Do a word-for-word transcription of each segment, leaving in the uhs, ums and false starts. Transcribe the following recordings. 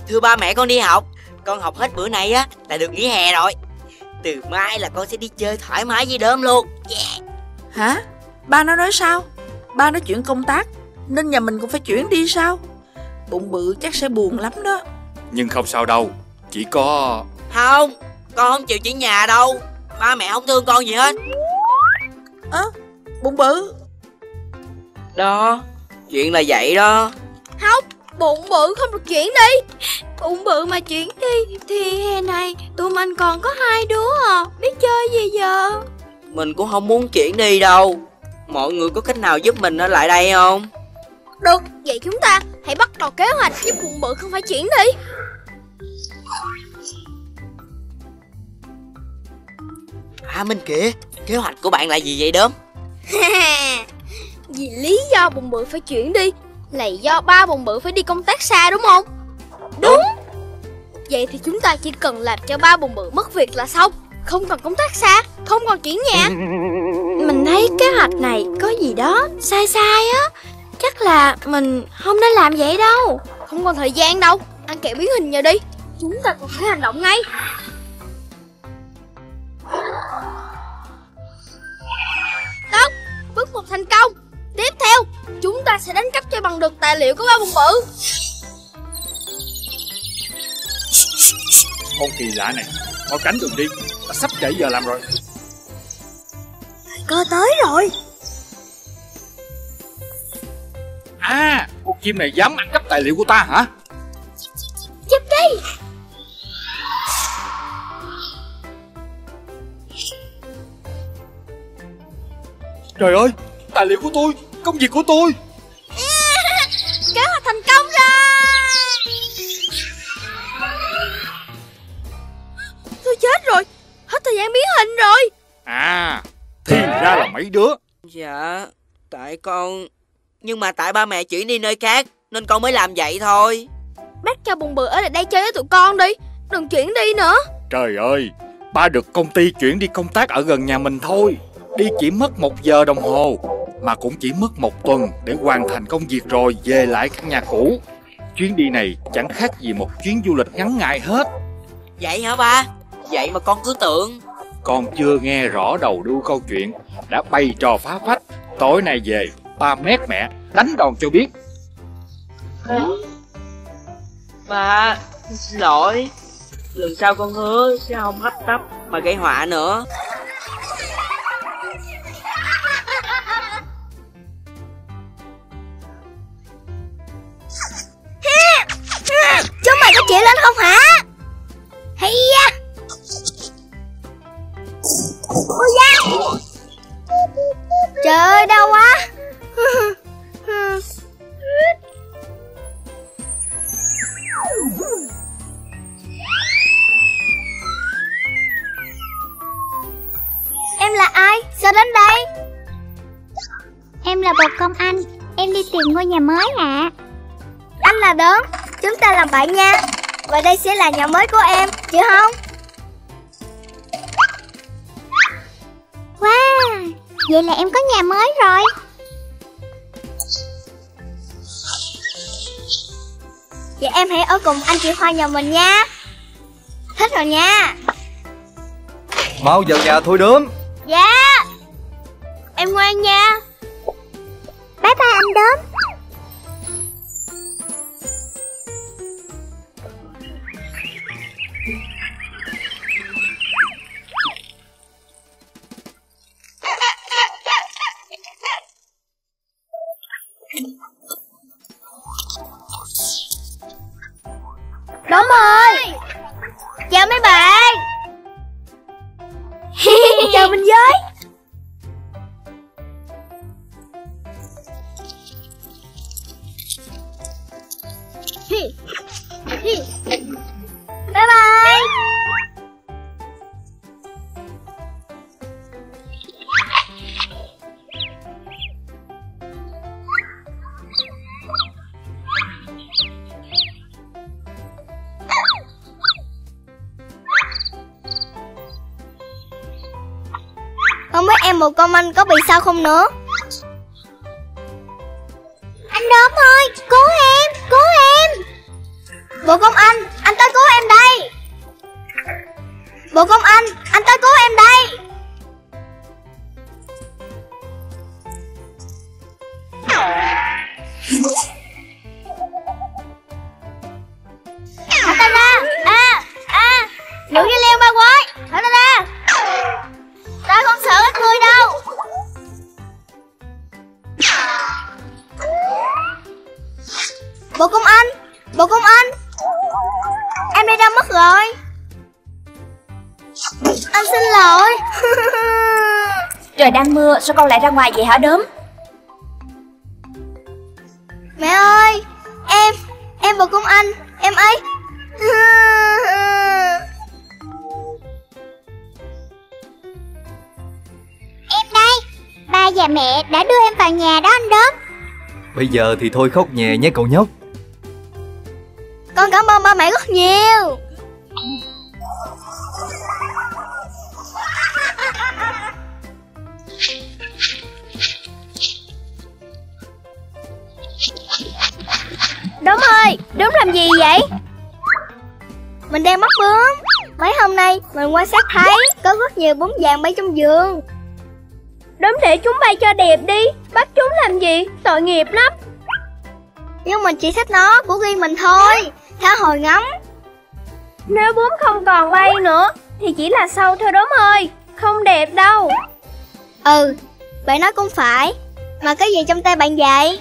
Thưa ba mẹ, con đi học. Con học hết bữa nay á là được nghỉ hè rồi. Từ mai là con sẽ đi chơi thoải mái với đốm luôn. Yeah. Hả? Ba nó nói sao? Ba nói chuyển công tác nên nhà mình cũng phải chuyển đi sao? Bụng bự chắc sẽ buồn lắm đó. Nhưng không sao đâu. Chỉ có... Không, con không chịu chuyển nhà đâu. Ba mẹ không thương con gì hết. Ơ, à, bụng bự. Đó, chuyện là vậy đó. Không, bụng bự không được chuyển đi. Bụng bự mà chuyển đi thì hè này tụi mình còn có hai đứa à. Biết chơi gì giờ? Mình cũng không muốn chuyển đi đâu. Mọi người có cách nào giúp mình ở lại đây không? Được, vậy chúng ta hãy bắt đầu kế hoạch giúp bụng bự không phải chuyển đi. À Minh kìa, kế hoạch của bạn là gì vậy Đốm? Vì lý do bụng bự phải chuyển đi là do ba bụng bự phải đi công tác xa đúng không? Đúng. Vậy thì chúng ta chỉ cần làm cho ba bụng bự mất việc là xong. Không còn công tác xa, không còn chuyển nhà. Mình thấy kế hoạch này có gì đó sai sai á. Chắc là mình không nên làm vậy đâu. Không còn thời gian đâu. Ăn kẹo biến hình giờ đi. Chúng ta còn phải hành động ngay. Tốt, bước một thành công. Tiếp theo, chúng ta sẽ đánh cắp cho bằng được tài liệu của ba bụng bự. Con kỳ lạ này, mau tránh đường đi. Ta sắp trễ giờ làm rồi. Cơ tới rồi. À, con chim này dám ăn cắp tài liệu của ta hả? Giúp đi. Trời ơi, tài liệu của tôi, công việc của tôi. Kế hoạch thành công rồi. Tôi chết rồi. Hết thời gian biến hình rồi. À, thì ra là mấy đứa. Dạ, tại con... Nhưng mà tại ba mẹ chuyển đi nơi khác nên con mới làm vậy thôi. Bác cho bụng bự ở lại đây chơi với tụi con đi. Đừng chuyển đi nữa. Trời ơi, ba được công ty chuyển đi công tác ở gần nhà mình thôi. Đi chỉ mất một giờ đồng hồ, mà cũng chỉ mất một tuần để hoàn thành công việc rồi về lại căn nhà cũ. Chuyến đi này chẳng khác gì một chuyến du lịch ngắn ngày hết. Vậy hả ba? Vậy mà con cứ tưởng. Con chưa nghe rõ đầu đuôi câu chuyện đã bày trò phá phách. Tối nay về ba mét mẹ đánh đòn cho biết. Ba, xin lỗi. Lần sau con hứa sẽ không hấp tấp mà gây họa nữa. Chúng mày có chịu lên không hả? Hay da. Ôi da. Trời ơi, đau quá. Em là ai? Sao đến đây? Em là bồ công anh. Em đi tìm ngôi nhà mới ạ. À. Anh là Đốm. Chúng ta làm bạn nha. Và đây sẽ là nhà mới của em, chịu không? Wow, vậy là em có nhà mới rồi. Vậy em hãy ở cùng anh chị Khoa nhà mình nha. Thích rồi nha. Mau vào nhà thôi Đốm. Dạ. Em ngoan nha. Bye bye anh Đốm. Đốm ơi. Chào mấy bạn. Chào mình với. Bye bye. Không biết em một con anh có bị sao không nữa. Anh Đốm ơi, cứu em, cứu em. Bộ công anh, anh tới cứu em đây. Bộ công anh, anh tới cứu em đây. Thả ta ra. À, à, đừng đi leo ba quái. Thả ta ra. Ta không sợ các ngươi đâu. Bộ công anh, bộ công anh, em đi đâu mất rồi? Anh xin lỗi. Trời đang mưa, sao con lại ra ngoài vậy hả Đốm? Mẹ ơi, em, em bộ công anh, em ấy. Em đây, ba và mẹ đã đưa em vào nhà đó anh Đốm. Bây giờ thì thôi khóc nhè nhé cậu nhóc. Con cảm ơn ba mẹ rất nhiều. Đốm ơi, Đốm làm gì vậy? Mình đang bắt bướm. Mấy hôm nay mình quan sát thấy có rất nhiều bướm vàng bay trong vườn. Đốm để chúng bay cho đẹp đi. Bắt chúng làm gì? Tội nghiệp lắm. Nhưng mình chỉ thích nó của riêng mình thôi. Tha hồi ngắm. Nếu bướm không còn bay nữa thì chỉ là sâu thôi Đốm ơi. Không đẹp đâu. Ừ, bạn nói cũng phải. Mà cái gì trong tay bạn vậy?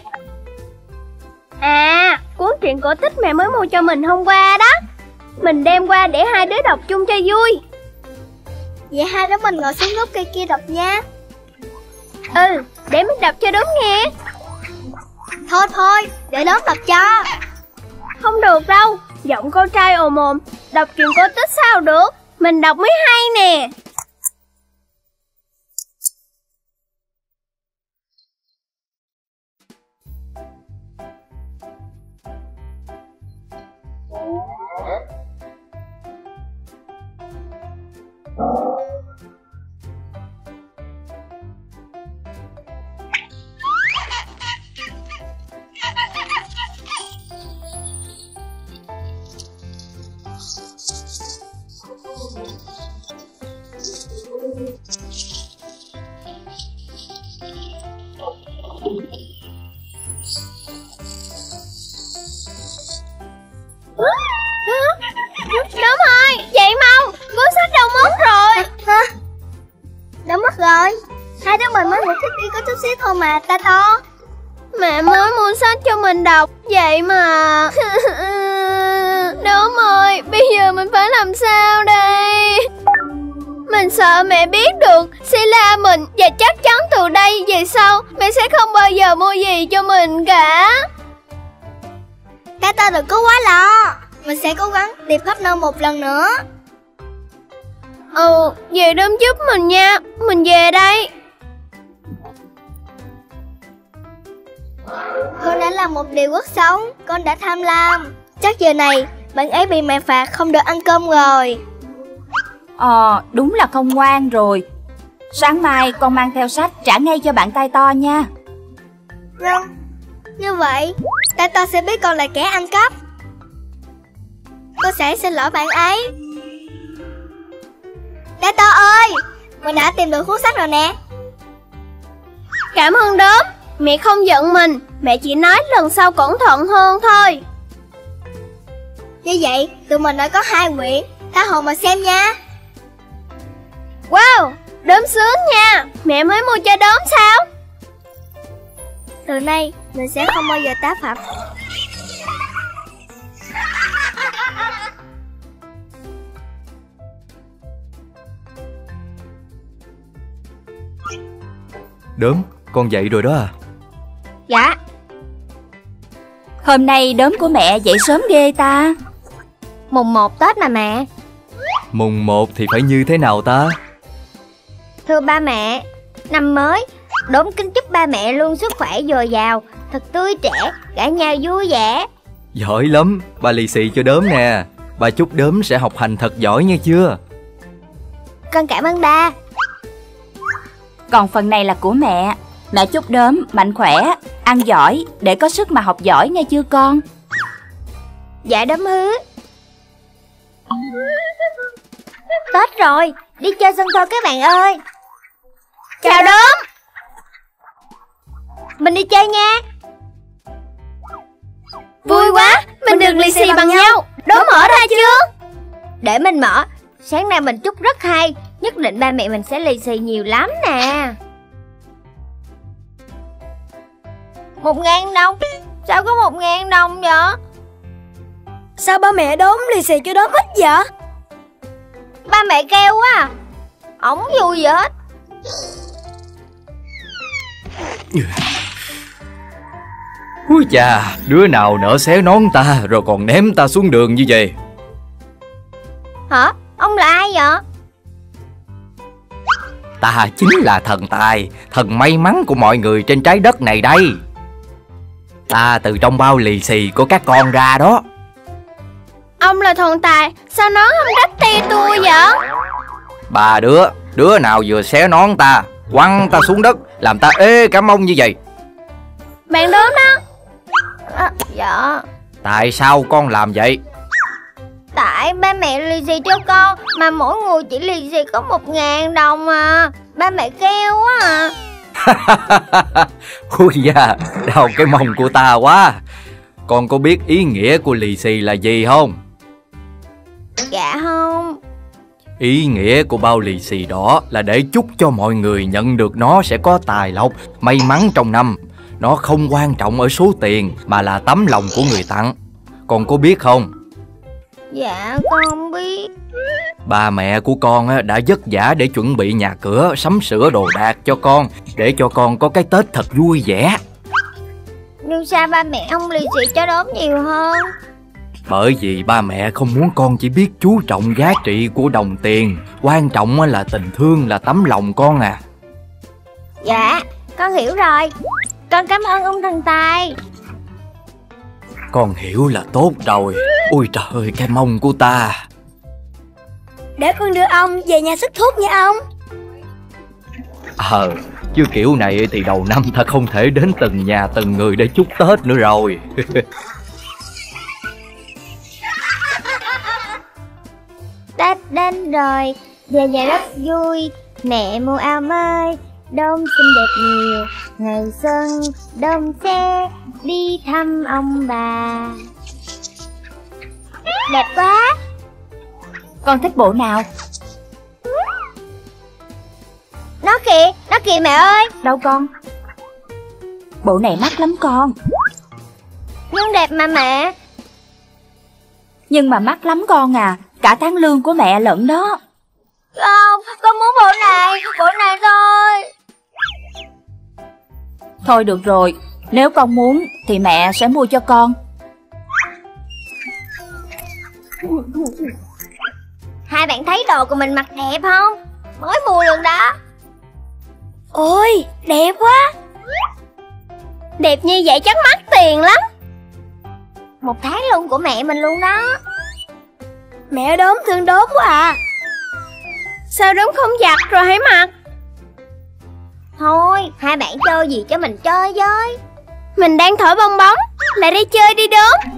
À, cuốn truyện cổ tích mẹ mới mua cho mình hôm qua đó. Mình đem qua để hai đứa đọc chung cho vui. Vậy hai đứa mình ngồi xuống gốc cây kia đọc nha. Ừ, để mình đọc cho Đốm nghe. Thôi thôi, để Đốm đọc cho. Không được đâu, giọng con trai ồm ồm, đọc truyện cổ tích sao được. Mình đọc mới hay nè. Đốm ơi, dậy mau, cuốn sách đâu mất rồi. Hả? Đâu mất rồi. Hai đứa mình mới mua sách kia có chút xíu thôi mà, ta to. Mẹ mới mua sách cho mình đọc, vậy mà. Đốm ơi, bây giờ mình phải làm sao đây? Mình sợ mẹ biết được sẽ la mình. Và chắc chắn từ đây về sau mẹ sẽ không bao giờ mua gì cho mình cả. Các ta đừng có quá lo. Mình sẽ cố gắng tìm khắp nơi một lần nữa. Ừ, về Đốm giúp mình nha. Mình về đây. Con đã làm một điều rất xấu. Con đã tham lam. Chắc giờ này bạn ấy bị mẹ phạt không được ăn cơm rồi. Ờ, đúng là không ngoan rồi. Sáng mai con mang theo sách trả ngay cho bạn tay to nha. Vâng. Như vậy tay to sẽ biết con là kẻ ăn cắp. Con sẽ xin lỗi bạn ấy. Tay to ơi, mình đã tìm được cuốn sách rồi nè. Cảm ơn Đốm. Mẹ không giận mình. Mẹ chỉ nói lần sau cẩn thận hơn thôi. Như vậy tụi mình đã có hai quyển. Tha hồ mà xem nha. Wow, Đốm sướng nha. Mẹ mới mua cho Đốm sao? Từ nay mình sẽ không bao giờ tá phạm. Đốm, con dậy rồi đó à? Dạ. Hôm nay Đốm của mẹ dậy sớm ghê ta. Mùng một Tết mà mẹ. Mùng một thì phải như thế nào ta? Thưa ba mẹ, năm mới Đốm kính chúc ba mẹ luôn sức khỏe dồi dào, thật tươi trẻ, cả nhà vui vẻ. Giỏi lắm, ba lì xì cho Đốm nè. Ba chúc Đốm sẽ học hành thật giỏi nghe chưa? Con cảm ơn ba. Còn phần này là của mẹ. Mẹ chúc Đốm mạnh khỏe, ăn giỏi để có sức mà học giỏi nghe chưa con? Dạ đốm hứa. Tết rồi, đi chơi sân thôi các bạn ơi. Chào đốm. Mình đi chơi nha. Vui quá, mình được lì xì bằng nhau. Đốm mở ra chưa? Để mình mở. Sáng nay mình chúc rất hay, nhất định ba mẹ mình sẽ lì xì nhiều lắm nè. Một ngàn đồng? Sao có một ngàn đồng vậy? Sao ba mẹ đốm lì xì cho đốm ít vậy? Ba mẹ kêu quá à. Ổng vui gì hết. Úi chà, đứa nào nỡ xé nón ta rồi còn ném ta xuống đường như vậy? Hả? Ông là ai vậy? Ta chính là thần tài, thần may mắn của mọi người trên trái đất này đây. Ta từ trong bao lì xì của các con ra đó. Ông là thần tài, sao nón không đắp tay tôi vậy? Ba đứa, đứa nào vừa xé nón ta, quăng ta xuống đất, làm ta ê cả mông như vậy? Bạn đốm đó. À, dạ. Tại sao con làm vậy? Tại ba mẹ lì xì cho con, mà mỗi người chỉ lì xì có một ngàn đồng à. Ba mẹ kêu quá à. Ui da, đau cái mông của ta quá. Con có biết ý nghĩa của lì xì là gì không? Dạ không. Ý nghĩa của bao lì xì đó là để chúc cho mọi người nhận được nó sẽ có tài lộc, may mắn trong năm. Nó không quan trọng ở số tiền mà là tấm lòng của người tặng. Con có biết không? Dạ con không biết. Ba mẹ của con đã vất vả để chuẩn bị nhà cửa, sắm sửa đồ đạc cho con, để cho con có cái Tết thật vui vẻ. Nhưng sao ba mẹ không lì xì cho đốm nhiều hơn? Bởi vì ba mẹ không muốn con chỉ biết chú trọng giá trị của đồng tiền. Quan trọng là tình thương, là tấm lòng con à. Dạ, con hiểu rồi. Con cảm ơn ông thần tài. Con hiểu là tốt rồi. Ôi trời ơi, cái mông của ta. Để con đưa ông về nhà sức thuốc nha ông. Ờ, chứ kiểu này thì đầu năm ta không thể đến từng nhà từng người để chúc Tết nữa rồi. Tết đến rồi, về nhà rất vui. Mẹ mua áo mới, đốm xinh đẹp nhiều. Ngày xuân, đốm sẽ đi thăm ông bà. Đẹp quá. Con thích bộ nào? Nó kìa, nó kìa mẹ ơi. Đâu con? Bộ này mắc lắm con. Nhưng đẹp mà mẹ. Nhưng mà mắc lắm con à. Cả tháng lương của mẹ lận đó. Không, con muốn bộ này, bộ này thôi. Thôi được rồi, nếu con muốn thì mẹ sẽ mua cho con. Hai bạn thấy đồ của mình mặc đẹp không? Mới mua luôn đó. Ôi, đẹp quá. Đẹp như vậy chắc mắc tiền lắm. Một tháng lương của mẹ mình luôn đó. Mẹ đốm thương đốm quá à. Sao đốm không giặt rồi hãy mặc? Thôi, hai bạn chơi gì cho mình chơi với. Mình đang thổi bong bóng, lại đi chơi đi đốm.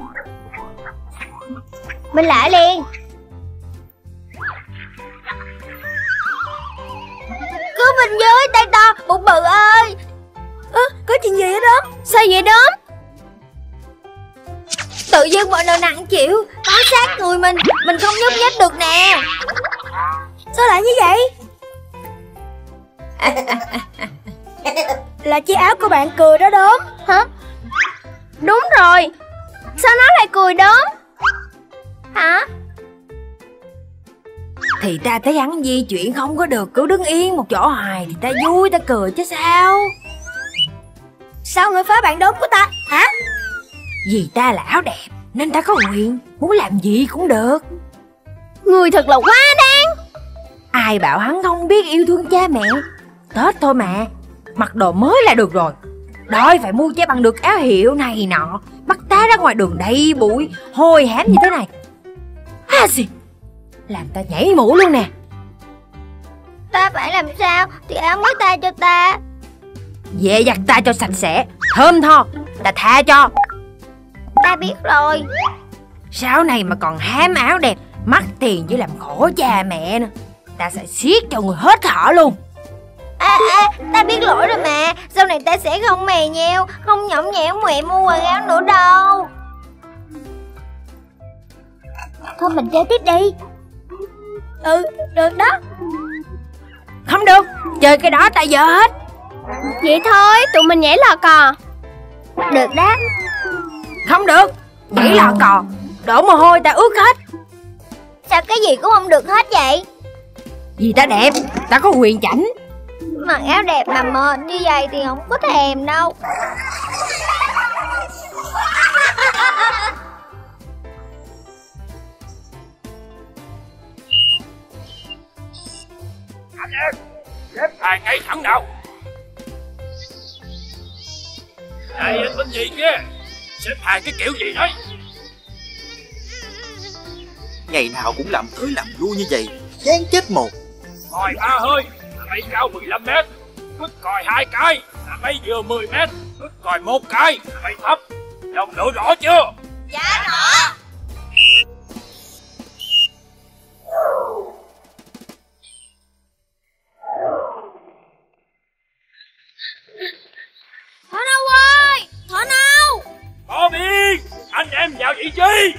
Mình lại liền. Cứu mình với, tay to, bụng bự ơi. Ơ, à, có chuyện gì hả đốm? Sao vậy đốm? Tự dưng mọi đồ nặng chịu, bám sát người mình, mình không nhúc nhích được nè. Sao lại như vậy? Là chiếc áo của bạn cười đó đốm. Hả? Đúng rồi. Sao nó lại cười đốm? Hả? Thì ta thấy hắn di chuyển không có được, cứ đứng yên một chỗ hoài thì ta vui, ta cười chứ sao. Sao người phá bạn đốm của ta hả? Vì ta là áo đẹp nên ta có quyền muốn làm gì cũng được. Người thật là quá đáng. Ai bảo hắn không biết yêu thương cha mẹ. Tết thôi mà, mặc đồ mới là được rồi. Đòi phải mua cho bằng được áo hiệu này nọ, bắt ta ra ngoài đường đầy bụi hôi hám như thế này. Ha gì, làm ta nhảy mũ luôn nè. Ta phải làm sao thì áo mới ta cho ta. Về giặt ta cho sạch sẽ, thơm tho, ta tha cho. Ta biết rồi. Sau này mà còn ham áo đẹp, mắc tiền với làm khổ cha mẹ nữa, ta sẽ siết cho người hết thở luôn. À, à, ta biết lỗi rồi mà. Sau này ta sẽ không mè nheo, không nhõng nhẽo mẹ mua quần áo nữa đâu. Thôi mình chơi tiếp đi. Ừ, được đó. Không được, chơi cái đó ta dở hết. Vậy thôi, tụi mình nhảy lò cò. Được đó. Không được, nhảy lò cò đổ mồ hôi ta ướt hết. Sao cái gì cũng không được hết vậy? Vì ta đẹp, ta có quyền chảnh. Mặc áo đẹp mà mệt như vậy thì không có thèm đâu. Anh em, xếp hàng ngay thẳng nào. Này anh bên gì kia, xếp hàng cái kiểu gì đấy? Ngày nào cũng làm tới làm lui như vậy, chán chết một. Còi ba hơi là bay cao mười lăm mét, bứt còi hai cái là bay vừa mười mét, bứt còi một cái là bay thấp. Đồng đội rõ chưa? Dạ rõ. Thỏ nâu ơi, Thỏ nâu. Có biết, anh em vào vị trí.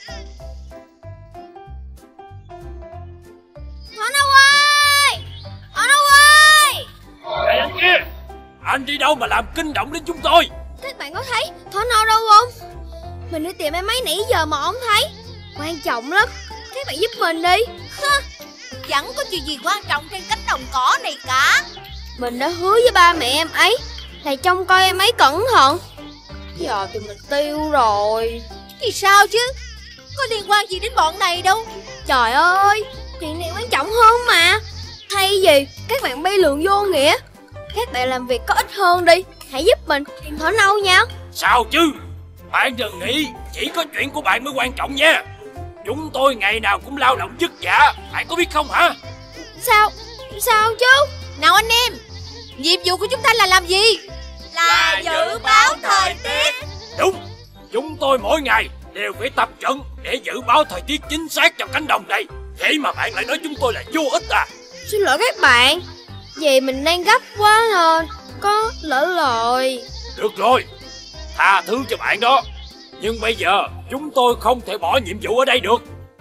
Thỏ nâu ơi, Thỏ nâu ơi. Này anh kia, anh đi đâu mà làm kinh động đến chúng tôi? Các bạn có thấy Thỏ nâu đâu không? Mình đi tìm em ấy nãy giờ mà không thấy. Quan trọng lắm, các bạn giúp mình đi. Chẳng có chuyện gì quan trọng trên cánh đồng cỏ này cả. Mình đã hứa với ba mẹ em ấy là trông coi em ấy cẩn thận. Giờ thì mình tiêu rồi. Thì sao chứ, có liên quan gì đến bọn này đâu. Trời ơi, chuyện này quan trọng hơn mà. Thay vì các bạn bay lượn vô nghĩa, các bạn làm việc có ích hơn đi. Hãy giúp mình tìm Thỏ nâu nha. Sao chứ? Bạn đừng nghĩ chỉ có chuyện của bạn mới quan trọng nha. Chúng tôi ngày nào cũng lao động vất vả, bạn có biết không hả? Sao? Sao chứ? Nào anh em, nhiệm vụ của chúng ta là làm gì? Là dự báo thời tiết. Đúng, chúng tôi mỗi ngày đều phải tập trận để dự báo thời tiết chính xác cho cánh đồng này. Vậy mà bạn lại nói chúng tôi là vô ích à? Xin lỗi các bạn, vì mình đang gấp quá rồi, có lỡ lời. Được rồi, tha thứ cho bạn đó. Nhưng bây giờ chúng tôi không thể bỏ nhiệm vụ ở đây được.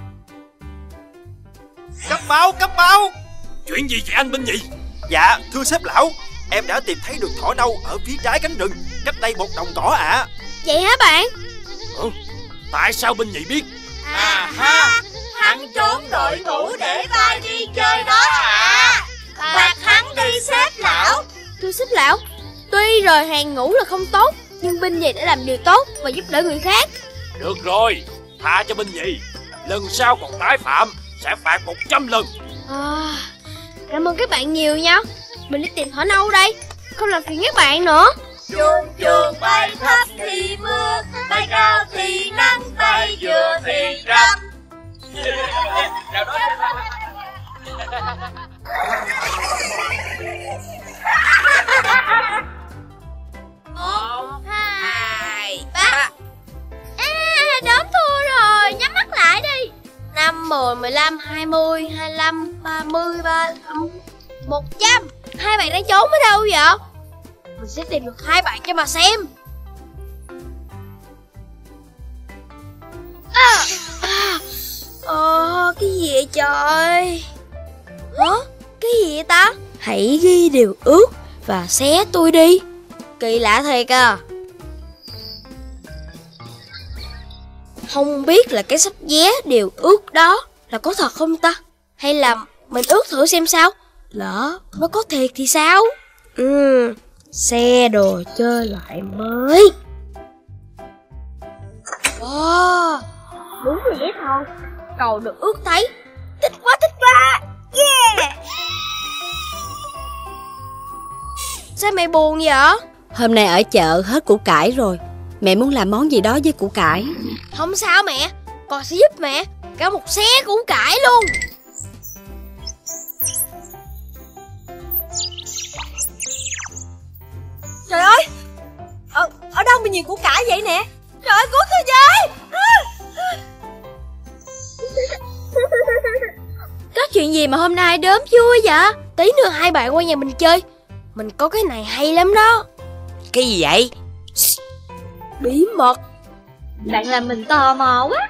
Cấp báo, cấp báo. Chuyện gì vậy anh binh nhì? Dạ, thưa sếp lão, em đã tìm thấy được thỏ nâu ở phía trái cánh rừng, cách đây một đồng cỏ ạ. À. Vậy hả bạn? Ừ, tại sao binh nhì biết? À ha, hắn trốn đội ngũ để bay đi chơi đó hả? Bạc hắn đi sếp lão. Thưa sếp lão, tuy rời hàng ngũ là không tốt, nhưng binh nhì đã làm điều tốt và giúp đỡ người khác. Được rồi, tha cho binh nhì. Lần sau còn tái phạm sẽ phạt một trăm lần. À, cảm ơn các bạn nhiều nha. Mình đi tìm Thỏ nâu đây, không làm phiền các bạn nữa. Chuông chuông bay thấp thì mưa, bay cao thì nắng, bay vừa thì râm. Một, hai, ba. À, đốm thua rồi, nhắm mắt lại đi. Năm, mười, mười lăm, hai mươi, hai mươi lăm, ba mươi, ba mươi, một trăm. Hai bạn đang trốn ở đâu vậy? Mình sẽ tìm được hai bạn cho mà xem. À, à, à, cái gì vậy trời? Hả? Cái gì vậy ta? Hãy ghi điều ước và xé tôi đi. Kỳ lạ thiệt à. Không biết là cái sách vé điều ước đó là có thật không ta? Hay là mình ước thử xem sao? Lỡ nó có thiệt thì sao? Ừ, xe đồ chơi loại mới. Wow, đúng rồi đấy thôi. Cầu được ước thấy. Thích quá, thích quá. Yeah. Sao mày buồn vậy? Hôm nay ở chợ hết củ cải rồi. Mẹ muốn làm món gì đó với củ cải. Không sao mẹ, con sẽ giúp mẹ. Cả một xé củ cải luôn. Trời ơi, ở, ở đâu mà nhiều củ cải vậy nè? Trời ơi, cứu tôi với. chuyện gì mà hôm nay đốm vui vậy? Tí nữa hai bạn qua nhà mình chơi. Mình có cái này hay lắm đó. Cái gì vậy? Bí mật. Bạn làm mình tò mò quá.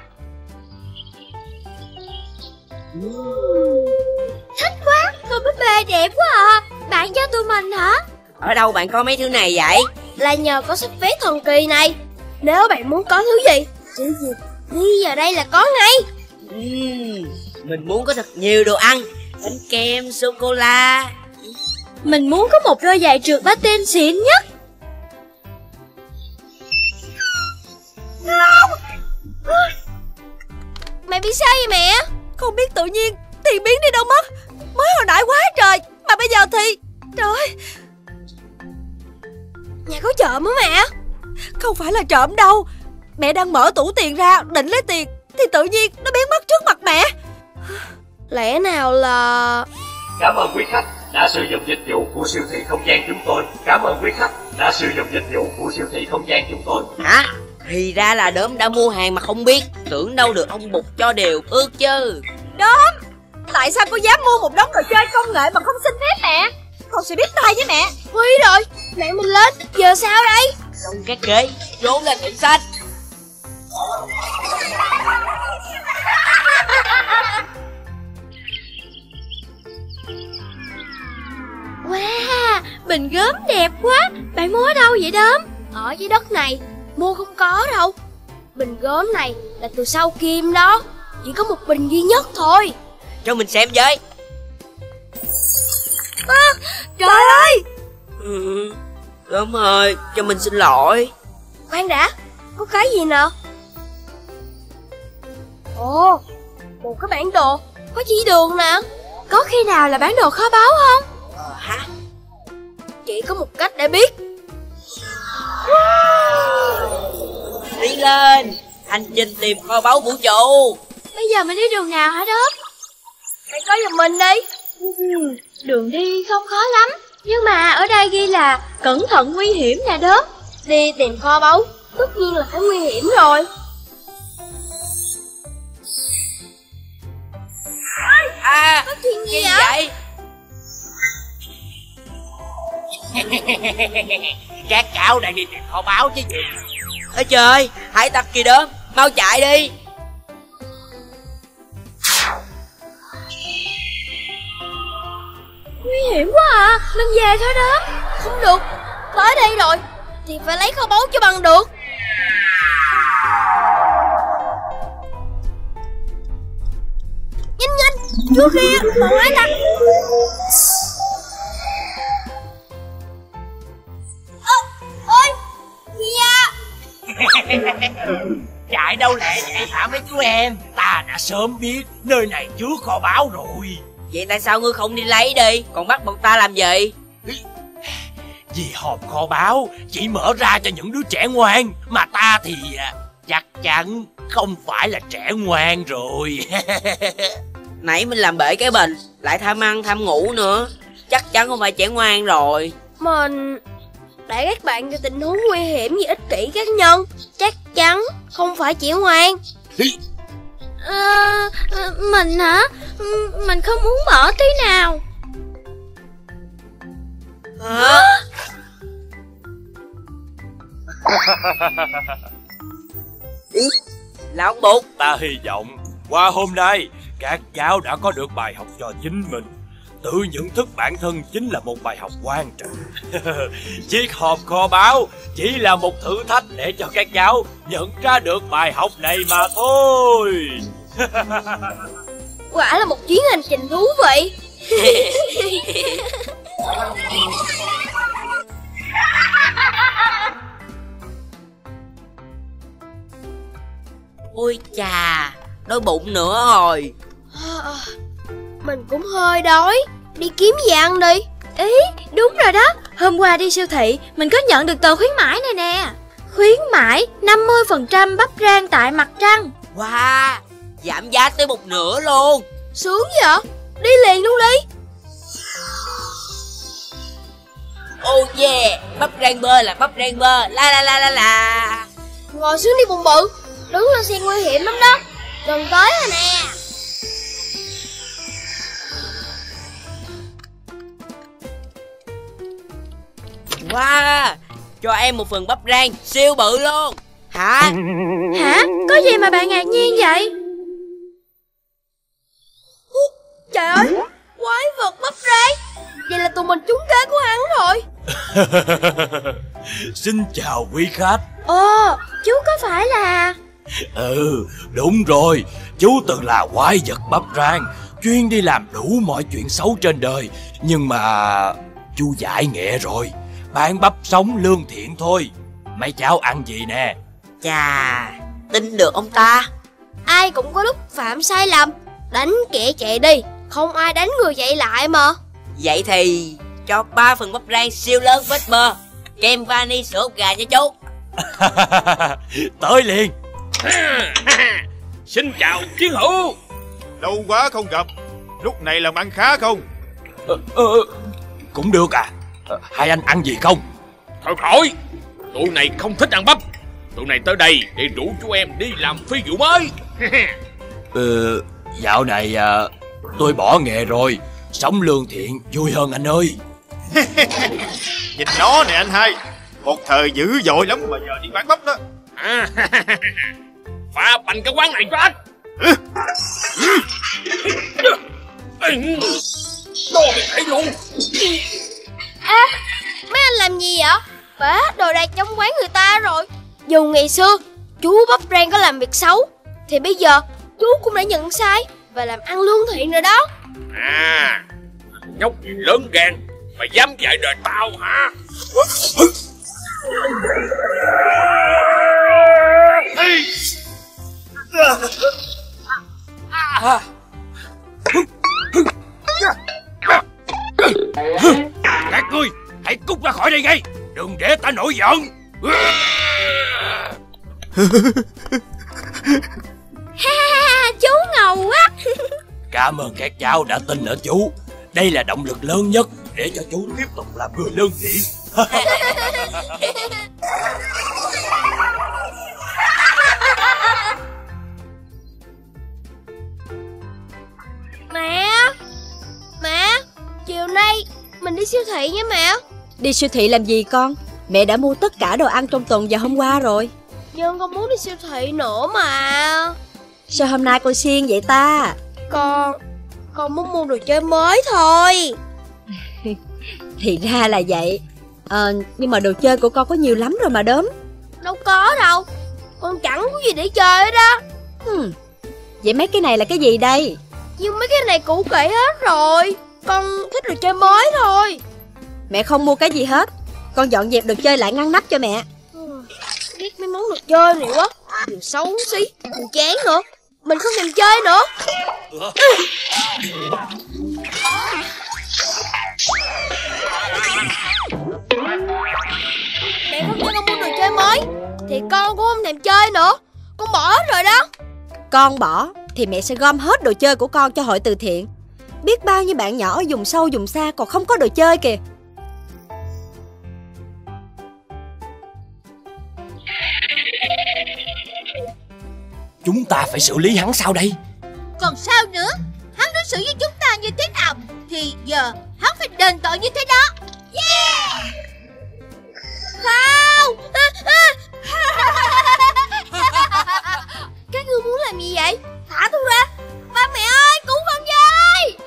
Thích quá, con búp bê đẹp quá à. Bạn cho tụi mình hả? Ở đâu bạn có mấy thứ này vậy? Là nhờ có sách vé thần kỳ này. Nếu bạn muốn có thứ gì, chữ gì đi vào đây là có ngay. uhm, Mình muốn có thật nhiều đồ ăn. Bánh kem, sô-cô-la. Mình muốn có một đôi giày trượt patin xịn nhất. Mẹ bị sao vậy mẹ? Không biết tự nhiên tiền biến đi đâu mất. Mới hồi nãy quá trời, mà bây giờ thì... Trời, Nhà có trộm hả mẹ? không phải là trộm đâu. Mẹ đang mở tủ tiền ra định lấy tiền thì tự nhiên nó biến mất trước mặt mẹ. Lẽ nào là... Cảm ơn quý khách đã sử dụng dịch vụ của siêu thị không gian chúng tôi. Cảm ơn quý khách đã sử dụng dịch vụ của siêu thị không gian chúng tôi. Hả? Thì ra là Đốm đã mua hàng mà không biết. Tưởng đâu được ông Bụt cho đều ước chứ. Đốm, tại sao cô dám mua một đống đồ chơi công nghệ mà không xin phép mẹ? Con sẽ biết tay với mẹ. Huy rồi, mẹ mình lên, giờ sao đây? Trong cái ghế, trốn lên tiệm sách. Wow, bình gốm đẹp quá. Bạn mua ở đâu vậy Đốm? Ở dưới đất này, mua không có đâu. Bình gốm này là từ sau Kim đó. Chỉ có một bình duy nhất thôi. Cho mình xem với. À, trời ơi! Ừ, Đốm ơi, cho mình xin lỗi. Khoan đã, có cái gì nè? Ồ, một cái bản đồ, có chỉ đường nè. Có khi nào là bản đồ kho báu không? Ờ, hả? Chỉ có một cách để biết. Đi lên, hành trình tìm kho báu vũ trụ. Bây giờ mình đi đường nào hả Đốm? Hãy có giùm mình đi. Đường đi không khó lắm, nhưng mà ở đây ghi là cẩn thận nguy hiểm nè Đốm. Đi tìm kho báu, tất nhiên là phải nguy hiểm rồi. À, có chuyện gì vậy? Các cháu đang đi tìm kho báu chứ gì. Ôi trời, hải tặc kìa Đốm, mau chạy đi. Nguy hiểm quá à, mình về thôi Đốm. Không được, tới đây rồi thì phải lấy kho báu cho bằng được. Nhanh nhanh, trước kia bọn hải tặc. Ôi, kìa. Chạy đâu lẹ vậy hả mấy chú em? Ta đã sớm biết nơi này chứa kho báu rồi. Vậy tại sao ngươi không đi lấy đi, còn bắt bọn ta làm gì? Vì hòm kho báu chỉ mở ra cho những đứa trẻ ngoan, mà ta thì chắc chắn không phải là trẻ ngoan rồi. Nãy mình làm bể cái bình, lại tham ăn tham ngủ nữa, chắc chắn không phải trẻ ngoan rồi. Mình để các bạn cho tình huống nguy hiểm vì ích kỷ cá nhân, chắc chắn không phải trẻ ngoan. À, mình hả? Mình không muốn mở tí nào. Hả? Ý, là ông Bụt. Ta hy vọng qua hôm nay các cháu đã có được bài học cho chính mình. Tự nhận thức bản thân chính là một bài học quan trọng. Chiếc hộp kho báu chỉ là một thử thách để cho các cháu nhận ra được bài học này mà thôi. Quả là một chuyến hành trình thú vị. Ôi chà, đói bụng nữa rồi. Mình cũng hơi đói, đi kiếm gì ăn đi. Ý, đúng rồi đó. Hôm qua đi siêu thị, mình có nhận được tờ khuyến mãi này nè. Khuyến mãi năm mươi phần trăm bắp rang tại Mặt Trăng. Wow, giảm giá tới một nửa luôn. Sướng vậy? Đi liền luôn đi. Oh yeah, bắp rang bơ là bắp rang bơ, la la la la la. Ngồi xuống đi bụng bự, đứng lên xe nguy hiểm lắm đó. Gần tới rồi nè. Wow, cho em một phần bắp rang siêu bự luôn. Hả? Hả? Có gì mà bạn ngạc nhiên vậy? Trời ơi, quái vật bắp rang. Vậy là tụi mình trúng kế của hắn rồi. Xin chào quý khách. Ồ, chú có phải là... Ừ, đúng rồi. Chú từng là quái vật bắp rang, chuyên đi làm đủ mọi chuyện xấu trên đời. Nhưng mà chú giải nghệ rồi, bán bắp sống lương thiện thôi. Mấy cháu ăn gì nè? Chà, tin được ông ta. Ai cũng có lúc phạm sai lầm. Đánh kẻ chạy đi, không ai đánh người chạy lại mà. Vậy thì cho ba phần bắp rang siêu lớn vết bơ, kem vani sữa ốc gà nha chú. Tới liền. Xin chào chiến hữu. Lâu quá không gặp. Lúc này làm ăn khá không? Ờ, ờ, cũng được à. Ờ, hai anh ăn gì không? Thôi khỏi, tụi này không thích ăn bắp. Tụi này tới đây để rủ chú em đi làm phi vụ mới. Ờ, dạo này à, tôi bỏ nghề rồi. Sống lương thiện vui hơn anh ơi. Nhìn nó nè anh hai, một thời dữ dội lắm mà giờ đi bán bắp đó. À, phá bành cái quán này cho anh. Đô bị thấy luôn. À, mấy anh làm gì vậy? Bả đồ đạc trong quán người ta rồi. Dù ngày xưa chú bắp rang có làm việc xấu, thì bây giờ chú cũng đã nhận sai và làm ăn lương thiện rồi đó. À, nhóc gì lớn gan, mày dám dạy đời tao hả? Các ngươi hãy cút ra khỏi đây ngay, đừng để ta nổi giận. Ha, chú ngầu quá. Cảm ơn các cháu đã tin ở chú. Đây là động lực lớn nhất để cho chú tiếp tục làm người lương thiện. Mẹ, mẹ, chiều nay mình đi siêu thị nha mẹ. Đi siêu thị làm gì con? Mẹ đã mua tất cả đồ ăn trong tuần vào hôm qua rồi. Nhưng con muốn đi siêu thị nữa mà. Sao hôm nay con siêng vậy ta? Con, con muốn mua đồ chơi mới thôi. Thì ra là vậy. Ờ, nhưng mà đồ chơi của con có nhiều lắm rồi mà đốm. Đâu có đâu, con chẳng có gì để chơi hết đó. Hmm. Vậy mấy cái này là cái gì đây? Nhưng mấy cái này cũ kỹ hết rồi. Con thích đồ chơi mới thôi. Mẹ không mua cái gì hết. Con dọn dẹp đồ chơi lại ngăn nắp cho mẹ. Ừ, biết mấy món đồ chơi này quá, vừa xấu xí, vừa chán nữa. Mình không thèm chơi nữa. Mẹ không cho con mua đồ chơi mới thì con cũng không thèm chơi nữa. Con bỏ hết rồi đó. Con bỏ thì mẹ sẽ gom hết đồ chơi của con cho hội từ thiện. Biết bao nhiêu bạn nhỏ ở vùng sâu vùng xa còn không có đồ chơi kìa. Chúng ta phải xử lý hắn sao đây? Còn sao nữa? Hắn đối xử với chúng ta như thế nào thì giờ hắn phải đền tội như thế đó. Yeah! Không. Các ngươi muốn làm gì vậy? Thả tôi ra. Ba mẹ ơi, cứu con với.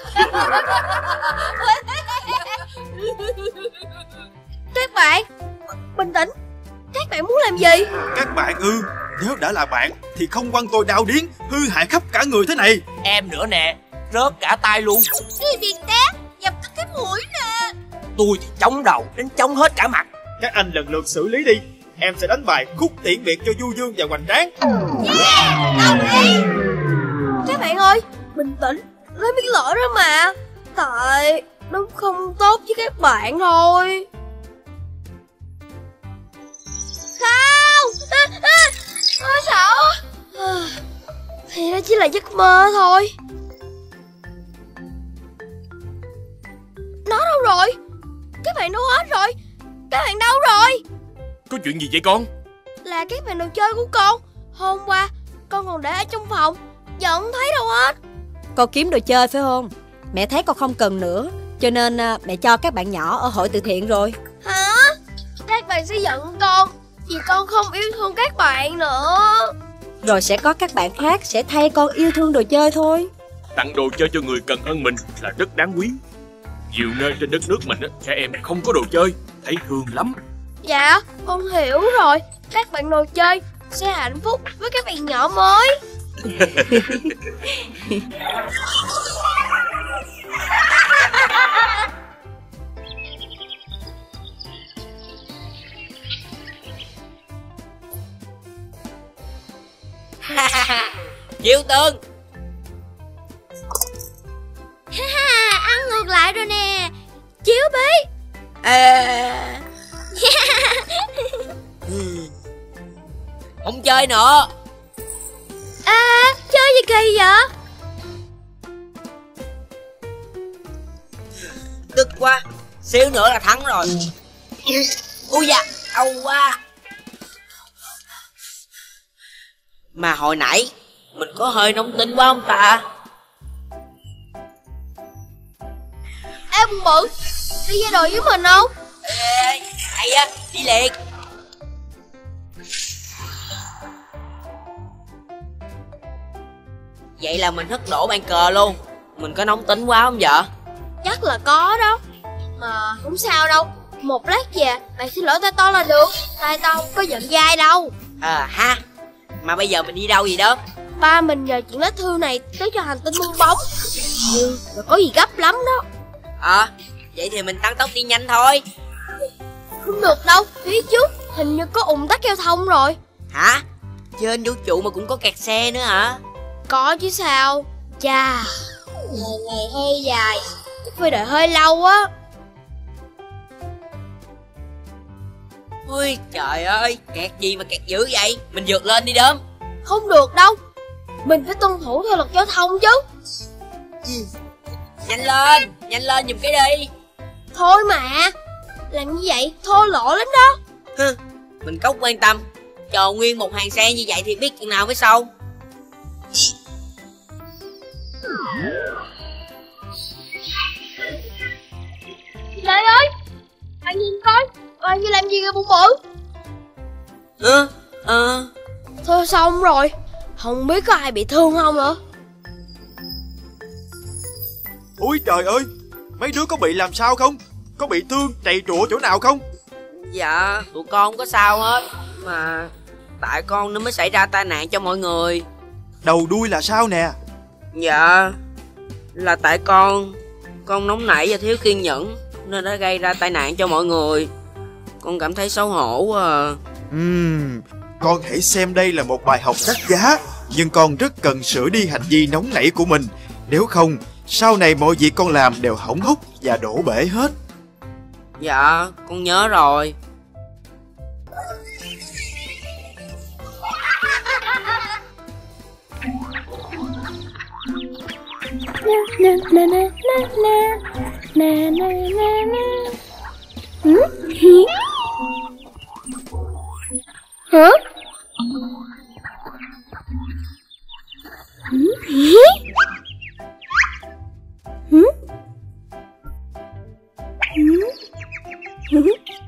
Các bạn, bình tĩnh. Các bạn muốn làm gì? Các bạn ư? Nếu đã là bạn thì không quăng tôi đau điếng, hư hại khắp cả người thế này. Em nữa nè, rớt cả tay luôn. Đi điền té, dập tắt cái mũi nè. Tôi thì chống đầu đến chống hết cả mặt. Các anh lần lượt xử lý đi. Em sẽ đánh bài khúc tiễn biệt cho Du Dương và Hoành Tráng. Yeah, đồng ý. Các bạn ơi, bình tĩnh, nói biết lỗi đó mà. Tại nó không tốt với các bạn thôi. Không. À, à, à, sợ. À, thì nó chỉ là giấc mơ thôi. Nó đâu rồi? Các bạn đâu hết rồi? Các bạn đâu rồi? Có chuyện gì vậy con? Là các bạn đồ chơi của con. Hôm qua con còn để ở trong phòng, giờ không thấy đâu hết. Con kiếm đồ chơi phải không? Mẹ thấy con không cần nữa, cho nên mẹ cho các bạn nhỏ ở hội từ thiện rồi. Hả? các bạn sẽ giận con vì con không yêu thương các bạn nữa. Rồi sẽ có các bạn khác sẽ thay con yêu thương đồ chơi thôi. Tặng đồ chơi cho người cần ơn mình là rất đáng quý. Nhiều nơi trên đất nước mình, trẻ em không có đồ chơi, thấy thương lắm. Dạ, con hiểu rồi. Các bạn đồ chơi sẽ hạnh phúc với các bạn nhỏ mới. Diệu Tường. Ăn ngược lại rồi nè. Chiếu bí. À... Không chơi nữa. À, chơi gì kỳ vậy? Tức quá, xíu nữa là thắng rồi. Ui da, đau quá. Mà hồi nãy mình có hơi nóng tính quá không ta? Ê Bụng Bự, đi ra đồi với mình không? Ê, hay á, đi liền. Vậy là mình hất đổ bàn cờ luôn. Mình có nóng tính quá không vậy? Chắc là có đó. Mà không sao đâu. Một lát về bạn xin lỗi tay to là được. Tay to không có giận dai đâu. Ờ ha. Mà bây giờ mình đi đâu vậy đó? Ba mình nhờ chuyện lá thư này tới cho hành tinh bong bóng. Ừ, mà có gì gấp lắm đó. Ờ, vậy thì mình tăng tốc đi nhanh thôi. Không được đâu, phía trước hình như có ùn tắc giao thông rồi. Hả? Trên vũ trụ mà cũng có kẹt xe nữa hả? Có chứ sao. Chà, ngày ngày hơi dài, chắc phải đợi hơi lâu á. Ui trời ơi, kẹt gì mà kẹt dữ vậy? Mình vượt lên đi Đốm. Không được đâu, mình phải tuân thủ theo luật giao thông chứ. Nhanh lên, nhanh lên giùm cái đi. Thôi mà, làm như vậy thô lỗ lắm đó. Hừ, mình cốc quan tâm. Chờ nguyên một hàng xe như vậy thì biết chừng nào mới xong. Trời ơi, bạn nhìn coi, bạn như làm gì kìa Bụng Bự. Ờ, ờ Thôi xong rồi, không biết có ai bị thương không nữa. Ôi trời ơi, mấy đứa có bị làm sao không? Có bị thương, trầy trụa chỗ nào không? Dạ, tụi con không có sao hết. Mà tại con nó mới xảy ra tai nạn cho mọi người. Đầu đuôi là sao nè? Dạ, là tại con Con nóng nảy và thiếu kiên nhẫn nên đã gây ra tai nạn cho mọi người. Con cảm thấy xấu hổ quá à. Ừm, con hãy xem đây là một bài học đắt giá. Nhưng con rất cần sửa đi hành vi nóng nảy của mình. Nếu không, sau này mọi việc con làm đều hỏng hóc và đổ bể hết. Dạ, con nhớ rồi. Na na na na na na na na na. Ừ? Hả? Ừ? Ừ? Ừ?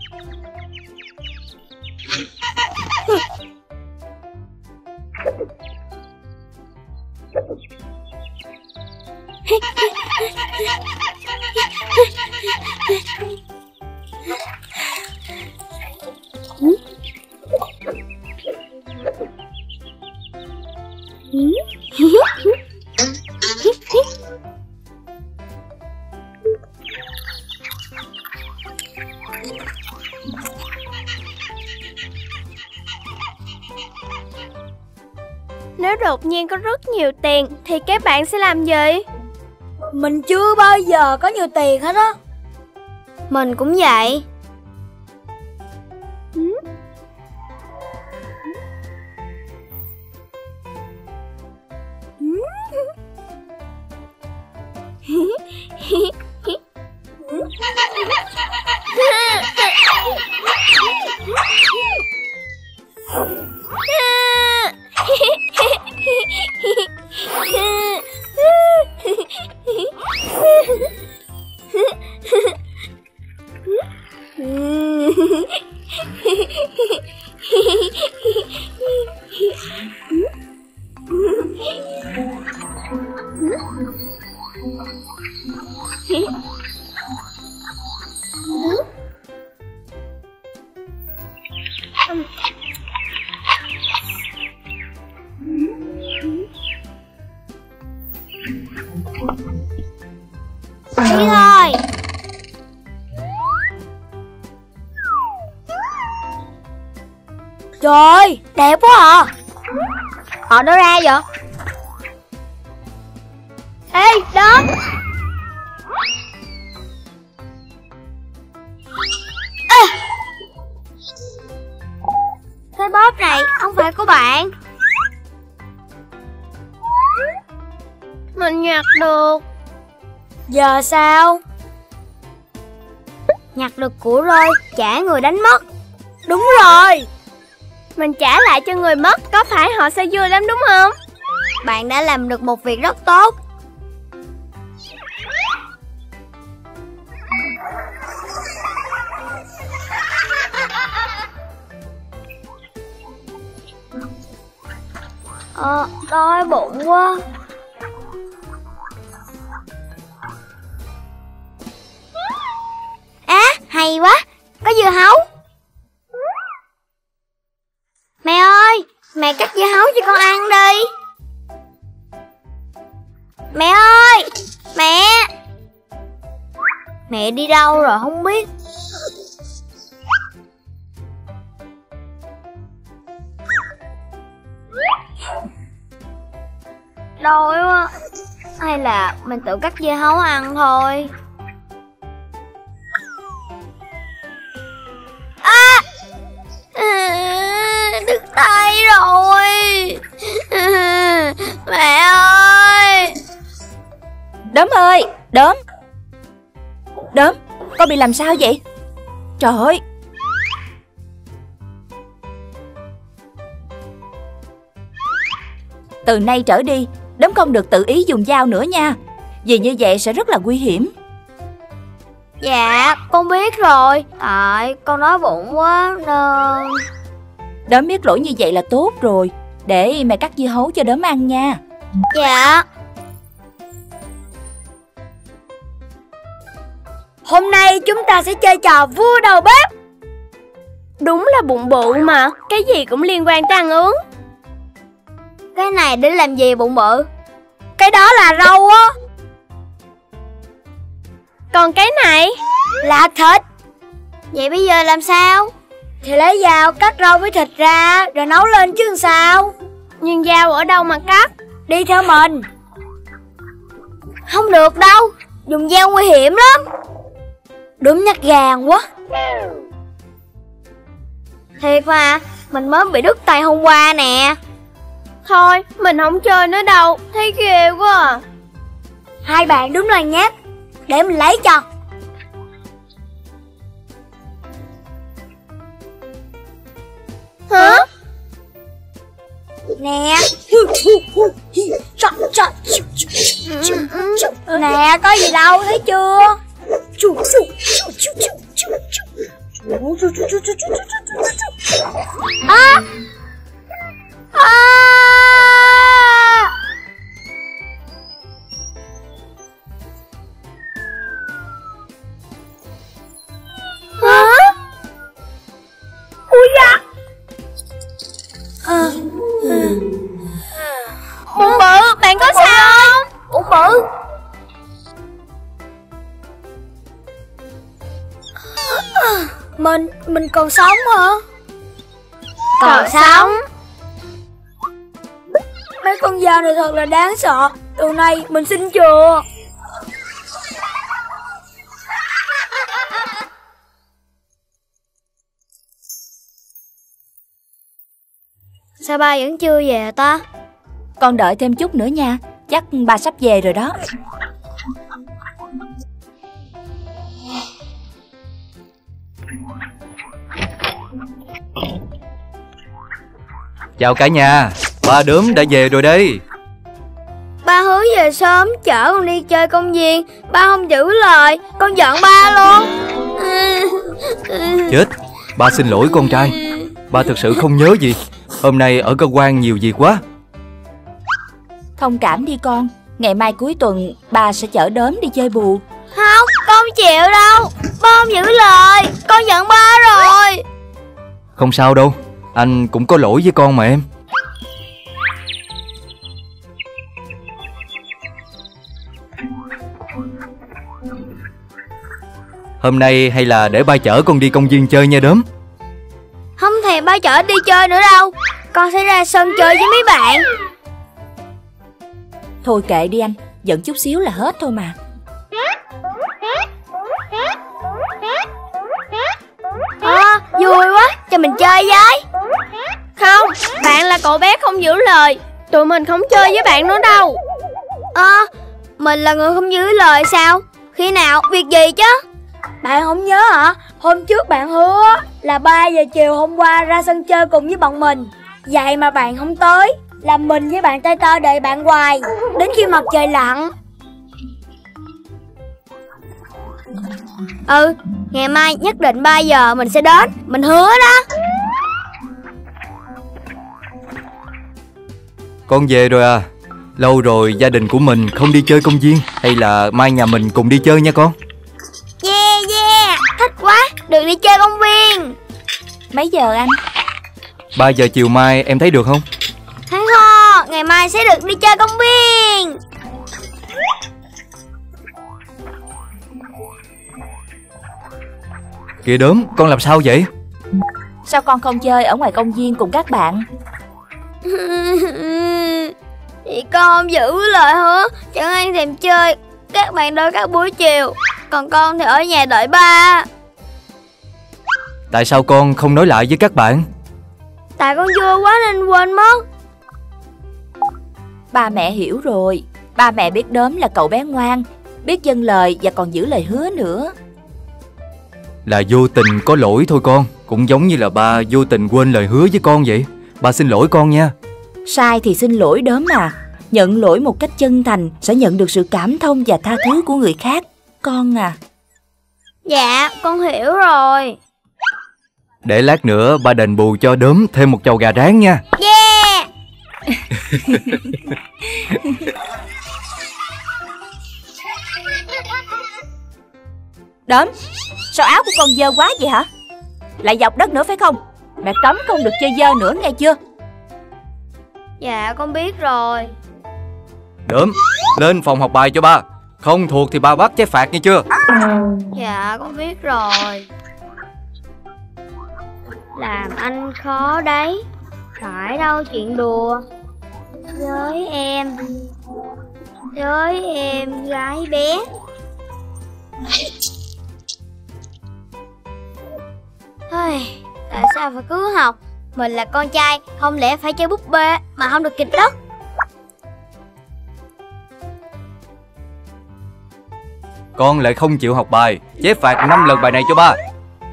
Nếu đột nhiên có rất nhiều tiền thì các bạn sẽ làm gì? Mình chưa bao giờ có nhiều tiền hết á. Mình cũng vậy. Ừ? Đi thôi. Trời, đẹp quá à. Họ đâu ra vậy? Ê, đó. À. Cái bóp này không phải của bạn. Mình nhặt được. Giờ sao? Nhặt được của rồi, trả người đánh mất. Đúng rồi. Mình trả lại cho người mất, có phải họ sẽ vui lắm đúng không? Bạn đã làm được một việc rất tốt. Ờ, đói bụng quá. À, hay quá, có dưa hấu. Mẹ ơi, mẹ cắt dưa hấu cho con ăn đi. Mẹ ơi, mẹ. Mẹ đi đâu rồi không biết. Đói quá. Hay là mình tự cắt dưa hấu ăn thôi. À, à đứt tay rồi. À, mẹ ơi. Đốm ơi, Đốm. Đốm, con bị làm sao vậy? Trời ơi. Từ nay trở đi, Đốm không được tự ý dùng dao nữa nha. Vì như vậy sẽ rất là nguy hiểm. Dạ, con biết rồi. Tại con đói bụng quá nên... Đốm biết lỗi như vậy là tốt rồi. Để mẹ cắt dưa hấu cho Đốm ăn nha. Dạ. Hôm nay chúng ta sẽ chơi trò vua đầu bếp. Đúng là bụng bự mà, cái gì cũng liên quan tới ăn uống. Cái này để làm gì bụng bự? Cái đó là rau á. Còn cái này là thịt. Vậy bây giờ làm sao? Thì lấy dao cắt rau với thịt ra rồi nấu lên chứ làm sao. Nhưng dao ở đâu mà cắt? Đi theo mình. Không được đâu, dùng dao nguy hiểm lắm. Đúng nhát gan quá. Thiệt mà, mình mới bị đứt tay hôm qua nè. Thôi, mình không chơi nữa đâu, thấy ghê quá à. Hai bạn đúng là nhát. Để mình lấy cho. Hả? Nè. Nè, có gì đâu, thấy chưa? À! À! Hả? Ui da! À. Bụng bự, bạn có sao không? Bụng bự. Mình, mình còn sống hả? Còn sống. Mấy con dao này thật là đáng sợ. Từ nay mình xin chừa. Sao ba vẫn chưa về ta? Con đợi thêm chút nữa nha. Chắc ba sắp về rồi đó. Chào cả nhà, ba Đốm đã về rồi đây. Ba hứa về sớm chở con đi chơi công viên. Ba không giữ lời, con giận ba luôn. Chết, Ba xin lỗi con trai. Ba thực sự không nhớ gì. Hôm nay ở cơ quan nhiều việc quá. Thông cảm đi con. Ngày mai cuối tuần ba sẽ chở Đốm đi chơi bù. Không, con không chịu đâu. Ba không giữ lời. Con giận ba rồi. Không sao đâu, anh cũng có lỗi với con mà em. Hôm nay hay là để ba chở con đi công viên chơi nha Đốm. Không thèm ba chở đi chơi nữa đâu. Con sẽ ra sân chơi với mấy bạn. Thôi kệ đi anh, giận chút xíu là hết thôi mà. À, vui quá, cho mình chơi với. Không, bạn là cậu bé không giữ lời. Tụi mình không chơi với bạn nữa đâu. Ơ, à, mình là người không giữ lời sao? Khi nào, việc gì chứ? Bạn không nhớ hả? Hôm trước bạn hứa là ba giờ chiều hôm qua ra sân chơi cùng với bọn mình. Vậy mà bạn không tới, làm mình với bạn Tây Tơ đợi bạn hoài, đến khi mặt trời lặn. Ừ, ngày mai nhất định ba giờ mình sẽ đến. Mình hứa đó. Con về rồi à? Lâu rồi gia đình của mình không đi chơi công viên. Hay là mai nhà mình cùng đi chơi nha con. Yeah yeah, thích quá, được đi chơi công viên. Mấy giờ anh? Ba giờ chiều mai em thấy được không? Hắn ho, ngày mai sẽ được đi chơi công viên. Kìa Đốm, con làm sao vậy? Sao con không chơi ở ngoài công viên cùng các bạn? Thì con không giữ lời hứa, chẳng ăn thèm chơi. Các bạn đợi các buổi chiều, còn con thì ở nhà đợi ba. Tại sao con không nói lại với các bạn? Tại con vui quá nên quên mất. Ba mẹ hiểu rồi. Ba mẹ biết Đốm là cậu bé ngoan, biết dâng lời và còn giữ lời hứa nữa. Là vô tình có lỗi thôi con. Cũng giống như là ba vô tình quên lời hứa với con vậy. Ba xin lỗi con nha. Sai thì xin lỗi Đốm mà. Nhận lỗi một cách chân thành sẽ nhận được sự cảm thông và tha thứ của người khác. Con à. Dạ, con hiểu rồi. Để lát nữa ba đền bù cho Đốm thêm một chầu gà rán nha. Yeah. Đốm, sao áo của con dơ quá vậy hả? Lại dọc đất nữa phải không? Mẹ cấm không được chơi dơ nữa nghe chưa? Dạ con biết rồi. Đốm, lên phòng học bài cho ba. Không thuộc thì ba bắt trái phạt nghe chưa? Dạ con biết rồi. Làm anh khó đấy. Phải đâu chuyện đùa. Với em. Với em gái bé. Tại sao phải cứ học? Mình là con trai, không lẽ phải chơi búp bê mà không được kịch đất? Con lại không chịu học bài. Chế phạt năm lần bài này cho ba.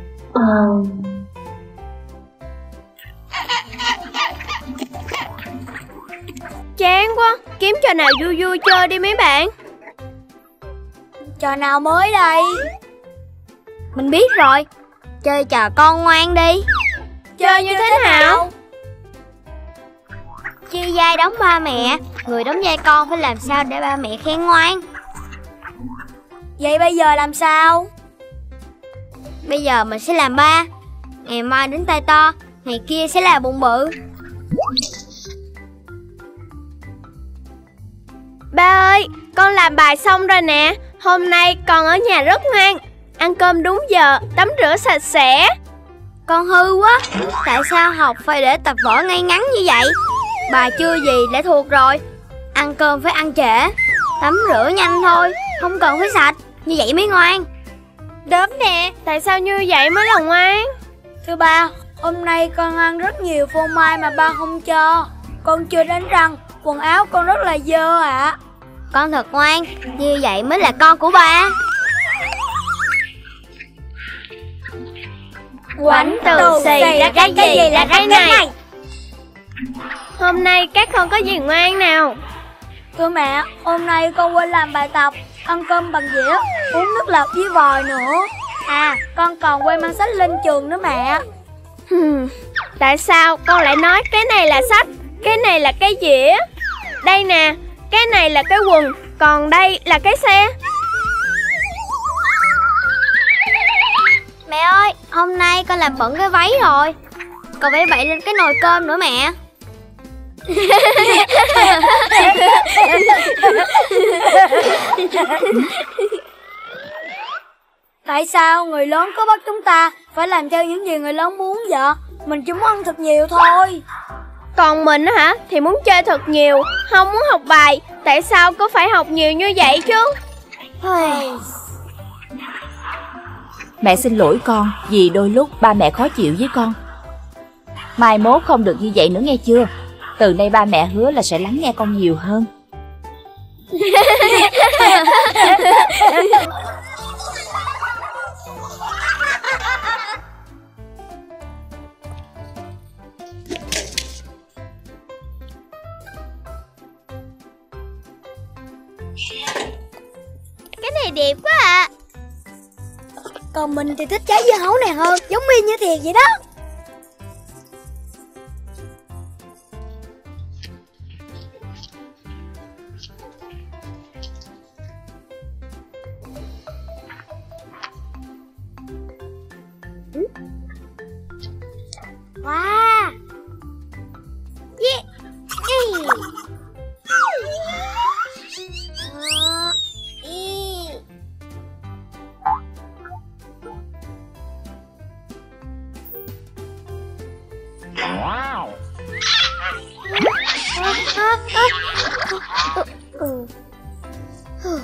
Chán quá, kiếm trò nào vui vui chơi đi mấy bạn. Trò nào mới đây? Mình biết rồi. Chơi trò con ngoan đi. Chơi như thế nào? Chia vai đóng ba mẹ. Người đóng vai con phải làm sao để ba mẹ khen ngoan. Vậy bây giờ làm sao? Bây giờ mình sẽ làm ba. Ngày mai đến tay to. Ngày kia sẽ là bụng bự. Ba ơi, con làm bài xong rồi nè. Hôm nay con ở nhà rất ngoan. Ăn cơm đúng giờ, tắm rửa sạch sẽ. Con hư quá. Tại sao học phải để tập vở ngay ngắn như vậy? Bà chưa gì đã thuộc rồi. Ăn cơm phải ăn trễ. Tắm rửa nhanh thôi, không cần phải sạch. Như vậy mới ngoan. Đốm nè, tại sao như vậy mới là ngoan? Thưa ba, hôm nay con ăn rất nhiều phô mai mà ba không cho. Con chưa đánh răng, quần áo con rất là dơ ạ. À. Con thật ngoan, như vậy mới là con của ba. Quánh từ xì ra cái gì là cái này. Hôm nay các con có gì ngoan nào? Thưa mẹ, hôm nay con quên làm bài tập, ăn cơm bằng dĩa, uống nước lọc với vòi nữa. À, con còn quên mang sách lên trường nữa mẹ. Hmm, tại sao con lại nói cái này là sách, cái này là cái dĩa? Đây nè, cái này là cái quần, còn đây là cái xe. Mẹ ơi, hôm nay con làm bẩn cái váy rồi. Còn phải bậy lên cái nồi cơm nữa mẹ. Tại sao người lớn có bắt chúng ta phải làm theo những gì người lớn muốn vậy? Mình chỉ muốn ăn thật nhiều thôi. Còn mình á hả, thì muốn chơi thật nhiều, không muốn học bài. Tại sao có phải học nhiều như vậy chứ? Mẹ xin lỗi con, vì đôi lúc ba mẹ khó chịu với con. Mai mốt không được như vậy nữa nghe chưa? Từ nay ba mẹ hứa là sẽ lắng nghe con nhiều hơn. Cái này đẹp quá ạ. À. Còn mình thì thích trái dưa hấu này hơn, giống y như thiệt vậy đó. Wow. Yeah. Yeah. Ờ, ý. Wow. À, à, à. Ừ. Ừ.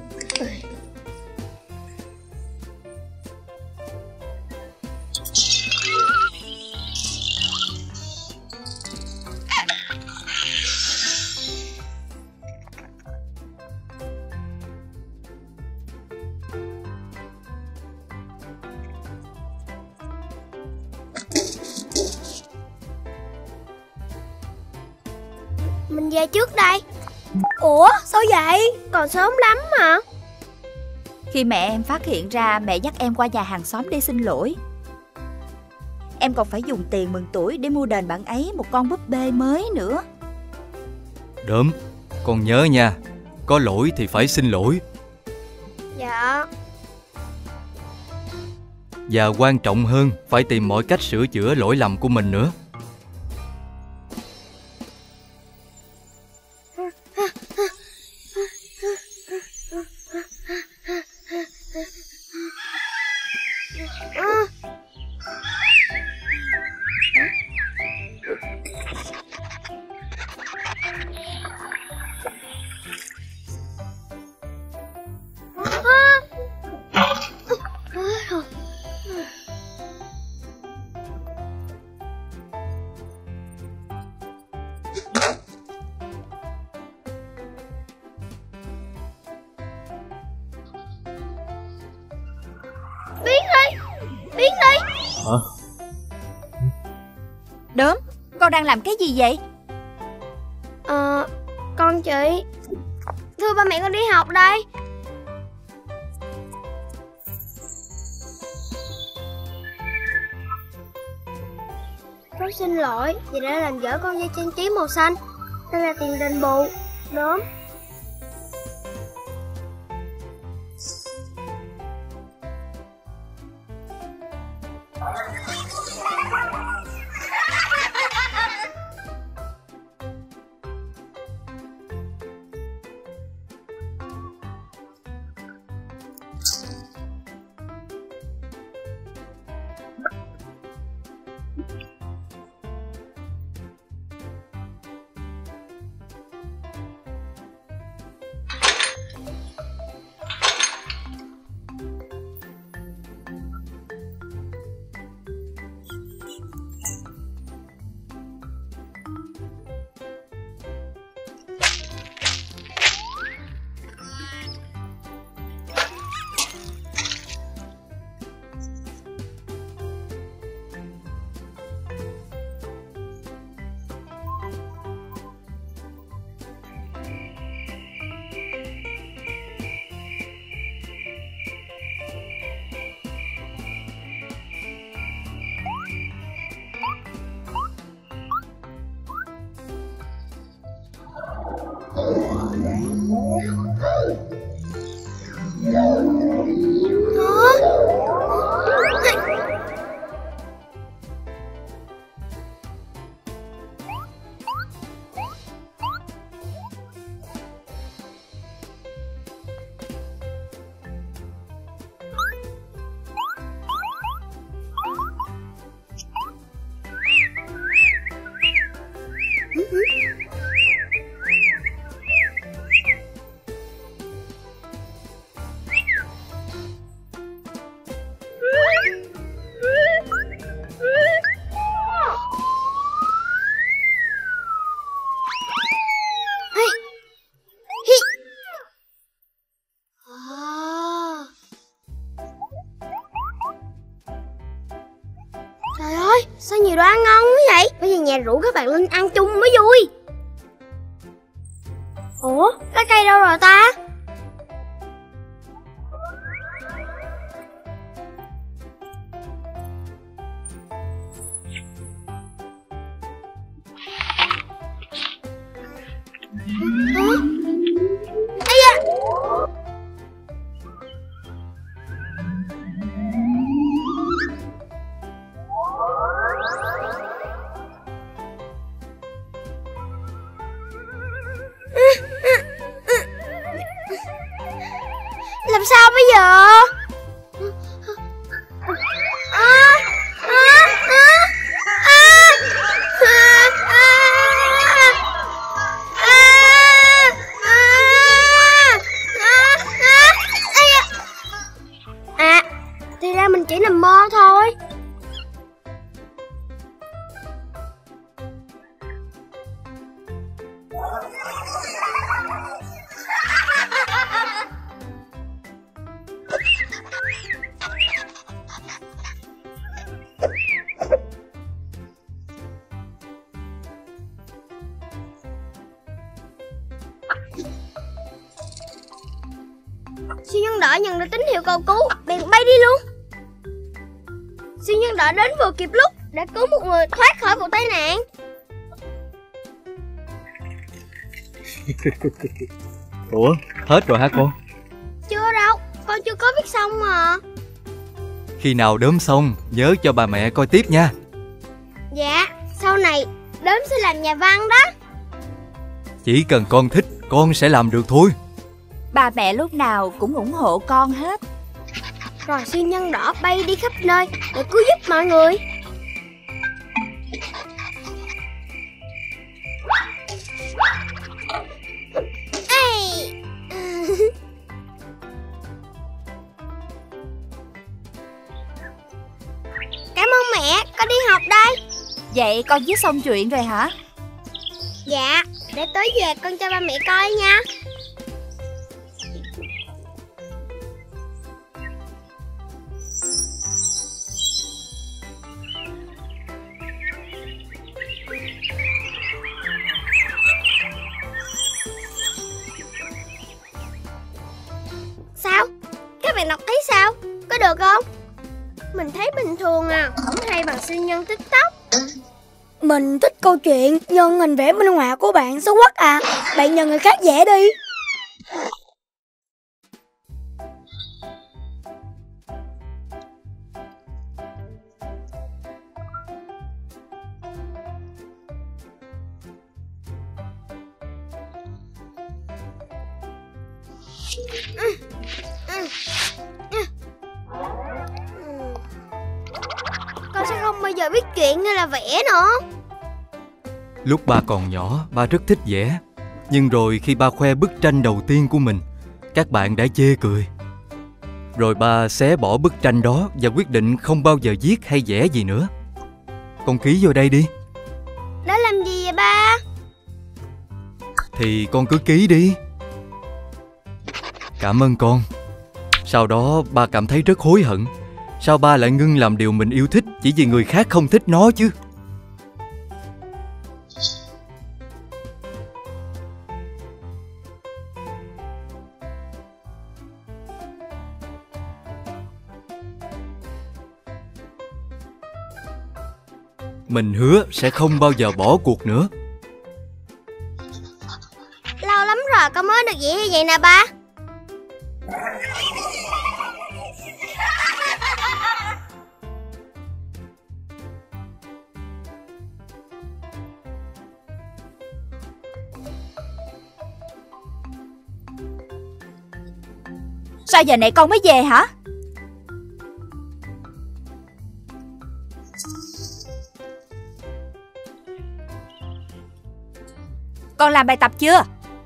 Mình về trước đây. Ủa sao vậy? Còn sớm lắm mà. Khi mẹ em phát hiện ra, mẹ dắt em qua nhà hàng xóm để xin lỗi. Em còn phải dùng tiền mừng tuổi để mua đền bạn ấy một con búp bê mới nữa. Đốm, con nhớ nha, có lỗi thì phải xin lỗi. Dạ. Và quan trọng hơn, phải tìm mọi cách sửa chữa lỗi lầm của mình nữa. Biến đi, biến đi. Hả? Đốm, con đang làm cái gì vậy? Ờ, con chị. Thưa ba mẹ con đi học đây. Con xin lỗi vì đã làm dở con dây trang trí màu xanh. Đây là tiền đền bù. Đốm. Trời ơi, sao nhiều đồ ăn ngon quá vậy? Bây giờ nhà rủ các bạn lên ăn chung mới vui. Ủa, cái cây đâu rồi ta? Hả? Ây da! Làm sao bây giờ? À, à, à, à, à, thì ra mình chỉ nằm mơ thôi. Siêu nhân đỏ nhận được tín hiệu cầu cứu, bèn bay đi luôn. Siêu nhân đỏ đến vừa kịp lúc đã cứu một người thoát khỏi vụ tai nạn. Ủa, hết rồi hả con? Chưa đâu, con chưa có viết xong mà. Khi nào đốm xong, nhớ cho bà mẹ coi tiếp nha. Dạ, sau này đốm sẽ làm nhà văn đó. Chỉ cần con thích, con sẽ làm được thôi. Ba mẹ lúc nào cũng ủng hộ con hết. Rồi siêu nhân đỏ bay đi khắp nơi để cứu giúp mọi người. Ê. Cảm ơn mẹ, con đi học đây. Vậy con viết xong chuyện rồi hả? Dạ, để tới về con cho ba mẹ coi nha. Sao? Các bạn đọc thấy sao? Có được không? Mình thấy bình thường à, không hay bằng siêu nhân TikTok. Mình thích câu chuyện nhân hình vẽ minh họa của bạn xấu quắc à. Bạn nhờ người khác vẽ đi. Con sẽ không bao giờ viết chuyện hay là vẽ nữa. Lúc ba còn nhỏ, ba rất thích vẽ. Nhưng rồi khi ba khoe bức tranh đầu tiên của mình, các bạn đã chê cười. Rồi ba xé bỏ bức tranh đó và quyết định không bao giờ viết hay vẽ gì nữa. Con ký vô đây đi. Đó làm gì vậy ba? Thì con cứ ký đi. Cảm ơn con. Sau đó ba cảm thấy rất hối hận. Sao ba lại ngưng làm điều mình yêu thích chỉ vì người khác không thích nó chứ? Mình hứa sẽ không bao giờ bỏ cuộc nữa. Lâu lắm rồi con như vậy nè ba. Sao giờ này con mới về hả? Con làm bài tập chưa?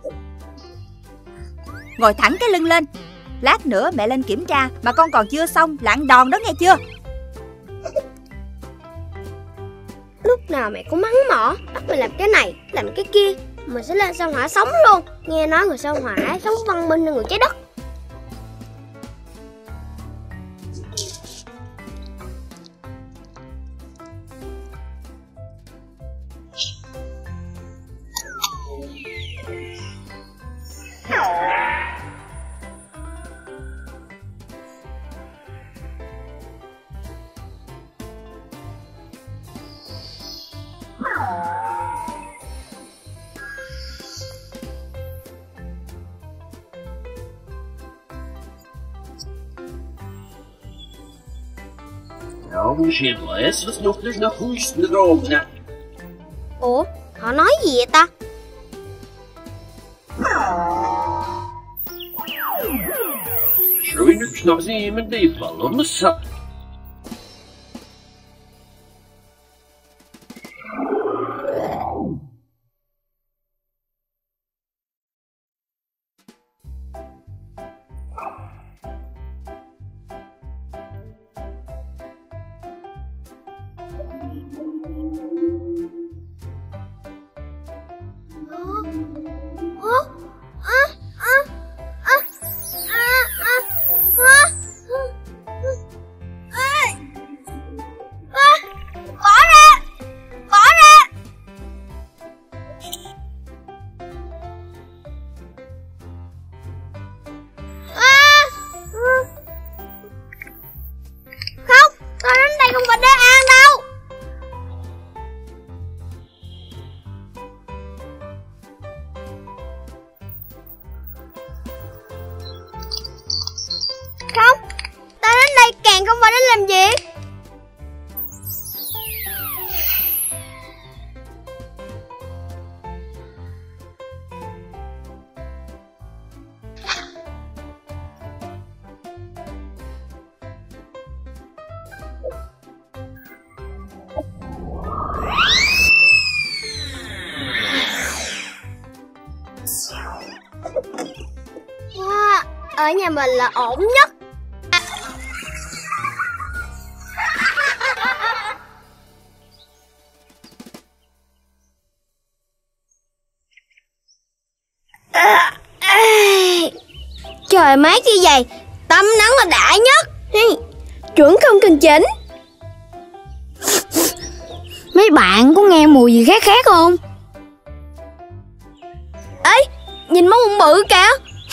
Ngồi thẳng cái lưng lên. Lát nữa mẹ lên kiểm tra mà con còn chưa xong là ăn đòn đó nghe chưa? Lúc nào mẹ cũng mắng mỏ, bắt mình làm cái này, làm cái kia. Mình sẽ lên sao hỏa sống luôn. Nghe nói người sao hỏa sống văn minh hơn người trái đất. Ủa, họ nói gì vậy ta? Wow, ở nhà mình là ổn nhất. Trời mát như vậy, tắm nắng là đã nhất. Chuẩn không cần chỉnh. Mấy bạn có nghe mùi gì khác khác không? Ê, nhìn món bụng bự kìa.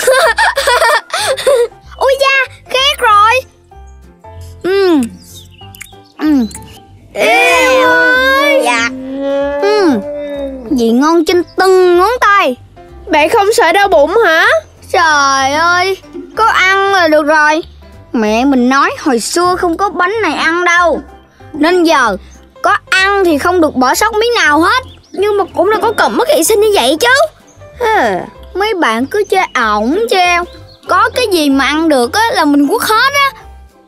Ôi da, khác rồi. Ừ. Ừ. Ê ơi. Dạ. Ừ. Gì ngon trên từng ngón tay. Bạn không sợ đau bụng hả? Trời ơi, có ăn là được rồi. Mẹ mình nói hồi xưa không có bánh này ăn đâu, nên giờ có ăn thì không được bỏ sót miếng nào hết. Nhưng mà cũng đâu có cần mất hy sinh như vậy chứ. À, mấy bạn cứ chơi ổng treo. Có cái gì mà ăn được á là mình quất hết á.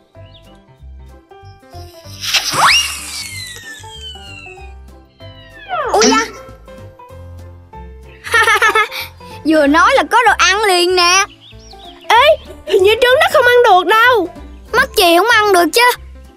Ui da. Vừa nói là có đồ ăn liền nè. Ê, hình như trứng nó không ăn được đâu. Mắc gì không ăn được chứ.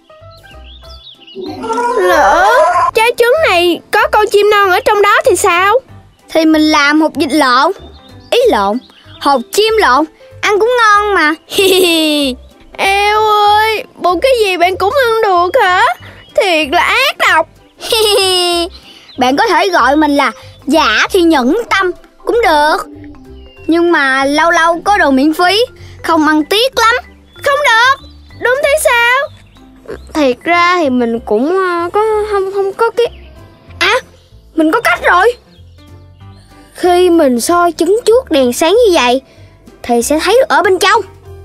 Lỡ trái trứng này có con chim non ở trong đó thì sao? Thì mình làm hột vịt lộn. Ý lộn, hột chim lộn. Ăn cũng ngon mà. Eo ơi, bộ cái gì bạn cũng ăn được hả? Thiệt là ác độc. Bạn có thể gọi mình là Giả Thì Nhẫn Tâm cũng được. Nhưng mà lâu lâu có đồ miễn phí, không ăn tiếc lắm. Không được. Đúng thế sao? Thiệt ra thì mình cũng có không không có cái. À, mình có cách rồi. Khi mình soi trứng trước đèn sáng như vậy thì sẽ thấy được ở bên trong.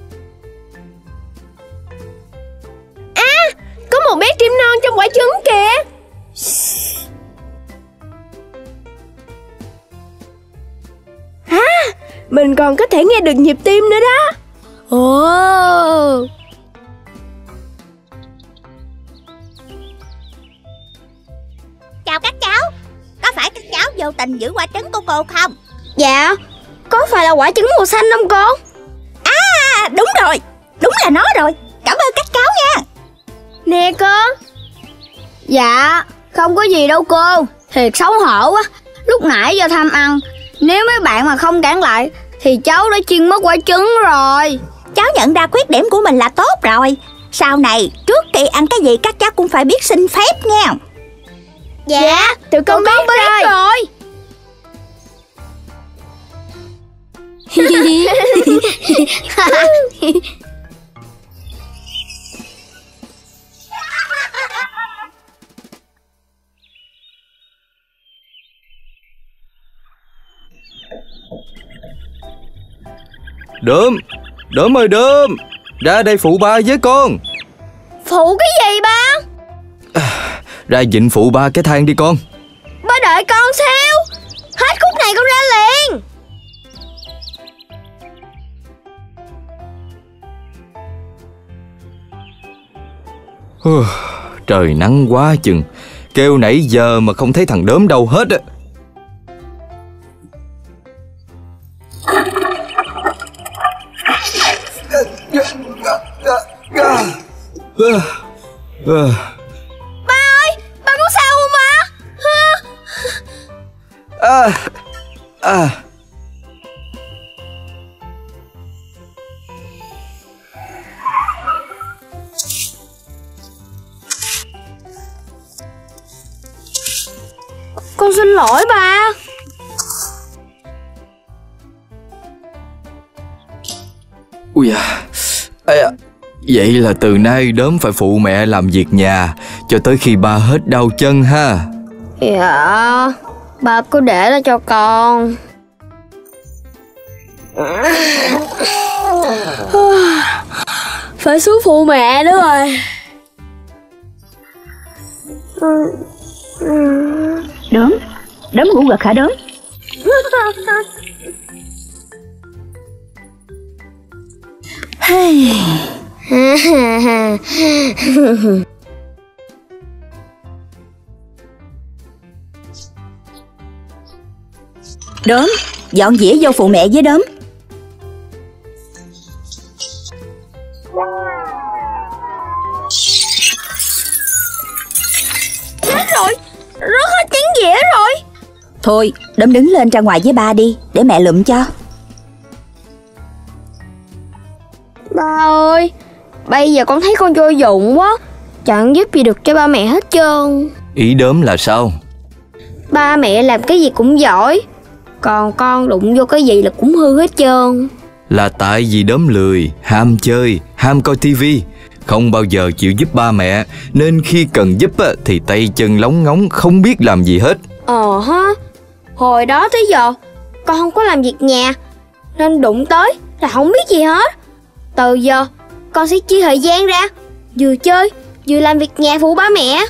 À, có một bé chim non trong quả trứng kìa. À, mình còn có thể nghe được nhịp tim nữa đó. Ồ. Chào các cháu. Có phải các cháu vô tình giữ quả trứng của cô không? Dạ. Có phải là quả trứng màu xanh không cô? À, đúng rồi. Đúng là nó rồi. Cảm ơn các cháu nha. Nè cô. Dạ, không có gì đâu cô. Thiệt xấu hổ quá. Lúc nãy do tham ăn, nếu mấy bạn mà không cản lại thì cháu đã chiên mất quả trứng rồi. Cháu nhận ra khuyết điểm của mình là tốt rồi. Sau này, trước khi ăn cái gì các cháu cũng phải biết xin phép nha. Dạ, dạ tụi con biết, biết rồi, rồi. Đốm, Đốm ơi Đốm, ra đây phụ ba với con. Phụ cái gì ba? À, ra vịn phụ ba cái thang đi con. Ba đợi con sao? Hết khúc này con ra liền. Trời nắng quá chừng. Kêu nãy giờ mà không thấy thằng Đốm đâu hết á. Ba ơi, ba có sao không ba? À, à. Con xin lỗi ba. Ui à, à, vậy là từ nay Đốm phải phụ mẹ làm việc nhà cho tới khi ba hết đau chân ha. Dạ, ba cứ để đó cho con. Phải xuống phụ mẹ nữa rồi. Đốm, Đốm ngủ gật hả Đốm? Đốm, dọn dĩa vô phụ mẹ với Đốm. Chết rồi, rớt hết chén dĩa rồi. Thôi, Đốm đứng lên ra ngoài với ba đi, để mẹ lụm cho. Ba ơi, bây giờ con thấy con vô dụng quá, chẳng giúp gì được cho ba mẹ hết trơn. Ý Đốm là sao? Ba mẹ làm cái gì cũng giỏi, còn con đụng vô cái gì là cũng hư hết trơn. Là tại vì Đốm lười, ham chơi, ham coi tivi, không bao giờ chịu giúp ba mẹ, nên khi cần giúp thì tay chân lóng ngóng không biết làm gì hết. Ờ ha, hồi đó tới giờ con không có làm việc nhà, nên đụng tới là không biết gì hết. Từ giờ con sẽ chia thời gian ra, vừa chơi vừa làm việc nhà phụ ba mẹ.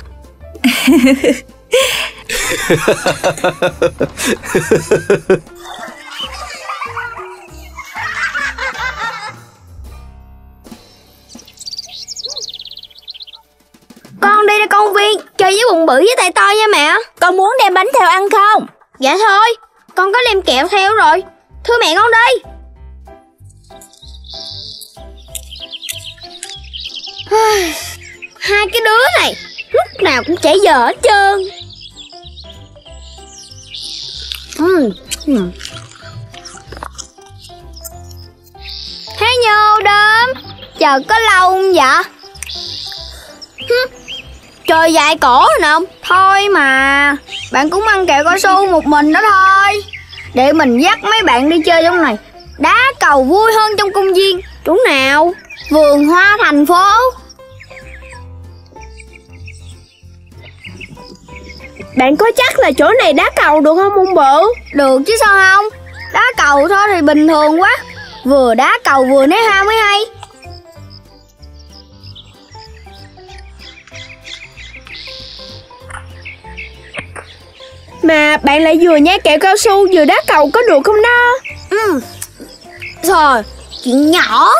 Con đi ra công viên chơi với bụng bự với tay to nha mẹ. Con muốn đem bánh theo ăn không? Dạ thôi, con có đem kẹo theo rồi. Thưa mẹ con đi. Hai cái đứa này lúc nào cũng trễ giờ hết trơn. uhm. uhm. Thế Nhô Đốm, chờ có lâu không vậy? Trời dài cổ rồi nè không? Thôi mà, bạn cũng ăn kẹo cao su một mình đó thôi. Để mình dắt mấy bạn đi chơi trong này. Đá cầu vui hơn trong công viên. Chỗ nào? Vườn hoa thành phố. Bạn có chắc là chỗ này đá cầu được không ông Bự? Được chứ sao không? Đá cầu thôi thì bình thường quá. Vừa đá cầu vừa ném hoa mới hay. Mà bạn lại vừa nhai kẹo cao su vừa đá cầu có được không đó? Ừ. Rồi, chuyện nhỏ.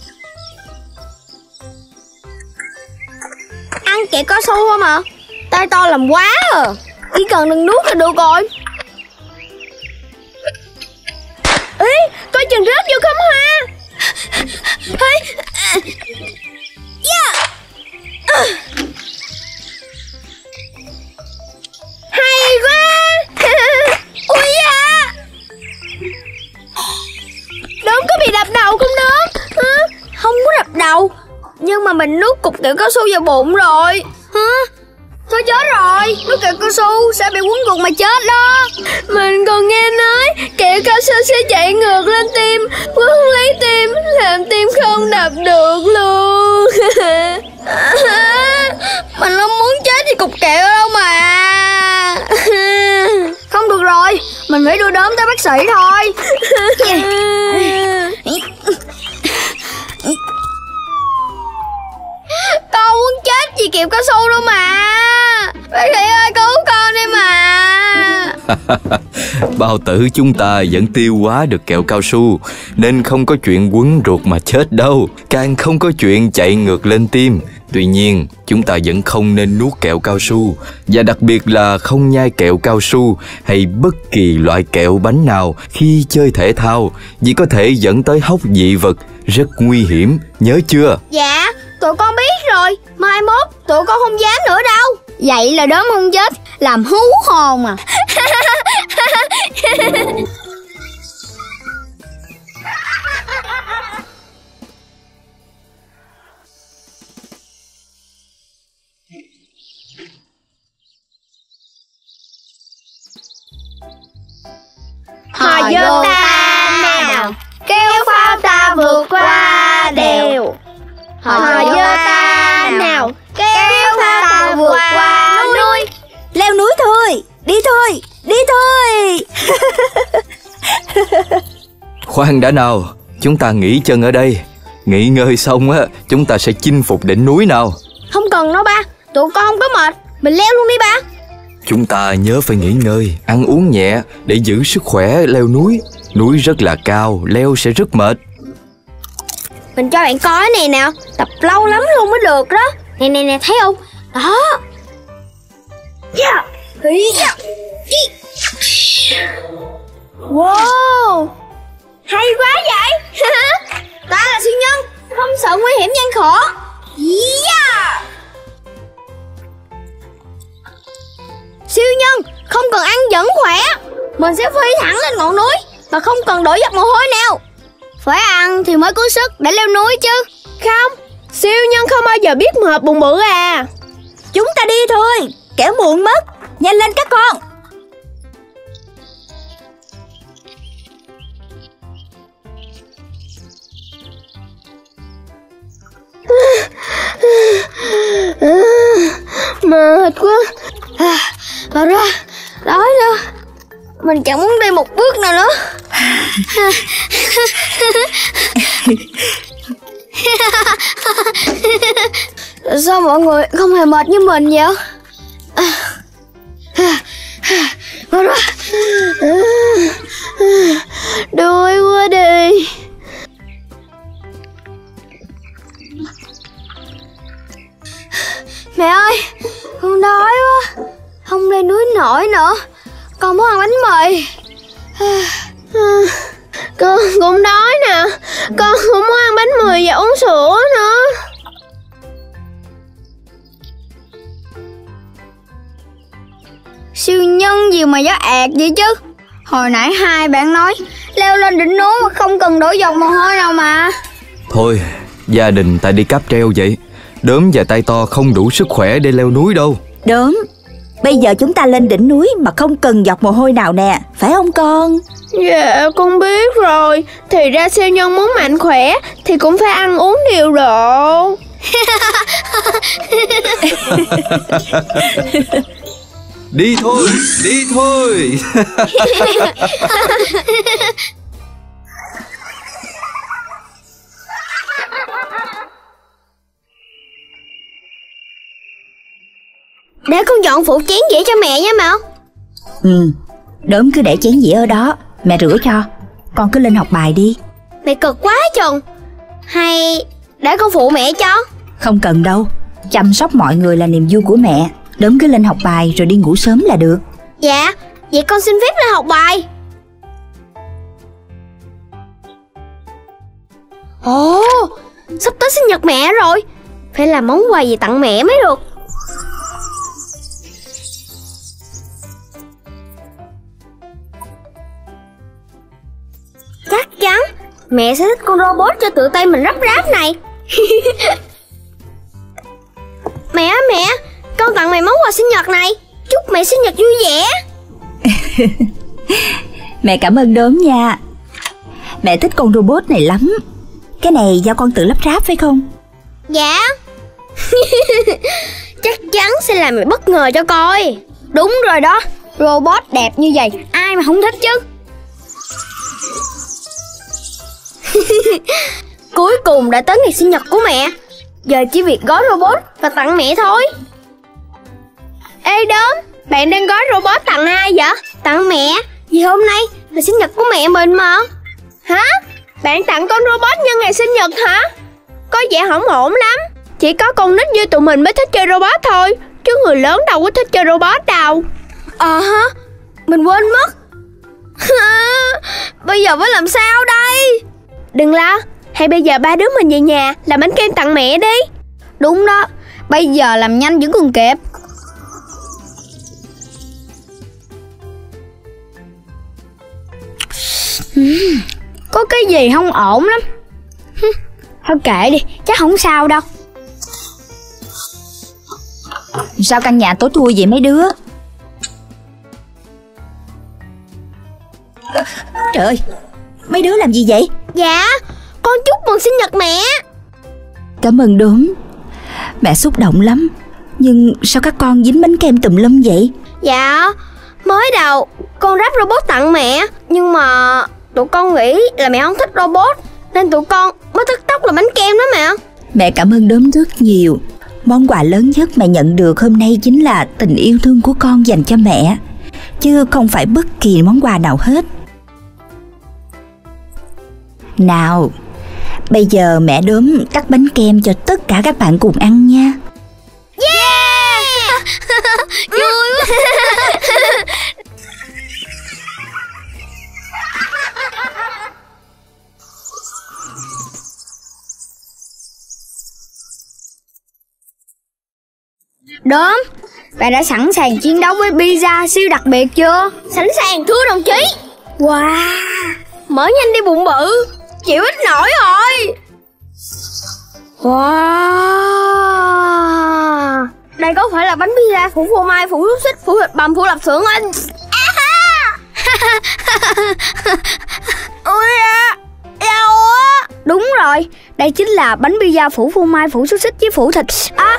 Ăn kẹo cao su không à? Tay to làm quá à. Chỉ cần đừng nuốt là được rồi. Ê, coi chừng rớt vô khóm hoa. Yeah. Hay quá. Ui da. Đốm có bị đập đầu không đó? Hả? Không có đập đầu, nhưng mà mình nuốt cục kẹo cao su vào bụng rồi. Hả? Thôi chết rồi, nuốt kẹo cao su sẽ bị quấn ruột mà chết đó. Mình còn nghe nói kẹo cao su sẽ chạy ngược lên tim, quấn lấy tim, làm tim không đập được luôn. Mình không muốn chết vì cục kẹo đâu mà. Không được rồi, mình phải đưa Đốm tới bác sĩ thôi. Con muốn chết vì kẹo cao su đâu mà. Bác sĩ ơi, cứu con đi mà. Bao tử chúng ta vẫn tiêu hóa được kẹo cao su, nên không có chuyện quấn ruột mà chết đâu, càng không có chuyện chạy ngược lên tim. Tuy nhiên, chúng ta vẫn không nên nuốt kẹo cao su, và đặc biệt là không nhai kẹo cao su hay bất kỳ loại kẹo bánh nào khi chơi thể thao, vì có thể dẫn tới hóc dị vật, rất nguy hiểm, nhớ chưa? Dạ, tụi con biết rồi. Mai mốt tụi con không dám nữa đâu. Vậy là Đốm không chết, làm hú hồn à. Hò vô ta nào, kéo pháo ta vượt qua đèo. Hò vô ta nào, kéo pháo ta vượt qua núi. Leo núi thôi, đi thôi, đi thôi. Khoan đã nào, chúng ta nghỉ chân ở đây. Nghỉ ngơi xong á, chúng ta sẽ chinh phục đỉnh núi nào. Không cần đâu ba, tụi con không có mệt. Mình leo luôn đi ba. Chúng ta nhớ phải nghỉ ngơi, ăn uống nhẹ để giữ sức khỏe leo núi. Núi rất là cao, leo sẽ rất mệt. Mình cho bạn coi này nào, tập lâu lắm luôn mới được đó. Nè nè nè, thấy không? Đó. Yeah. Yeah. Wow, hay quá vậy. Ta là siêu nhân, không sợ nguy hiểm gian khổ. Yeah. Siêu nhân không cần ăn dẫn khỏe. Mình sẽ phi thẳng lên ngọn núi mà không cần đổ giọt mồ hôi nào. Phải ăn thì mới có sức để leo núi chứ. Không, siêu nhân không bao giờ biết mệt bụng bự à. Chúng ta đi thôi, kẻo muộn mất. Nhanh lên các con. Mệt quá. À, mà ra, đói nữa. Mình chẳng muốn đi một bước nào nữa. Sao mọi người không hề mệt như mình vậy? Mà ra, đuối quá đi. Mẹ ơi, con đói quá, không lên núi nổi nữa. Con muốn ăn bánh mì. Con cũng đói nè. Con cũng muốn ăn bánh mì và uống sữa nữa. Siêu nhân gì mà gió ạt vậy chứ. Hồi nãy hai bạn nói leo lên đỉnh núi mà không cần đổ dòng mồ hôi nào mà. Thôi, gia đình ta đi cáp treo vậy. Đốm và tay to không đủ sức khỏe để leo núi đâu. Đốm, bây giờ chúng ta lên đỉnh núi mà không cần giọt mồ hôi nào nè, phải không con? Dạ, con biết rồi. Thì ra siêu nhân muốn mạnh khỏe thì cũng phải ăn uống điều độ. Đi thôi, đi thôi. Để con dọn phụ chén dĩa cho mẹ nha Mèo. Ừ, Đốm cứ để chén dĩa ở đó, mẹ rửa cho. Con cứ lên học bài đi. Mẹ cực quá chừng. Hay để con phụ mẹ cho? Không cần đâu, chăm sóc mọi người là niềm vui của mẹ. Đốm cứ lên học bài rồi đi ngủ sớm là được. Dạ, vậy con xin phép lên học bài. Ồ, sắp tới sinh nhật mẹ rồi. Phải làm món quà gì tặng mẹ mới được. Chắc chắn mẹ sẽ thích con robot cho tự tay mình rắp ráp này. Mẹ ơi mẹ, con tặng mẹ món quà sinh nhật này. Chúc mẹ sinh nhật vui vẻ. Mẹ cảm ơn Đốm nha. Mẹ thích con robot này lắm. Cái này do con tự lắp ráp phải không? Dạ. Chắc chắn sẽ làm mẹ bất ngờ cho coi. Đúng rồi đó, robot đẹp như vậy ai mà không thích chứ. Cuối cùng đã tới ngày sinh nhật của mẹ. Giờ chỉ việc gói robot và tặng mẹ thôi. Ê Đốm, bạn đang gói robot tặng ai vậy? Tặng mẹ, vì hôm nay là sinh nhật của mẹ mình mà. Hả? Bạn tặng con robot nhân ngày sinh nhật hả? Có vẻ không ổn lắm. Chỉ có con nít như tụi mình mới thích chơi robot thôi, chứ người lớn đâu có thích chơi robot đâu. Ờ hả? Mình quên mất. Bây giờ phải làm sao đây? Đừng lo, hay bây giờ ba đứa mình về nhà làm bánh kem tặng mẹ đi. Đúng đó, bây giờ làm nhanh vẫn còn kịp. uhm, Có cái gì không ổn lắm. Thôi kệ đi, chắc không sao đâu. Sao căn nhà tối thui vậy mấy đứa? Trời ơi, mấy đứa làm gì vậy? Dạ, con chúc mừng sinh nhật mẹ. Cảm ơn Đốm. Mẹ xúc động lắm. Nhưng sao các con dính bánh kem tùm lum vậy? Dạ, mới đầu con ráp robot tặng mẹ, nhưng mà tụi con nghĩ là mẹ không thích robot, nên tụi con mới tức tốc là bánh kem đó mẹ. Mẹ cảm ơn Đốm rất nhiều. Món quà lớn nhất mẹ nhận được hôm nay chính là tình yêu thương của con dành cho mẹ, chứ không phải bất kỳ món quà nào hết. Nào, bây giờ mẹ Đốm cắt bánh kem cho tất cả các bạn cùng ăn nha. Yeah! Vui quá. Đốm, bạn đã sẵn sàng chiến đấu với pizza siêu đặc biệt chưa? Sẵn sàng thưa đồng chí. Wow, mở nhanh đi bụng bự, chịu ít nổi rồi. Wow, đây có phải là bánh pizza phủ phô mai, phủ xúc xích, phủ thịt bằm, phủ lạp xưởng anh? Ôi da, đau á. Đúng rồi, đây chính là bánh pizza phủ phô mai, phủ xúc xích với phủ thịt. À,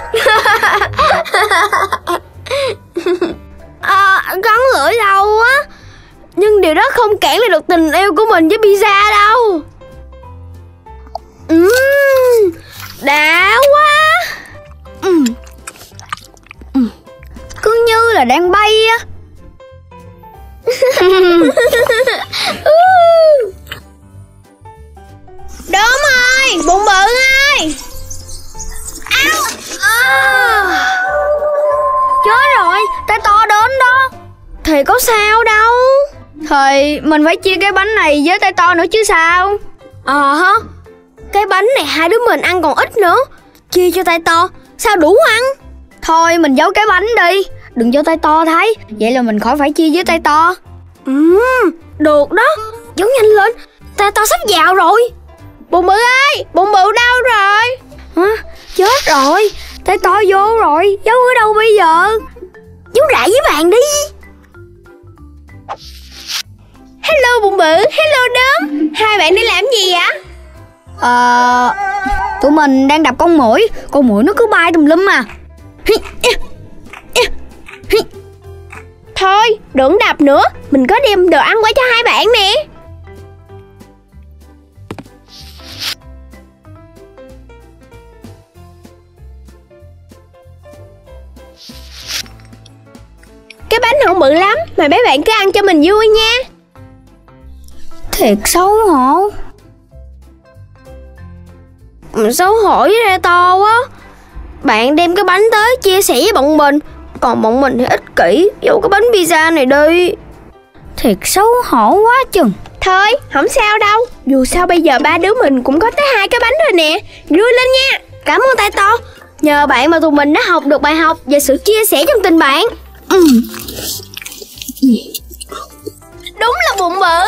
à cắn lưỡi đau á. Nhưng điều đó không cản lại được tình yêu của mình với pizza đâu. Uhm, đã quá. Uhm. Uhm. Cứ như là đang bay á. Đốm ơi, bụng bự ơi. Áo. À. Chết rồi, tay to đến đó. Thì có sao đâu. Thì mình phải chia cái bánh này với tay to nữa chứ sao. Ờ hả? Cái bánh này hai đứa mình ăn còn ít nữa, chia cho tay to sao đủ ăn. Thôi mình giấu cái bánh đi, đừng cho tay to thấy, vậy là mình khỏi phải chia với tay to. Ừ, được đó, giấu nhanh lên, tay to sắp vào rồi. Bụng bự ơi, bụng bự đâu rồi? Hả? Chết rồi, tay to vô rồi, giấu ở đâu bây giờ? Giấu lại với bạn đi. Hello bụng bự, hello Đốm, hai bạn đi làm gì vậy? Ờ, tụi mình đang đập con muỗi, con muỗi nó cứ bay tùm lum à. Thôi, đừng đập nữa, mình có đem đồ ăn qua cho hai bạn nè. không bự lắm, mà mấy bạn cứ ăn cho mình vui nha. Thiệt xấu hổ. Xấu hổ với ra to quá. Bạn đem cái bánh tới chia sẻ với bọn mình, còn bọn mình thì ích kỷ vô cái bánh pizza này đi. Thiệt xấu hổ quá chừng. Thôi không sao đâu, dù sao bây giờ ba đứa mình cũng có tới hai cái bánh rồi nè. Vui lên nha. Cảm ơn tay to, nhờ bạn mà tụi mình đã học được bài học về sự chia sẻ trong tình bạn. Ừ. Đúng là bụng bự.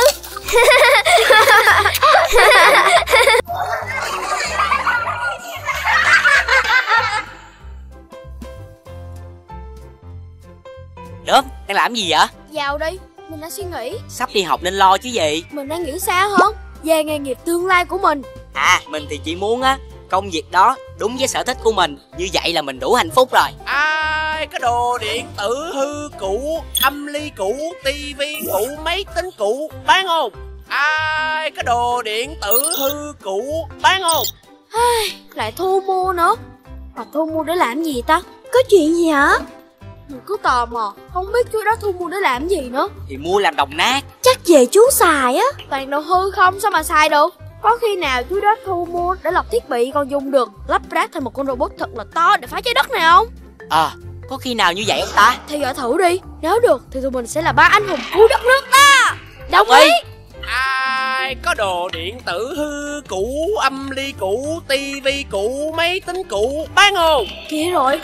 Lớp, đang làm gì vậy? Vào đi, mình đang suy nghĩ. Sắp đi học nên lo chứ gì. Mình đang nghĩ xa hơn về nghề nghiệp tương lai của mình. À, mình thì chỉ muốn á, công việc đó đúng với sở thích của mình. Như vậy là mình đủ hạnh phúc rồi. Ai cái đồ điện tử hư cũ, âm ly cũ, tivi cũ, máy tính cũ bán không? Ai cái đồ điện tử hư cũ bán không? Lại thu mua nữa. Mà thu mua để làm gì ta? Có chuyện gì hả? Mình cứ tò mò, không biết chú đó thu mua để làm gì nữa. Thì mua làm đồng nát. Chắc về chú xài á. Toàn đồ hư không, sao mà xài được? Có khi nào chú đó thu mua để lọc thiết bị còn dùng được, lắp ráp thành một con robot thật là to để phá trái đất này không? Ờ, à, có khi nào như vậy không ta? Thì gọi thử đi. Nếu được thì tụi mình sẽ là ba anh hùng cứu đất nước ta. Đồng ý. Ai có đồ điện tử hư cũ, âm ly cũ, tivi cũ, máy tính cũ bán không? Kia rồi.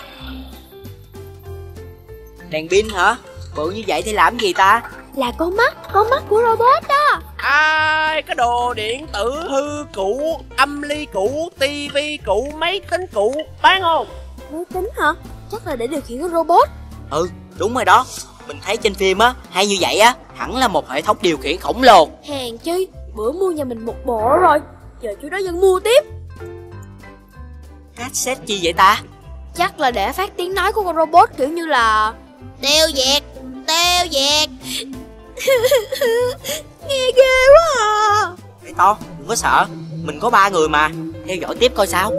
Đèn pin hả? Bự như vậy thì làm gì ta? Là con mắt, con mắt của robot đó. Ai cái đồ điện tử hư cũ, âm ly cũ, tivi cũ, máy tính cũ bán không? Máy tính hả? Chắc là để điều khiển con robot. Ừ, đúng rồi đó. Mình thấy trên phim á, hay như vậy á, hẳn là một hệ thống điều khiển khổng lồ. Hèn chi, bữa mua nhà mình một bộ rồi, giờ chú đó vẫn mua tiếp. Cassette chi vậy ta? Chắc là để phát tiếng nói của con robot kiểu như là tiêu diệt, tiêu diệt. Nghe ghê quá à. Cái to, đừng có sợ, mình có ba người mà. Theo dõi tiếp coi sao.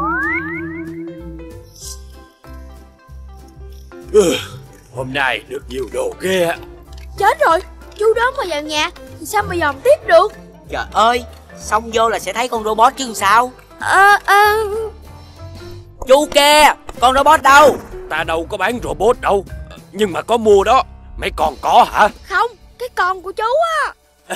Ừ, hôm nay được nhiều đồ ghê. Chết rồi, chú đó mà vào nhà thì sao mà dòm tiếp được? Trời ơi, xông vô là sẽ thấy con robot chứ sao? Ờ, ờ... Chú kia, con robot đâu? Ta đâu có bán robot đâu, nhưng mà có mua đó. Mấy con có hả? Không, cái con của chú á.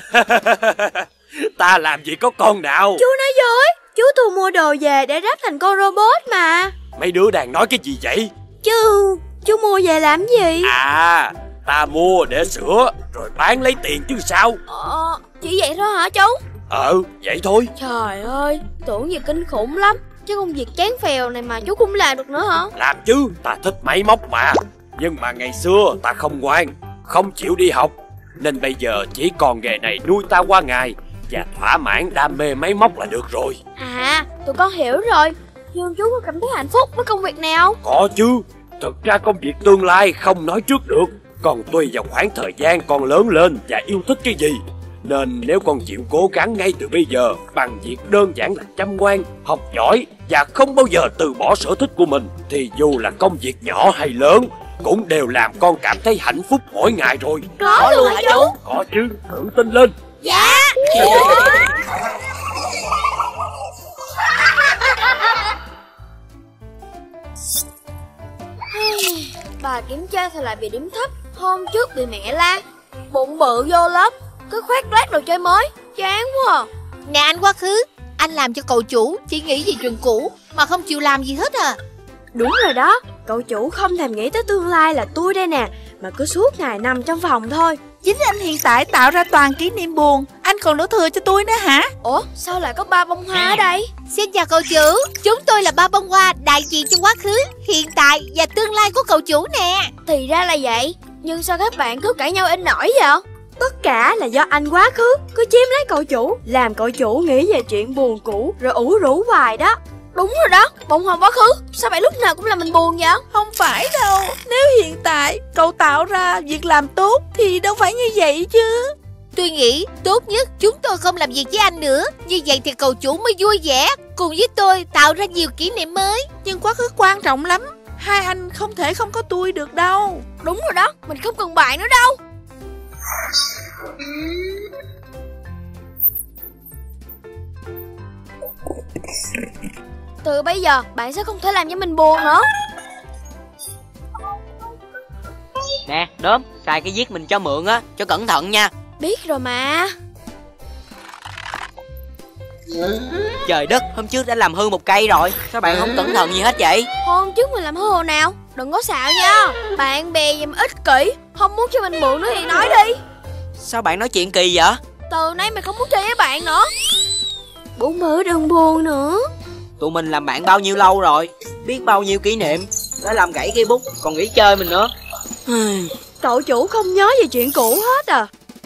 Ta làm gì có con nào. Chú nói dối, chú thu mua đồ về để ráp thành con robot mà. Mấy đứa đang nói cái gì vậy? Chứ, chú mua về làm gì? À, ta mua để sửa rồi bán lấy tiền chứ sao. Ờ, chỉ vậy thôi hả chú? Ờ, vậy thôi. Trời ơi, tưởng gì kinh khủng lắm. Chứ công việc chán phèo này mà chú cũng làm được nữa hả? Làm chứ, ta thích máy móc mà. Nhưng mà ngày xưa ta không ngoan, không chịu đi học, nên bây giờ chỉ còn nghề này nuôi ta qua ngày và thỏa mãn đam mê máy móc là được rồi. À, tụi con hiểu rồi. Nhưng chú có cảm thấy hạnh phúc với công việc này không? Có chứ. Thực ra công việc tương lai không nói trước được, còn tùy vào khoảng thời gian con lớn lên và yêu thích cái gì. Nên nếu con chịu cố gắng ngay từ bây giờ bằng việc đơn giản là chăm ngoan, học giỏi và không bao giờ từ bỏ sở thích của mình, thì dù là công việc nhỏ hay lớn cũng đều làm con cảm thấy hạnh phúc mỗi ngày rồi. Có, Có luôn hả chú? Có chứ, tự tin lên. Dạ. Bà kiểm tra thì lại bị điểm thấp. Hôm trước bị mẹ la. Bụng bự vô lớp cứ khoác lác đồ chơi mới. Chán quá à. Nè anh Quá Khứ, anh làm cho cậu chủ chỉ nghĩ về trường cũ mà không chịu làm gì hết à. Đúng rồi đó, cậu chủ không thèm nghĩ tới tương lai là tôi đây nè, mà cứ suốt ngày nằm trong phòng thôi. Chính anh hiện tại tạo ra toàn kỷ niệm buồn, anh còn đổ thừa cho tôi nữa hả? Ủa, sao lại có ba bông hoa ở đây? Xin chào cậu chủ, chúng tôi là ba bông hoa đại diện cho quá khứ, hiện tại và tương lai của cậu chủ nè. Thì ra là vậy, nhưng sao các bạn cứ cãi nhau in nổi vậy? Tất cả là do anh Quá Khứ cứ chiếm lấy cậu chủ, làm cậu chủ nghĩ về chuyện buồn cũ rồi ủ rũ hoài đó. Đúng rồi đó, bông hoa quá khứ, sao vậy lúc nào cũng làm mình buồn vậy? Không phải đâu, nếu hiện tại cậu tạo ra việc làm tốt thì đâu phải như vậy chứ. Tôi nghĩ tốt nhất chúng tôi không làm việc với anh nữa, như vậy thì cậu chủ mới vui vẻ cùng với tôi tạo ra nhiều kỷ niệm mới. Nhưng quá khứ quan trọng lắm, Hai anh không thể không có tôi được đâu. Đúng rồi đó, mình không cần bạn nữa đâu. Từ bây giờ bạn sẽ không thể làm cho mình buồn nữa. Nè Đốm, xài cái viết mình cho mượn á, cho cẩn thận nha. Biết rồi mà. Trời đất, hôm trước đã làm hư một cây rồi. Sao bạn không cẩn thận gì hết vậy? Hôm trước mình làm hư hồi nào? Đừng có xạo nha. Bạn bè gì mà ích kỷ. Không muốn cho mình mượn nữa thì nói đi. Sao bạn nói chuyện kỳ vậy? Từ nay mình không muốn chơi với bạn nữa. Bụng bự đừng buồn nữa. Tụi mình làm bạn bao nhiêu lâu rồi, biết bao nhiêu kỷ niệm. Đã làm gãy cây bút, còn nghĩ chơi mình nữa. Cậu chủ không nhớ về chuyện cũ hết à?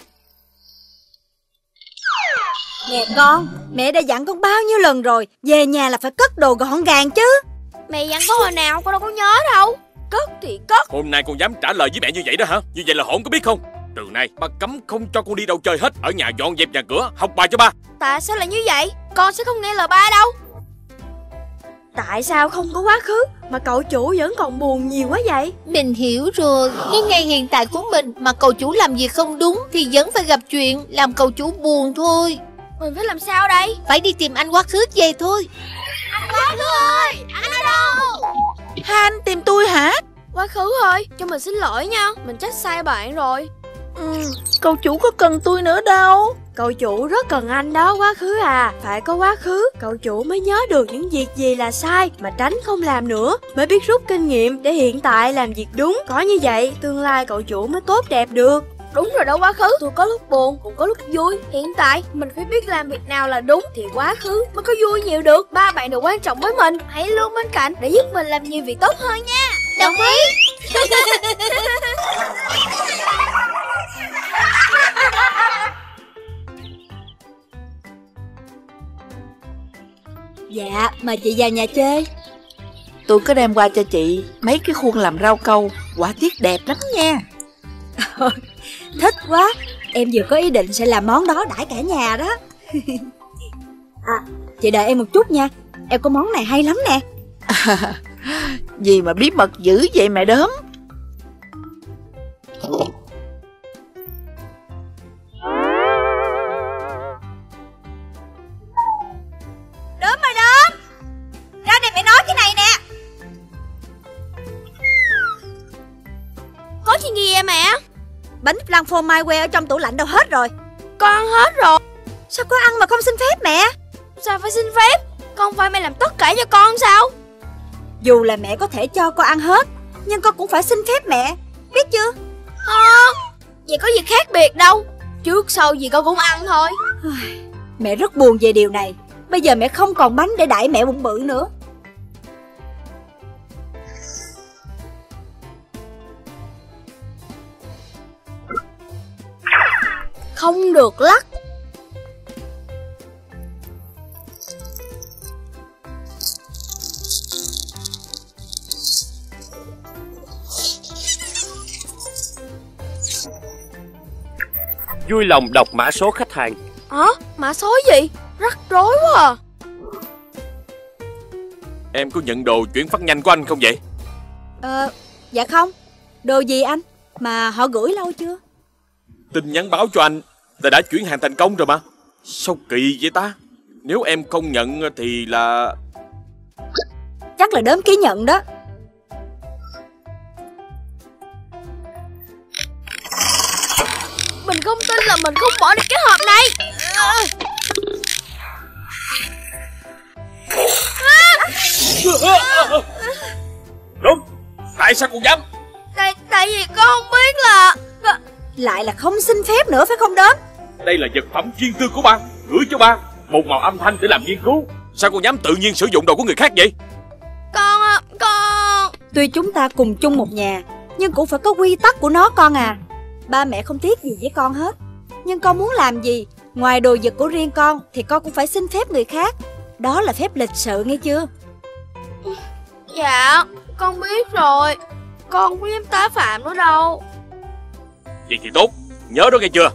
Nè con, mẹ đã dặn con bao nhiêu lần rồi, về nhà là phải cất đồ gọn gàng chứ. Mẹ dặn có hồi nào con đâu có nhớ đâu. Cất thì cất. Hôm nay con dám trả lời với mẹ như vậy đó hả? Như vậy là hổn có biết không? Từ nay ba cấm không cho con đi đâu chơi hết. Ở nhà dọn dẹp nhà cửa, học bài cho ba. Tại sao lại như vậy? Con sẽ không nghe lời ba đâu. Tại sao không có quá khứ mà cậu chủ vẫn còn buồn nhiều quá vậy? Mình hiểu rồi. Cái ngày hiện tại của mình mà cậu chủ làm việc không đúng thì vẫn phải gặp chuyện làm cậu chủ buồn thôi. Mình phải làm sao đây? Phải đi tìm anh quá khứ về thôi. Anh quá khứ ơi, anh ở đâu? Hai anh tìm tôi hả? Quá khứ ơi, cho mình xin lỗi nha. Mình trách sai bạn rồi. Ừ, cậu chủ có cần tôi nữa đâu. Cậu chủ rất cần anh đó quá khứ à. Phải có quá khứ, cậu chủ mới nhớ được những việc gì là sai mà tránh không làm nữa. Mới biết rút kinh nghiệm để hiện tại làm việc đúng. Có như vậy, tương lai cậu chủ mới tốt đẹp được. Đúng rồi đó quá khứ. Tôi có lúc buồn, cũng có lúc vui. Hiện tại, mình phải biết làm việc nào là đúng thì quá khứ mới có vui nhiều được. Ba bạn đều quan trọng với mình. Hãy luôn bên cạnh để giúp mình làm nhiều việc tốt hơn nha. Đồng ý. Dạ, mời chị vào nhà chơi. Tôi có đem qua cho chị mấy cái khuôn làm rau câu, quả tiết đẹp lắm nha. Thích quá, em vừa có ý định sẽ làm món đó đãi cả nhà đó. À, chị đợi em một chút nha, em có món này hay lắm nè. À, gì mà bí mật dữ vậy mẹ Đốm? Đốm ơi Đốm, ra đây mẹ nói cái này nè. Có chuyện gì vậy mẹ? Bánh flan phô mai que ở trong tủ lạnh đâu hết rồi? Con ăn hết rồi. Sao có ăn mà không xin phép mẹ? Sao phải xin phép? Con phải mẹ làm tất cả cho con sao? Dù là mẹ có thể cho con ăn hết, nhưng con cũng phải xin phép mẹ, biết chưa? Không, vậy có gì khác biệt đâu. Trước sau gì con cũng ăn thôi. Mẹ rất buồn về điều này. Bây giờ mẹ không còn bánh để đãi mẹ bụng bự nữa. Không được lắc. Vui lòng đọc mã số khách hàng. Hả? Mã số gì? Rắc rối quá à. Em có nhận đồ chuyển phát nhanh của anh không vậy? Ờ, dạ không. Đồ gì anh? Mà họ gửi lâu chưa? Tin nhắn báo cho anh là đã chuyển hàng thành công rồi mà. Sao kỳ vậy ta? Nếu em không nhận thì là... Chắc là Đốm ký nhận đó. Mình không tin là mình không bỏ được cái hộp này. Đúng. Tại sao con dám? Tại, tại vì con không biết là... Lại là không xin phép nữa phải không Đốm? Đây là vật phẩm riêng tư của ba, gửi cho ba. Một màu âm thanh để làm nghiên cứu. Sao con dám tự nhiên sử dụng đồ của người khác vậy? Con... con... Tuy chúng ta cùng chung một nhà, nhưng cũng phải có quy tắc của nó con à. Ba mẹ không tiếc gì với con hết. Nhưng con muốn làm gì, ngoài đồ vật của riêng con, thì con cũng phải xin phép người khác. Đó là phép lịch sự nghe chưa? Dạ, con biết rồi. Con không dám tái phạm nữa đâu. Vậy thì tốt, nhớ đó nghe chưa?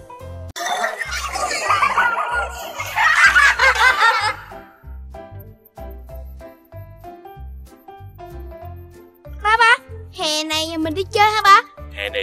Ba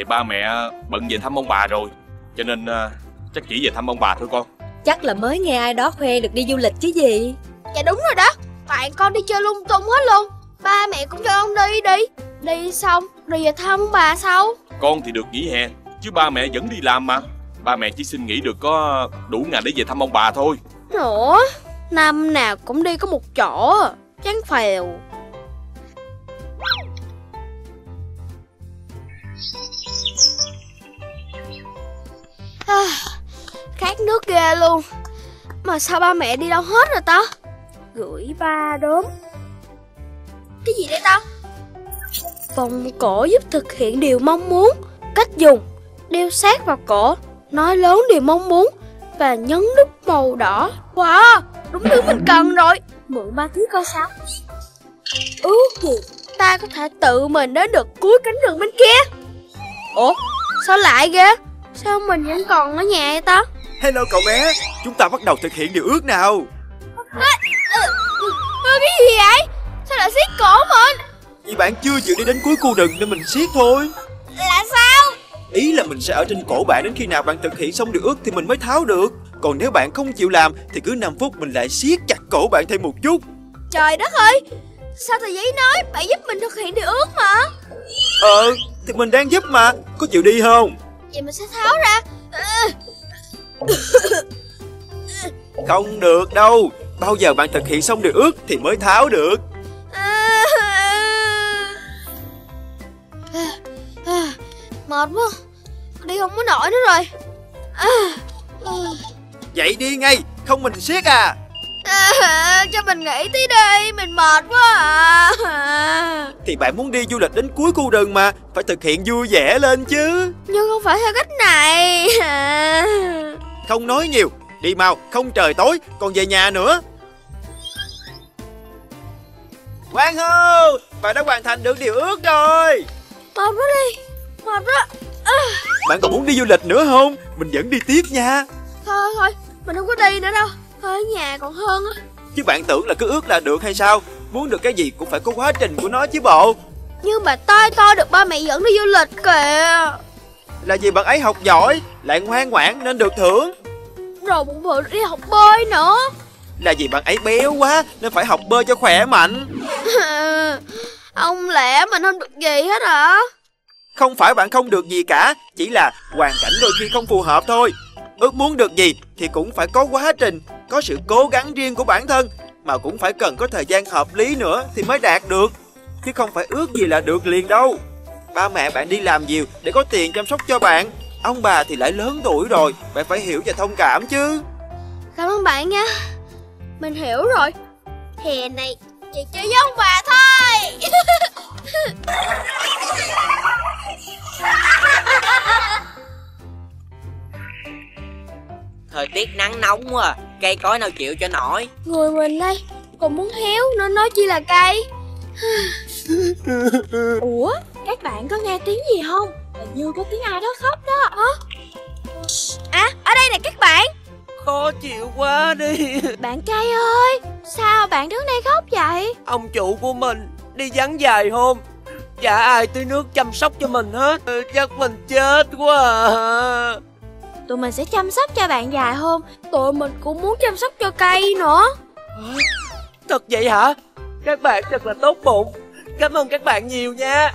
ba mẹ bận về thăm ông bà rồi, cho nên uh, chắc chỉ về thăm ông bà thôi con. Chắc là mới nghe ai đó khoe được đi du lịch chứ gì. Dạ đúng rồi đó, bạn con đi chơi lung tung hết luôn. Ba mẹ cũng cho con đi đi. Đi xong rồi về thăm ông bà sau. Con thì được nghỉ hè, chứ ba mẹ vẫn đi làm mà. Ba mẹ chỉ xin nghỉ được có đủ ngày để về thăm ông bà thôi. Nữa, năm nào cũng đi có một chỗ, chán phèo. À, khát nước ghê luôn. Mà sao ba mẹ đi đâu hết rồi ta? Gửi ba đốm. Cái gì đây ta? Vòng cổ giúp thực hiện điều mong muốn. Cách dùng: đeo sát vào cổ, nói lớn điều mong muốn và nhấn nút màu đỏ. Wow, đúng thứ mình cần rồi. Mượn ba thứ coi sao. Ước gì ta có thể tự mình đến được cuối cánh rừng bên kia. Ủa, sao lại ghê? Sao mình vẫn còn ở nhà vậy ta? Hello cậu bé, chúng ta bắt đầu thực hiện điều ước nào. À, à, à, cái gì vậy? Sao lại siết cổ mình? Vì bạn chưa chịu đi đến cuối khu rừng nên mình siết thôi. Là sao? Ý là mình sẽ ở trên cổ bạn đến khi nào bạn thực hiện xong điều ước thì mình mới tháo được. Còn nếu bạn không chịu làm thì cứ năm phút mình lại siết chặt cổ bạn thêm một chút. Trời đất ơi, sao tờ giấy nói bạn giúp mình thực hiện điều ước mà. Ờ, thì mình đang giúp mà, có chịu đi không? Vậy mình sẽ tháo ra. Không được đâu, bao giờ bạn thực hiện xong điều ước thì mới tháo được. Mệt quá, đi không có nổi nữa rồi. Dậy đi ngay, không mình siết à. À, cho mình nghỉ tí đi, mình mệt quá à. Thì bạn muốn đi du lịch đến cuối khu rừng mà, phải thực hiện vui vẻ lên chứ. Nhưng không phải theo cách này à. Không nói nhiều, đi mau, không trời tối, còn về nhà nữa. Quang hô, bạn đã hoàn thành được điều ước rồi. Mệt quá đi, mệt quá à. Bạn còn muốn đi du lịch nữa không? Mình vẫn đi tiếp nha. Thôi thôi, mình không có đi nữa đâu, thôi ở nhà còn hơn á. Chứ bạn tưởng là cứ ước là được hay sao? Muốn được cái gì cũng phải có quá trình của nó chứ bộ. Nhưng mà tôi tôi được ba mẹ dẫn đi du lịch kìa. Là vì bạn ấy học giỏi, lại ngoan ngoãn nên được thưởng. Rồi bụng vừa đi học bơi nữa. Là vì bạn ấy béo quá nên phải học bơi cho khỏe mạnh. Ông lẽ mình không được gì hết hả? Không phải bạn không được gì cả, chỉ là hoàn cảnh đôi khi không phù hợp thôi. Ước muốn được gì thì cũng phải có quá trình, có sự cố gắng riêng của bản thân, mà cũng phải cần có thời gian hợp lý nữa thì mới đạt được. Chứ không phải ước gì là được liền đâu. Ba mẹ bạn đi làm nhiều để có tiền chăm sóc cho bạn. Ông bà thì lại lớn tuổi rồi, bạn phải hiểu và thông cảm chứ. Cảm ơn bạn nha, mình hiểu rồi. Hè này chị chơi với ông bà thôi. Thời tiết nắng nóng quá, cây cối nào chịu cho nổi. Người mình đây còn muốn héo nên nói chi là cây. Ủa, các bạn có nghe tiếng gì không? Hình như có tiếng ai đó khóc đó. Hả? À, ở đây nè các bạn. Khó chịu quá đi. Bạn Cây ơi, sao bạn đứng đây khóc vậy? Ông chủ của mình đi vắng vài hôm, chả ai tưới nước chăm sóc cho mình hết. Chắc mình chết quá à. Tụi mình sẽ chăm sóc cho bạn vài hôm. Tụi mình cũng muốn chăm sóc cho cây nữa. Thật vậy hả? Các bạn thật là tốt bụng. Cảm ơn các bạn nhiều nha.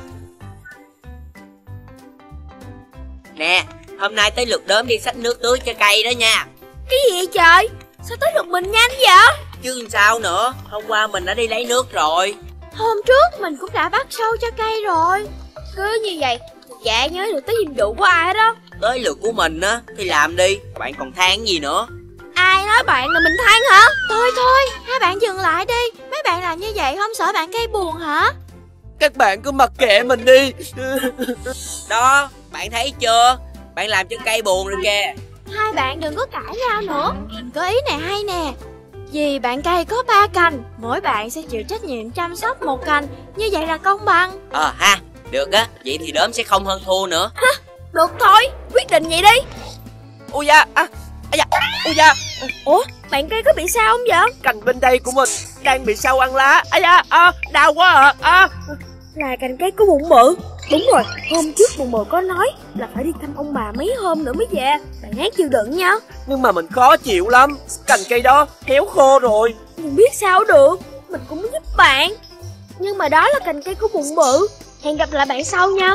Nè, hôm nay tới lượt đốm đi xách nước tưới cho cây đó nha. Cái gì vậy trời? Sao tới lượt mình nhanh vậy? Chứ sao nữa, hôm qua mình đã đi lấy nước rồi. Hôm trước mình cũng đã bắt sâu cho cây rồi. Cứ như vậy, dạ nhớ được tới nhiệm vụ của ai đó. Tới lượt của mình á, thì làm đi, bạn còn than gì nữa. Ai nói bạn là mình than hả? Thôi thôi, hai bạn dừng lại đi. Mấy bạn làm như vậy không sợ bạn Cây buồn hả? Các bạn cứ mặc kệ mình đi. Đó, bạn thấy chưa? Bạn làm cho cây buồn rồi kìa. Hai bạn đừng có cãi nhau nữa. Mình có ý này hay nè. Vì bạn Cây có ba cành, mỗi bạn sẽ chịu trách nhiệm chăm sóc một cành. Như vậy là công bằng. Ờ ha, được á, vậy thì đốm sẽ không hơn thua nữa. Hả? Được thôi, quyết định vậy đi. Ui da, à, à da, ui da. Ủa, bạn Cây có bị sao không vậy? Cành bên đây của mình đang bị sâu ăn lá. À da, à, đau quá à, à. Là cành cây có bụng bự. Đúng rồi, hôm trước bụng bự có nói là phải đi thăm ông bà mấy hôm nữa mới về. Bạn ráng chịu đựng nha. Nhưng mà mình khó chịu lắm. Cành cây đó héo khô rồi. Nhưng biết sao được, mình cũng muốn giúp bạn. Nhưng mà đó là cành cây của bụng bự. Hẹn gặp lại bạn sau nha.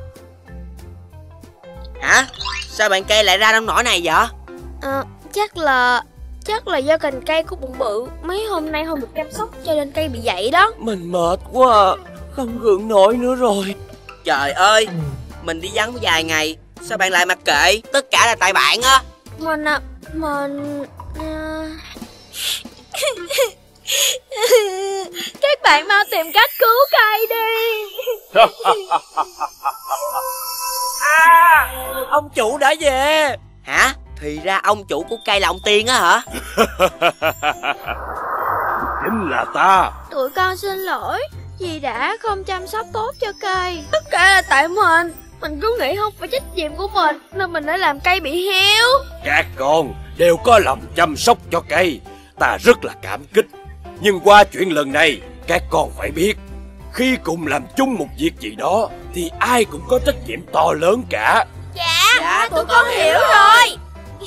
Hả? Sao bạn cây lại ra nông nổi này vậy? À, chắc là Chắc là do cành cây của bụng bự mấy hôm nay không được chăm sóc cho nên cây bị gãy đó. Mình mệt quá à. Không gượng nổi nữa rồi. Trời ơi, mình đi vắng vài ngày, sao bạn lại mặc kệ? Tất cả là tại bạn á. Mình à, mình à... Các bạn mau tìm cách cứu cây đi. À, ông chủ đã về. Hả? Thì ra ông chủ của cây là ông Tiên á hả? Chính là ta. Tụi con xin lỗi vì đã không chăm sóc tốt cho cây. Tất cả là tại mình. Mình cứ nghĩ không phải trách nhiệm của mình nên mình đã làm cây bị héo. Các con đều có lòng chăm sóc cho cây, ta rất là cảm kích. Nhưng qua chuyện lần này, các con phải biết, khi cùng làm chung một việc gì đó thì ai cũng có trách nhiệm to lớn cả. Dạ, dạ tụi, tụi con, con hiểu rồi, rồi.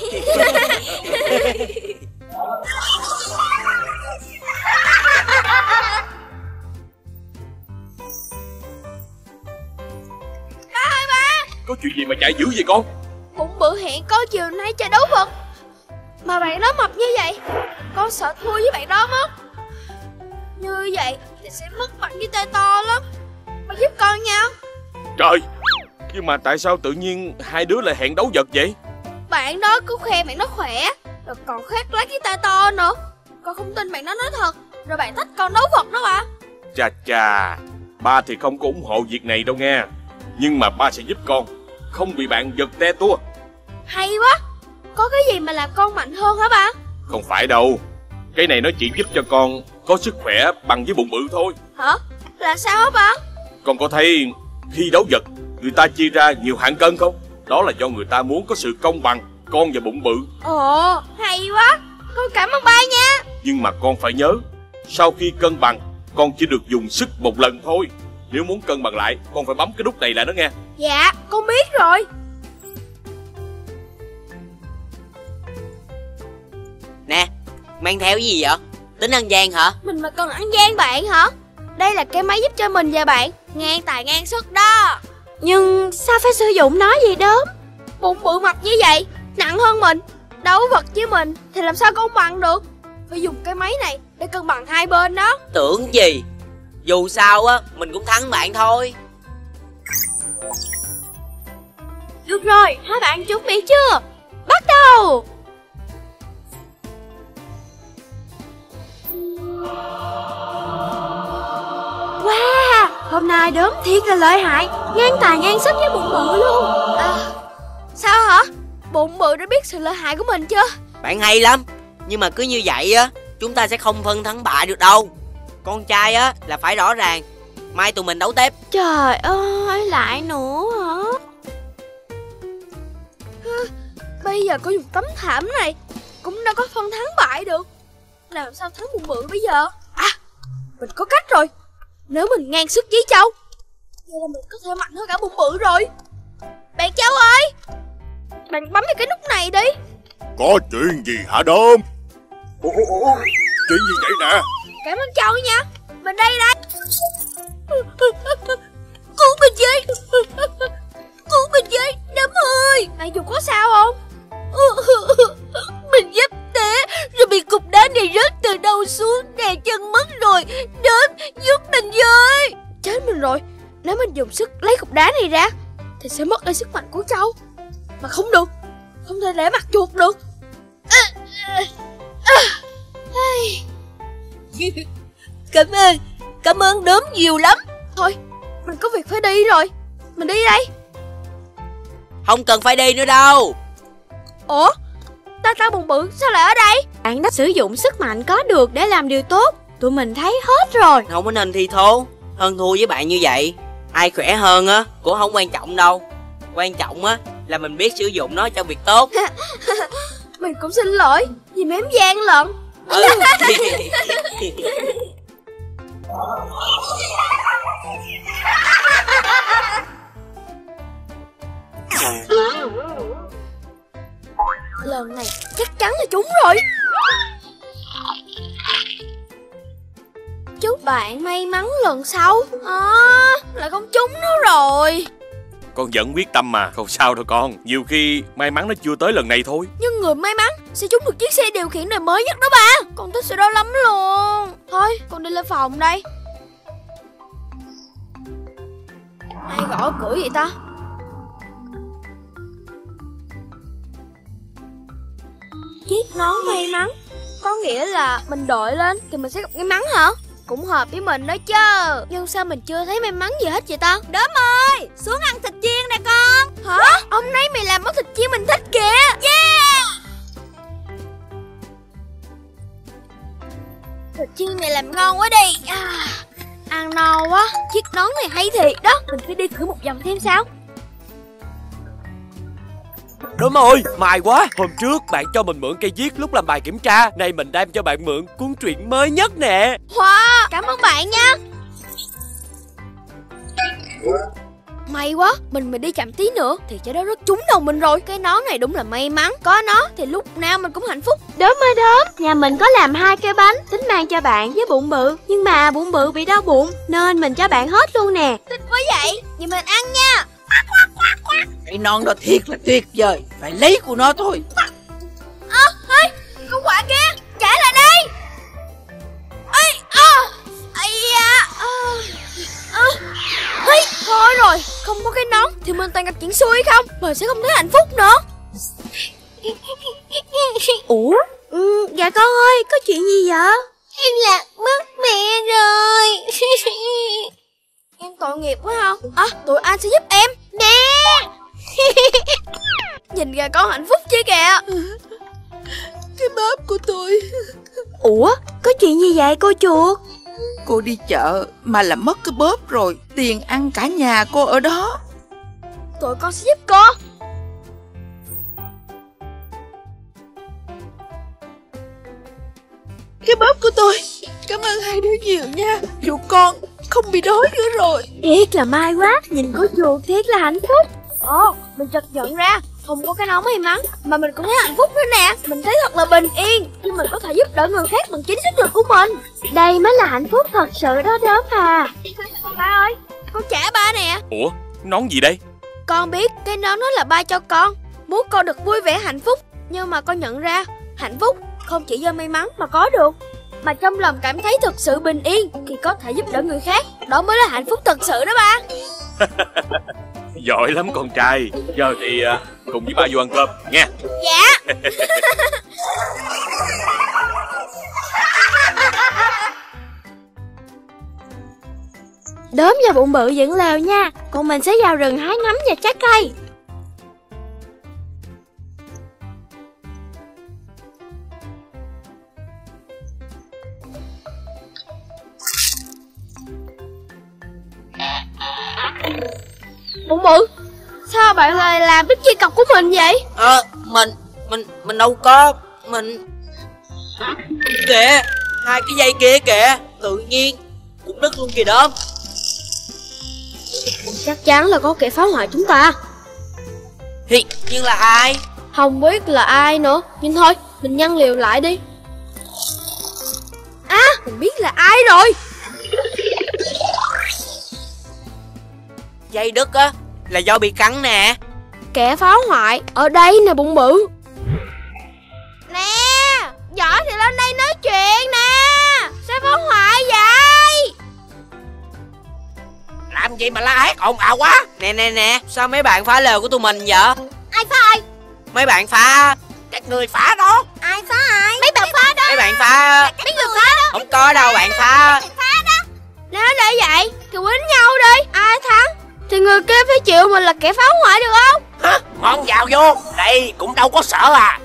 Ba ơi ba! Có chuyện gì mà chạy dữ vậy con? Bụng bự hẹn con chiều nay chơi đấu vật, mà bạn đó mập như vậy, con sợ thua với bạn đó mất. Như vậy thì sẽ mất mặt với tay to lắm. Ba giúp con nha. Trời, nhưng mà tại sao tự nhiên hai đứa lại hẹn đấu vật vậy? Bạn đó cứ khoe bạn đó khỏe, rồi còn khoác lác với tay to nữa. Con không tin bạn đó nói thật, rồi bạn thích con đấu vật đó ba. Chà chà, ba thì không có ủng hộ việc này đâu nghe. Nhưng mà ba sẽ giúp con không bị bạn giật te tua. Hay quá. Có cái gì mà làm con mạnh hơn hả ba? Không phải đâu, cái này nó chỉ giúp cho con có sức khỏe bằng với bụng bự thôi. Hả? Là sao hả ba? Con có thấy khi đấu vật người ta chia ra nhiều hạng cân không? Đó là do người ta muốn có sự công bằng con và bụng bự. Ồ, hay quá. Con cảm ơn ba nha. Nhưng mà con phải nhớ, sau khi cân bằng, con chỉ được dùng sức một lần thôi. Nếu muốn cân bằng lại, con phải bấm cái nút này lại đó nghe. Dạ, con biết rồi. Nè, mang theo cái gì vậy? Tính ăn gian hả? Mình mà còn ăn gian bạn hả? Đây là cái máy giúp cho mình và bạn ngang tài ngang sức đó. Nhưng sao phải sử dụng nó gì đó? Bụng bự mập như vậy, nặng hơn mình, đấu vật với mình thì làm sao công bằng được? Phải dùng cái máy này để cân bằng hai bên đó. Tưởng gì? Dù sao á, mình cũng thắng bạn thôi. Được rồi, hai bạn chuẩn bị chưa? Bắt đầu! Wow, hôm nay đốm thiệt là lợi hại, ngang tài ngang sức với bụng bự luôn. À, sao hả? Bụng bự đã biết sự lợi hại của mình chưa? Bạn hay lắm, nhưng mà cứ như vậy á, chúng ta sẽ không phân thắng bại được đâu. Con trai á là phải rõ ràng. Mai tụi mình đấu tiếp. Trời ơi, lại nữa hả? Bây giờ có dùng tấm thảm này cũng đâu có phân thắng bại được. Làm sao thắng bụng bự bây giờ? À, mình có cách rồi. Nếu mình ngang sức với Châu, vậy là mình có thể mạnh hơn cả bụng bự rồi. Bạn Châu ơi, bạn bấm vào cái nút này đi. Có chuyện gì hả Đốm? Ủa, ủa, ủa, chuyện gì vậy nè? Cảm ơn Châu nha. Mình đây đây. Cứu mình với. Cứu mình với, Đốm ơi. Mày dù có sao không? Mình giúp té rồi bị cục đá này rớt từ đâu xuống, đè chân mất rồi. Đốm giúp mình với. Chết mình rồi. Nếu mình dùng sức lấy cục đá này ra thì sẽ mất đi sức mạnh của Châu. Mà không được, không thể để mặt chuột được. À, à, à. Cảm ơn, cảm ơn Đốm nhiều lắm. Thôi, mình có việc phải đi rồi. Mình đi đây. Không cần phải đi nữa đâu. Ủa, ta ta bụng bự sao lại ở đây? Bạn đã sử dụng sức mạnh có được để làm điều tốt. Tụi mình thấy hết rồi. Không có nên thi thố hơn thua với bạn như vậy. Ai khỏe hơn á cũng không quan trọng đâu. Quan trọng á là mình biết sử dụng nó cho việc tốt. Mình cũng xin lỗi vì mém gian lận. Ừ. Lần này chắc chắn là trúng rồi. Chúc bạn may mắn lần sau. À, lại không trúng nó rồi. Con vẫn quyết tâm mà, không sao đâu con. Nhiều khi may mắn nó chưa tới lần này thôi. Nhưng người may mắn sẽ trúng được chiếc xe điều khiển đời mới nhất đó ba. Con thích xe đó lắm luôn. Thôi con đi lên phòng đây. Ai gõ cửa vậy ta? Chiếc nón may mắn có nghĩa là mình đội lên thì mình sẽ gặp may mắn hả? Cũng hợp với mình đó chứ. Nhưng sao mình chưa thấy may mắn gì hết vậy ta? Đốm ơi, xuống ăn thịt chiên nè con. Hả? Ông nấy mày làm món thịt chiên mình thích kìa. Yeah. Thịt chiên này làm ngon quá đi. À, ăn no quá. Chiếc nón này hay thiệt đó. Mình phải đi thử một vòng thêm sao? Đốm ơi, may quá. Hôm trước bạn cho mình mượn cây viết lúc làm bài kiểm tra. Nay mình đem cho bạn mượn cuốn truyện mới nhất nè. Wow, cảm ơn bạn nha. May quá, mình mà đi chậm tí nữa thì trái đó rất trúng đầu mình rồi. Cái nón này đúng là may mắn. Có nó thì lúc nào mình cũng hạnh phúc. Đốm ơi Đốm, nhà mình có làm hai cái bánh tính mang cho bạn với bụng bự. Nhưng mà bụng bự bị đau bụng nên mình cho bạn hết luôn nè. Thích quá vậy, vậy mình ăn nha. Cái nón đó thiệt là tuyệt vời, phải lấy của nó thôi. Ơ, ê, con quạ kia, trả lại đây. Ê, à, ây da, à, ê, thôi rồi, không có cái nón thì mình toàn gặp chuyện xui không, mình sẽ không thấy hạnh phúc nữa. Ủa, ừ, dạ con ơi, có chuyện gì vậy? Em lạc mất mẹ rồi. Em tội nghiệp quá không? À, tụi anh sẽ giúp em. Nè. Nhìn kìa con hạnh phúc chứ kìa. Cái bóp của tôi. Ủa, có chuyện gì vậy cô chuột? Cô đi chợ mà làm mất cái bóp rồi. Tiền ăn cả nhà cô ở đó. Tụi con sẽ giúp cô. Cái bóp của tôi. Cảm ơn hai đứa nhiều nha. Dù con không bị đói nữa rồi. Thiệt là may quá. Nhìn cô chuột thiệt là hạnh phúc. Ồ, mình chợt nhận ra không có cái nón may mắn mà mình cũng thấy hạnh phúc nữa nè. Mình thấy thật là bình yên khi mình có thể giúp đỡ người khác bằng chính sức lực của mình. Đây mới là hạnh phúc thật sự đó Đốm à. Ba ơi, con trả ba nè. Ủa, nón gì đây? Con biết cái nón đó là ba cho con, muốn con được vui vẻ hạnh phúc. Nhưng mà con nhận ra hạnh phúc không chỉ do may mắn mà có được, mà trong lòng cảm thấy thực sự bình yên thì có thể giúp đỡ người khác. Đó mới là hạnh phúc thật sự đó ba. Giỏi lắm con trai. Giờ thì uh, cùng với ba vô ăn cơm nha. Dạ. Đốm và bụng bự dựng lều nha. Còn mình sẽ vào rừng hái nấm và trái cây. Bụng bự, sao bạn lại làm đứt dây cọc của mình vậy? Ờ, à, mình, mình, mình đâu có, mình... Kìa, hai cái dây kia kìa, tự nhiên, cũng đứt luôn kìa Đốm. Chắc chắn là có kẻ phá hoại chúng ta. Thì, nhưng là ai? Không biết là ai nữa, nhưng thôi, mình nhăn liều lại đi. À, mình biết là ai rồi. Dây đứt á, là do bị cắn nè. Kẻ phá hoại, ở đây nè bụng bự. Nè, giỏi thì lên đây nói chuyện nè. Sao phá hoại vậy? Làm gì mà la hét ồn ào quá. Nè nè nè, sao mấy bạn phá lều của tụi mình vậy? Ai phá ai? Mấy bạn phá. Các người phá đó. Ai phá ai? Mấy bạn phá đó. Mấy bạn phá. Mấy người phá đó. Không có đâu bạn phá. Phá đó. Nếu để vậy thì quýnh nhau đi. Ai thắng thì người kia phải chịu mình là kẻ phá hoại được không? Hả? Ngon vào vô. Đây cũng đâu có sợ à.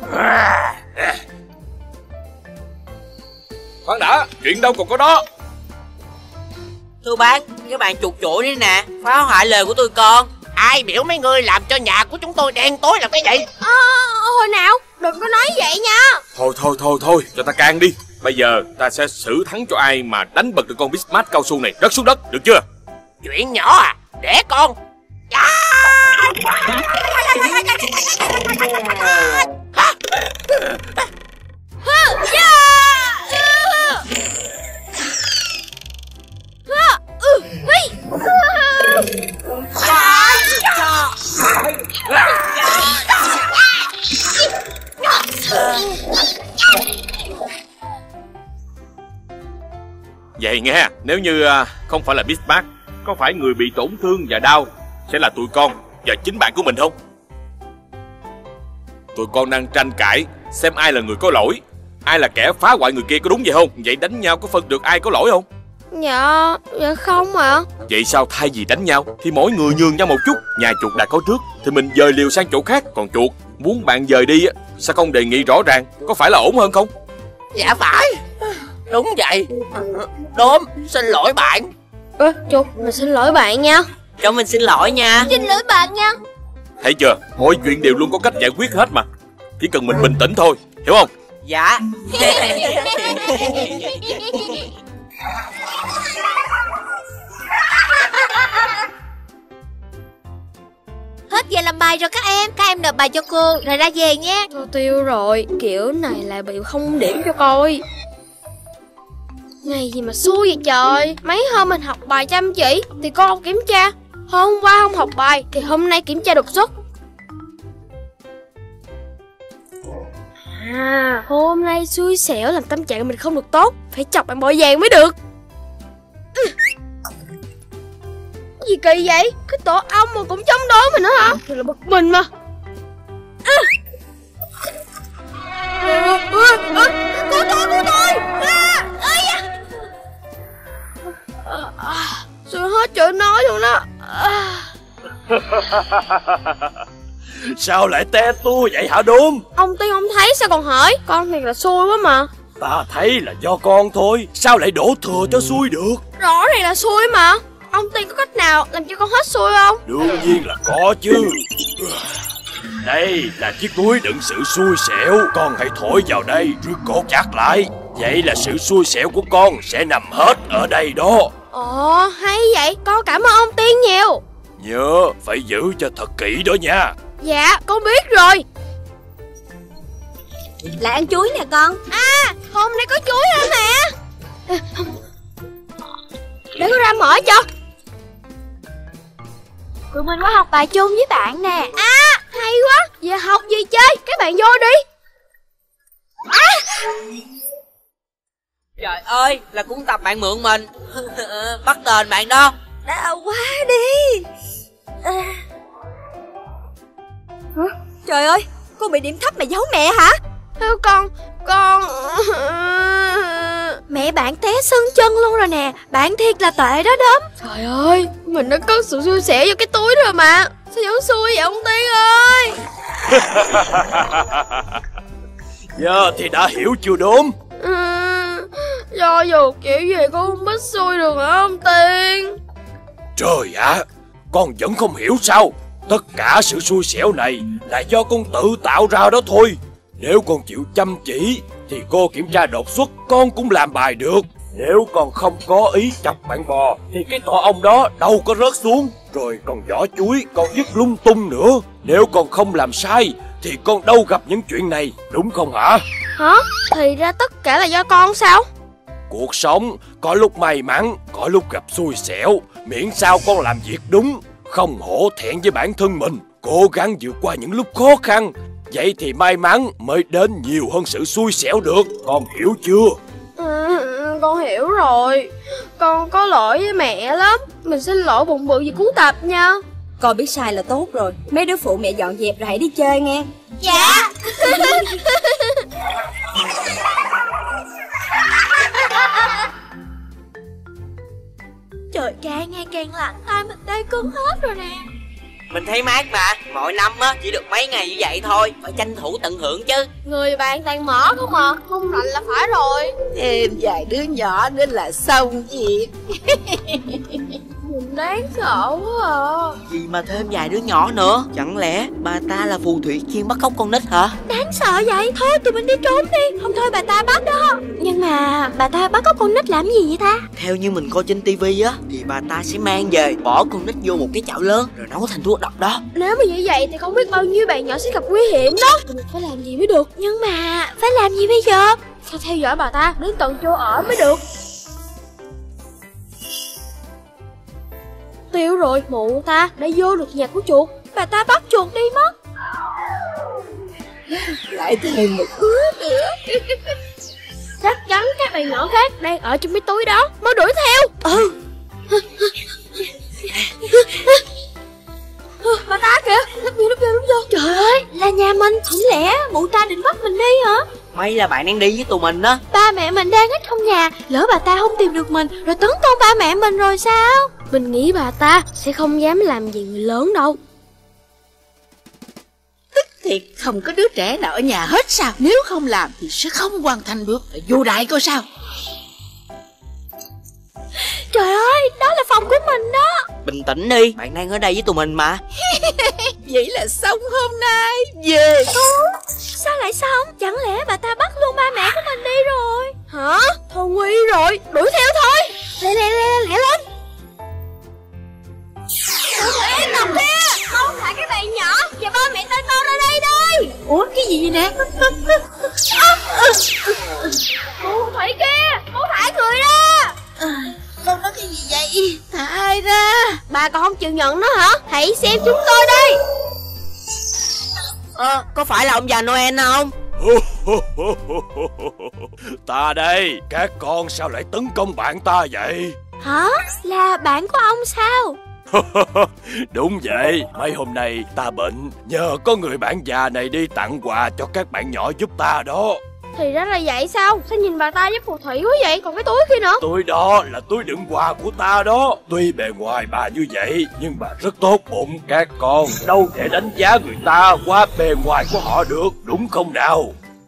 Khoan đã, chuyện đâu còn có đó. Thưa bác, cái bạn chuột chuỗi đi nè, phá hoại lều của tôi con. Ai biểu mấy người làm cho nhà của chúng tôi đen tối làm cái gì? À, hồi nào, đừng có nói vậy nha. Thôi thôi thôi thôi, cho ta can đi. Bây giờ ta sẽ xử thắng cho ai mà đánh bật được con Bismarck cao su này rớt xuống đất, được chưa? Chuyện nhỏ à, để con. À! Vậy nghe, nếu như không phải là Bismarck, có phải người bị tổn thương và đau sẽ là tụi con và chính bạn của mình không? Tụi con đang tranh cãi xem ai là người có lỗi, ai là kẻ phá hoại người kia, có đúng vậy không? Vậy đánh nhau có phân được ai có lỗi không? Dạ, dạ không ạ. Vậy sao thay vì đánh nhau thì mỗi người nhường nhau một chút. Nhà chuột đã có trước thì mình dời liều sang chỗ khác. Còn chuột muốn bạn dời đi sao không đề nghị rõ ràng, có phải là ổn hơn không? Dạ phải. Đúng vậy. Đốm, xin lỗi bạn. Ơ, chuột, mình xin lỗi bạn nha. Cho mình xin lỗi nha. Xin lỗi bạn nha. Thấy chưa, mọi chuyện đều luôn có cách giải quyết hết mà. Chỉ cần mình bình tĩnh thôi, hiểu không? Dạ. Hết giờ làm bài rồi các em. Các em nộp bài cho cô rồi ra về nha. Thôi tiêu rồi, kiểu này lại bị không điểm cho coi. Ngày gì mà xui vậy trời. Mấy hôm mình học bài chăm chỉ thì con không kiểm tra. Hôm qua không học bài thì hôm nay kiểm tra đột xuất. À, hôm nay xui xẻo làm tâm trạng mình không được tốt. Phải chọc bạn bội vàng mới được. Gì kỳ vậy? Cái tổ ong mà cũng chống đối mình nữa hả? Thật là bực mình mà. À. À, à, à, cứu tôi, cứu tôi. À, ơi da. À, à, Xui hết chỗ nói luôn đó. À. Sao lại te tua vậy hả Đốm? Ông Tiên không thấy sao còn hỏi? Con thiệt là xui quá mà. Ta thấy là do con thôi. Sao lại đổ thừa cho xui được? Rõ ràng là xui mà. Ông Tiên có cách nào làm cho con hết xui không? Đương nhiên là có chứ. Đây là chiếc túi đựng sự xui xẻo. Con hãy thổi vào đây rồi cột chặt lại. Vậy là sự xui xẻo của con sẽ nằm hết ở đây đó. Ồ, hay vậy. Con cảm ơn ông Tiên nhiều. Nhớ phải giữ cho thật kỹ đó nha. Dạ, con biết rồi. Lại ăn chuối nè con. À, hôm nay có chuối hả mẹ? Để con ra mở cho. Tụi mình có học bài chung với bạn nè. À, hay quá. Giờ học gì chơi? Các bạn vô đi. À. Trời ơi, là cuốn tập bạn mượn mình. Bắt tên bạn đó. Đau quá đi. À. Hả? Trời ơi, con bị điểm thấp mà giấu mẹ hả? Con, con... Mẹ bạn té sưng chân luôn rồi nè. Bạn thiệt là tệ đó Đốm. Trời ơi, mình đã có sự xui xẻo vô cái túi rồi mà. Sao vẫn xui vậy ông Tiên ơi? Giờ thì đã hiểu chưa Đốm? Ừ, do dù kiểu gì con không biết xui được hả ông Tiên? Trời ạ, à, con vẫn không hiểu sao. Tất cả sự xui xẻo này là do con tự tạo ra đó thôi. Nếu con chịu chăm chỉ thì cô kiểm tra đột xuất con cũng làm bài được. Nếu con không có ý chọc bạn bò thì cái tổ ong đó đâu có rớt xuống. Rồi còn vỏ chuối con vứt lung tung nữa. Nếu con không làm sai thì con đâu gặp những chuyện này, đúng không hả? Hả? Thì ra tất cả là do con sao? Cuộc sống có lúc may mắn, có lúc gặp xui xẻo. Miễn sao con làm việc đúng, không hổ thẹn với bản thân mình, cố gắng vượt qua những lúc khó khăn. Vậy thì may mắn mới đến nhiều hơn sự xui xẻo được. Con hiểu chưa? Ừ, con hiểu rồi. Con có lỗi với mẹ lắm. Mình xin lỗi bụng bự vì cuốn tập nha. Con biết sai là tốt rồi. Mấy đứa phụ mẹ dọn dẹp rồi hãy đi chơi nghe. Dạ. Trời càng ngày càng lạnh, tay mình tê cứng hết rồi nè. Mình thấy mát mà. Mỗi năm á chỉ được mấy ngày như vậy thôi. Phải tranh thủ tận hưởng chứ. Người bạn toàn mở không à. Không lạnh là phải rồi. Thêm vài đứa nhỏ nữa là xong việc. Mình Đáng sợ quá à. Gì mà thêm vài đứa nhỏ nữa? Chẳng lẽ bà ta là phù thủy chuyên bắt cóc con nít hả? Đáng sợ vậy. Thôi tụi mình đi trốn đi. Không thôi bà ta bắt đó. Nhưng mà bà ta bắt cóc con nít làm gì vậy ta? Theo như mình coi trên tivi á, thì bà ta sẽ mang về, bỏ con nít vô một cái chảo lớn rồi nấu thành thuốc độc đó. Nếu mà như vậy thì không biết bao nhiêu bạn nhỏ sẽ gặp nguy hiểm đó. Tụi mình phải làm gì mới được? Nhưng mà phải làm gì bây giờ? Phải theo dõi bà ta đến tận chỗ ở mới được. Tiêu rồi, mụ ta đã vô được nhà của chuột. Bà ta bắt chuột đi mất. Lại thêm một đứa nữa. Chắc chắn các bạn nhỏ khác đang ở trong cái túi đó. Mau đuổi theo. Ừ. Bà ta kìa. Núp vô, núp vô, núp vô. Trời ơi, là nhà mình. Không lẽ mụ ta định bắt mình đi hả? May là bạn đang đi với tụi mình á. Ba mẹ mình đang ở trong nhà. Lỡ bà ta không tìm được mình rồi tấn công ba mẹ mình rồi sao? Mình nghĩ bà ta sẽ không dám làm gì người lớn đâu. Tức thiệt, không có đứa trẻ nào ở nhà hết sao? Nếu không làm thì sẽ không hoàn thành được. Vô đại coi sao. Trời ơi, đó là phòng của mình đó. Bình tĩnh đi, bạn đang ở đây với tụi mình mà. Vậy là xong hôm nay. Về. Ủa, sao lại xong? Chẳng lẽ bà ta bắt luôn ba mẹ của mình đi rồi? Hả? Thôi nguy rồi, đuổi theo thôi. Lẹ lẹ lẹ lẹ lên. Ê, Ngọc kia, mau thả cái bạn nhỏ và ba mẹ tay to ra đây đây. Ủa, cái gì vậy nè? Phù thủy kia, mau thả người ra. Con nói cái gì vậy? Thả ai ra? Bà còn không chịu nhận nó hả? Hãy xem chúng tôi đây. Ờ, à, có phải là ông già Noel không? Ta đây, các con sao lại tấn công bạn ta vậy? Hả? Là bạn của ông sao? Đúng vậy, mấy hôm nay ta bệnh, nhờ có người bạn già này đi tặng quà cho các bạn nhỏ giúp ta đó. Thì ra là vậy sao? Sao nhìn bà ta với phù thủy quá vậy? Còn cái túi kia nữa. Túi đó là túi đựng quà của ta đó. Tuy bề ngoài bà như vậy, nhưng bà rất tốt bụng. Các con đâu thể đánh giá người ta qua bề ngoài của họ được, đúng không nào?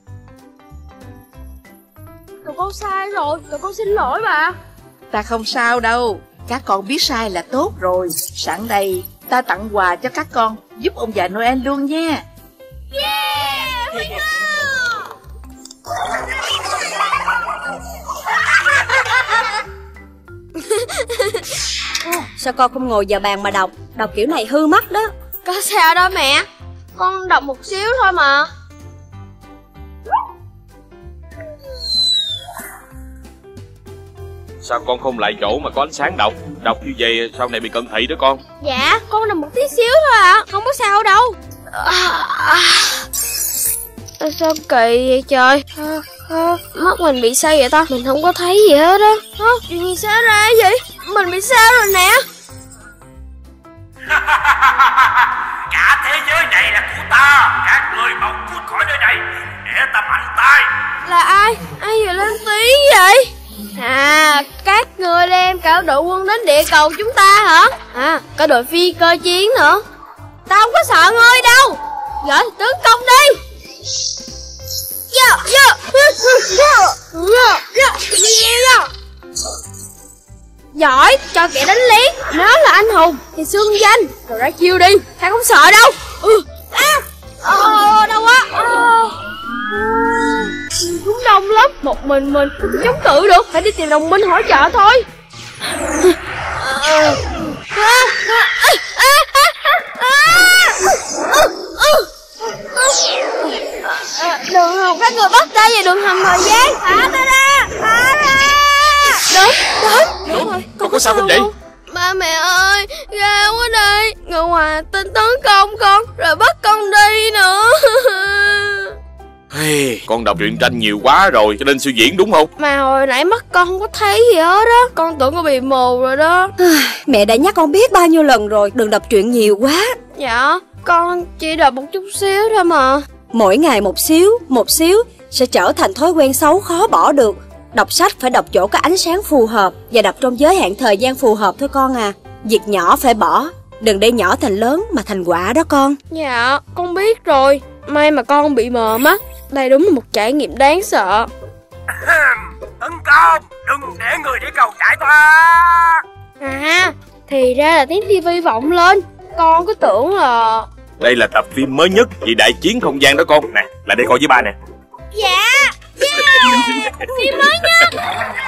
Tụi con sai rồi, tụi con xin lỗi bà. Ta không sao đâu. Các con biết sai là tốt rồi. Sẵn đây ta tặng quà cho các con, giúp ông già Noel luôn nha. Yeah, phải không? Sao con không ngồi vào bàn mà đọc? Đọc kiểu này hư mắt đó. Có sao đâu mẹ, con đọc một xíu thôi mà. Sao con không lại chỗ mà có ánh sáng đọc? Đọc như vậy sau này bị cận thị đó con. Dạ, con đọc một tí xíu thôi ạ, à. Không có sao đâu. à, à. Sao kỳ vậy trời? à, à, Mắt mình bị sao vậy ta? Mình không có thấy gì hết á. à, Chuyện gì xảy ra vậy? Mình bị sao rồi nè? Cả thế giới này là của ta. Các người mau cút khỏi nơi này để ta mạnh tay. Là ai? Ai vừa lên tiếng vậy? À, các người đem cả đội quân đến địa cầu chúng ta hả? À, cả đội phi cơ chiến nữa. Tao không có sợ ngươi đâu. Giỏi thì tấn công đi. Yeah, yeah. Yeah, yeah. Yeah. Giỏi, cho kẻ đánh lén. Nó là anh hùng thì xưng danh rồi ra chiêu đi. Thằng không sợ đâu. Ừ. À. Ờ, đâu quá. Ờ. Cũng đông lắm, một mình mình không thể chống cự được, phải đi tìm đồng minh hỗ trợ thôi. Đường hầm, các người bắt ta về đường hầm thời gian. Thả ta ra, thả ra. Đến, đến. Đúng rồi, con có sao không vậy? Ba mẹ ơi, ra quá đây. Người ngoài tên tấn công con rồi bắt con đi nữa. Hey, con đọc truyện tranh nhiều quá rồi cho nên suy diễn đúng không? Mà hồi nãy mắt con không có thấy gì hết á. Con tưởng con bị mù rồi đó. Mẹ đã nhắc con biết bao nhiêu lần rồi, đừng đọc truyện nhiều quá. Dạ, con chỉ đọc một chút xíu thôi mà. Mỗi ngày một xíu, một xíu sẽ trở thành thói quen xấu khó bỏ được. Đọc sách phải đọc chỗ có ánh sáng phù hợp và đọc trong giới hạn thời gian phù hợp thôi con à. Việc nhỏ phải bỏ, đừng để nhỏ thành lớn mà thành quả đó con. Dạ, con biết rồi. May mà con bị mờ mắt. Đây đúng là một trải nghiệm đáng sợ. Tấn công, đừng để người địa cầu chạy thoát. À, Thì ra là tiếng tivi vọng lên. Con cứ tưởng là... Đây là tập phim mới nhất về đại chiến không gian đó con. Nè, lại đây coi với ba nè. Dạ. Yeah. Phim mới nhất.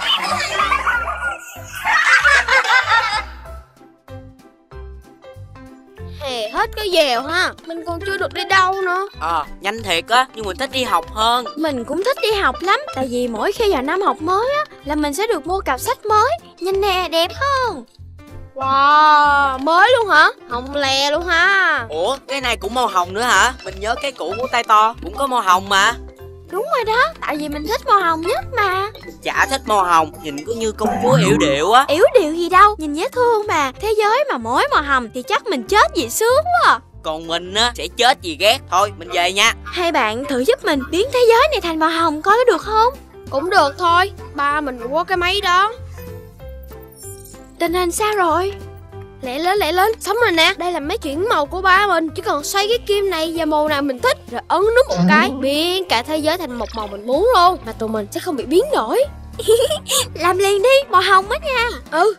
Hè hết cái dèo ha. Mình còn chưa được đi đâu nữa. Ờ, à, nhanh thiệt á, nhưng mình thích đi học hơn. Mình cũng thích đi học lắm. Tại vì mỗi khi vào năm học mới á là mình sẽ được mua cặp sách mới. Nhìn nè, đẹp không? Wow, mới luôn hả? Hồng lè luôn ha. Ủa, cái này cũng màu hồng nữa hả? Mình nhớ cái cũ của tay to cũng có màu hồng mà. Đúng rồi đó, tại vì mình thích màu hồng nhất mà. Chả thích màu hồng, nhìn có như công chúa yểu điệu á. Yểu điệu gì đâu, nhìn dễ thương mà. Thế giới mà mỗi màu hồng thì chắc mình chết vì sướng quá à. Còn mình á, sẽ chết vì ghét. Thôi, mình về nha. Hai bạn thử giúp mình biến thế giới này thành màu hồng coi có được không? Cũng được thôi, ba mình cũng có cái máy đó. Tình hình sao rồi? Lẹ lên, lẹ lên, xong rồi nè. Đây là máy chuyển màu của ba mình. Chỉ cần xoay cái kim này vào màu nào mình thích, rồi ấn nút một cái, biến cả thế giới thành một màu mình muốn luôn. Mà tụi mình sẽ không bị biến đổi. Làm liền đi, màu hồng á nha. Ừ.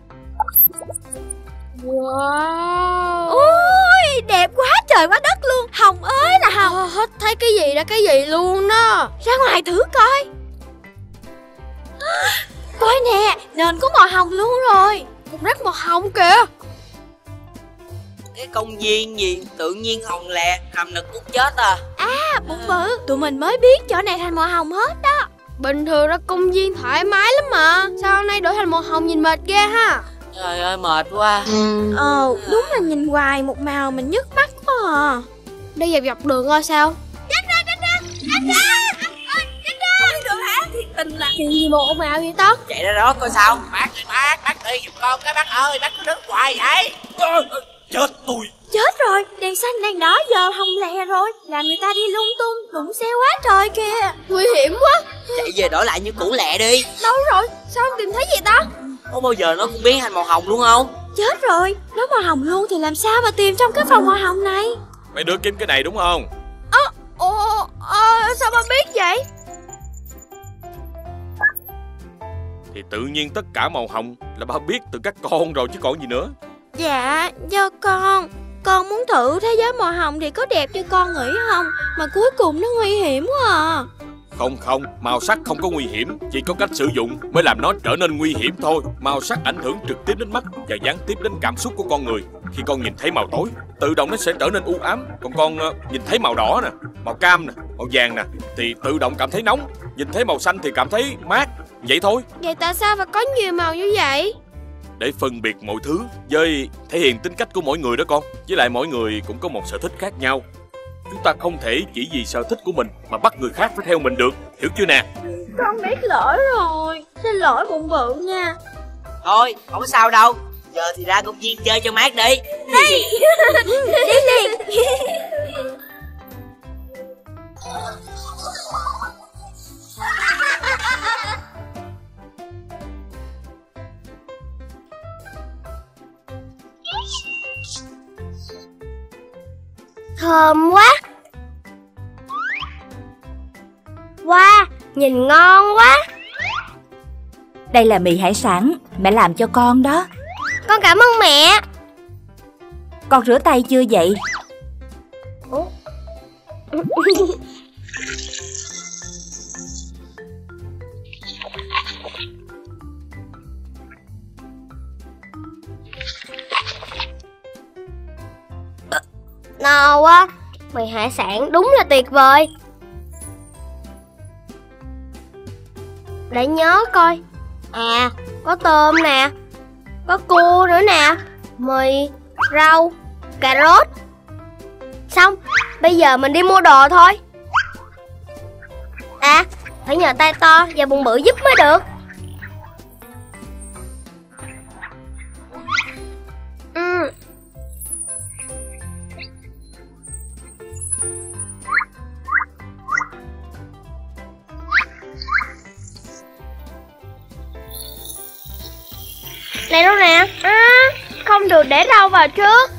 Wow. Ôi, đẹp quá trời quá đất luôn. Hồng ơi là hồng. à, Hết thấy cái gì đã cái gì luôn đó. Ra ngoài thử coi. Coi nè, nền có màu hồng luôn rồi. Cục rác màu hồng kìa. Cái công viên gì tự nhiên hồng lè, hầm nực cũng chết à. À, bụng bự, tụi mình mới biết chỗ này thành màu hồng hết đó. Bình thường ra công viên thoải mái lắm mà. Sao hôm nay đổi thành màu hồng nhìn mệt ghê ha. Trời ơi mệt quá. Ờ, đúng là nhìn hoài một màu mình nhức mắt quá à. Đi dọc dọc đường coi sao. Tránh ra, tránh ra, tránh ra. Tránh ra. Đi đường hả? Thiệt tình là chuyện gì mà ồn ào vậy ta? Chạy ra đó coi sao. Bác ơi bác, bác đi giùm con cái bác ơi, bác cứ đứng hoài vậy. À, chết tôi. Chết rồi, đèn xanh đèn đỏ giờ hồng lè rồi. Làm người ta đi lung tung, đụng xe quá trời kìa. Nguy hiểm quá. Chạy về đổi lại như cũ lẹ đi. Đâu rồi? Sao không tìm thấy gì ta? Có bao giờ nó cũng biến thành màu hồng luôn không? Chết rồi, nó màu hồng luôn thì làm sao mà tìm trong cái phòng màu hồng này? Mấy đứa kiếm cái này đúng không? Ơ, à, ồ, à, sao ba biết vậy? Thì tự nhiên tất cả màu hồng là ba biết từ các con rồi chứ còn gì nữa. Dạ, do con Con muốn thử thế giới màu hồng thì có đẹp như con nghĩ không? Mà cuối cùng nó nguy hiểm quá à. Không không, màu sắc không có nguy hiểm. Chỉ có cách sử dụng mới làm nó trở nên nguy hiểm thôi. Màu sắc ảnh hưởng trực tiếp đến mắt và gián tiếp đến cảm xúc của con người. Khi con nhìn thấy màu tối, tự động nó sẽ trở nên u ám. Còn con uh, nhìn thấy màu đỏ nè, màu cam nè, màu vàng nè thì tự động cảm thấy nóng. Nhìn thấy màu xanh thì cảm thấy mát. Vậy thôi. Vậy tại sao phải có nhiều màu như vậy? Để phân biệt mọi thứ với thể hiện tính cách của mỗi người đó con. Với lại mỗi người cũng có một sở thích khác nhau. Chúng ta không thể chỉ vì sở thích của mình mà bắt người khác phải theo mình được. Hiểu chưa nè? Con biết lỗi rồi. Xin lỗi bụng bự nha. Thôi, không có sao đâu. Giờ thì ra công viên chơi cho mát đi. Đi đi đi. Thơm quá. Wow, nhìn ngon quá. Đây là mì hải sản, mẹ làm cho con đó. Con cảm ơn mẹ. Con rửa tay chưa vậy? Ủa? No quá. Mì hải sản đúng là tuyệt vời. Để nhớ coi. À, có tôm nè, có cua nữa nè, mì, rau, cà rốt. Xong, bây giờ mình đi mua đồ thôi. À, phải nhờ tay to và bụng bự giúp mới được. Ừ. Này đâu nè. À, không được để rau vào trước.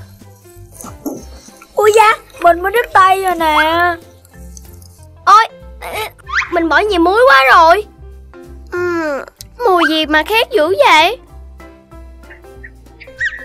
Ui da, mình mới đứt tay rồi nè. Ôi, mình bỏ nhiều muối quá rồi. uhm, Mùi gì mà khét dữ vậy?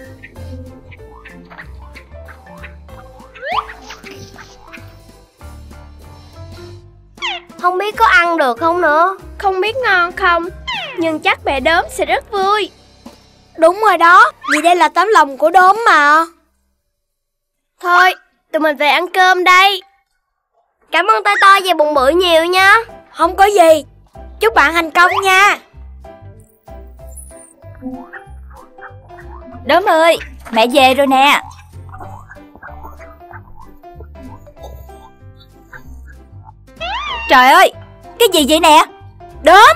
Không biết có ăn được không nữa. Không biết ngon không, nhưng chắc mẹ Đốm sẽ rất vui. Đúng rồi đó, vì đây là tấm lòng của Đốm mà. Thôi, tụi mình về ăn cơm đây. Cảm ơn Toi Toi và Bụng Bự nhiều nha. Không có gì, chúc bạn thành công nha. Đốm ơi, mẹ về rồi nè. Trời ơi, cái gì vậy nè? Đốm!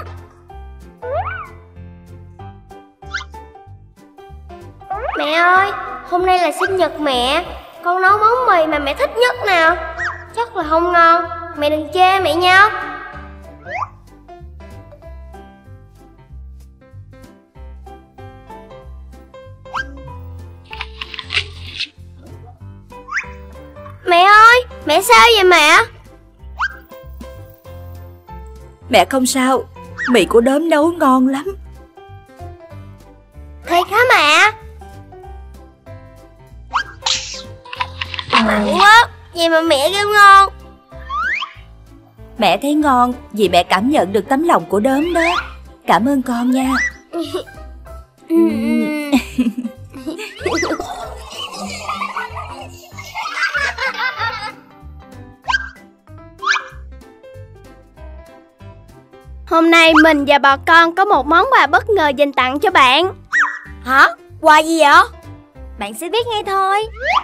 Mẹ ơi, hôm nay là sinh nhật mẹ. Con nấu món mì mà mẹ thích nhất nào. Chắc là không ngon, mẹ đừng chê mẹ nha. Mẹ ơi, mẹ sao vậy mẹ? Mẹ không sao, mì của Đốm nấu ngon lắm. Thiệt hả mẹ? Mặn quá, vậy mà mẹ kêu ngon. Mẹ thấy ngon vì mẹ cảm nhận được tấm lòng của Đốm đó. Cảm ơn con nha. Hôm nay mình và bà con có một món quà bất ngờ dành tặng cho bạn. Hả? Quà gì vậy? Bạn sẽ biết ngay thôi.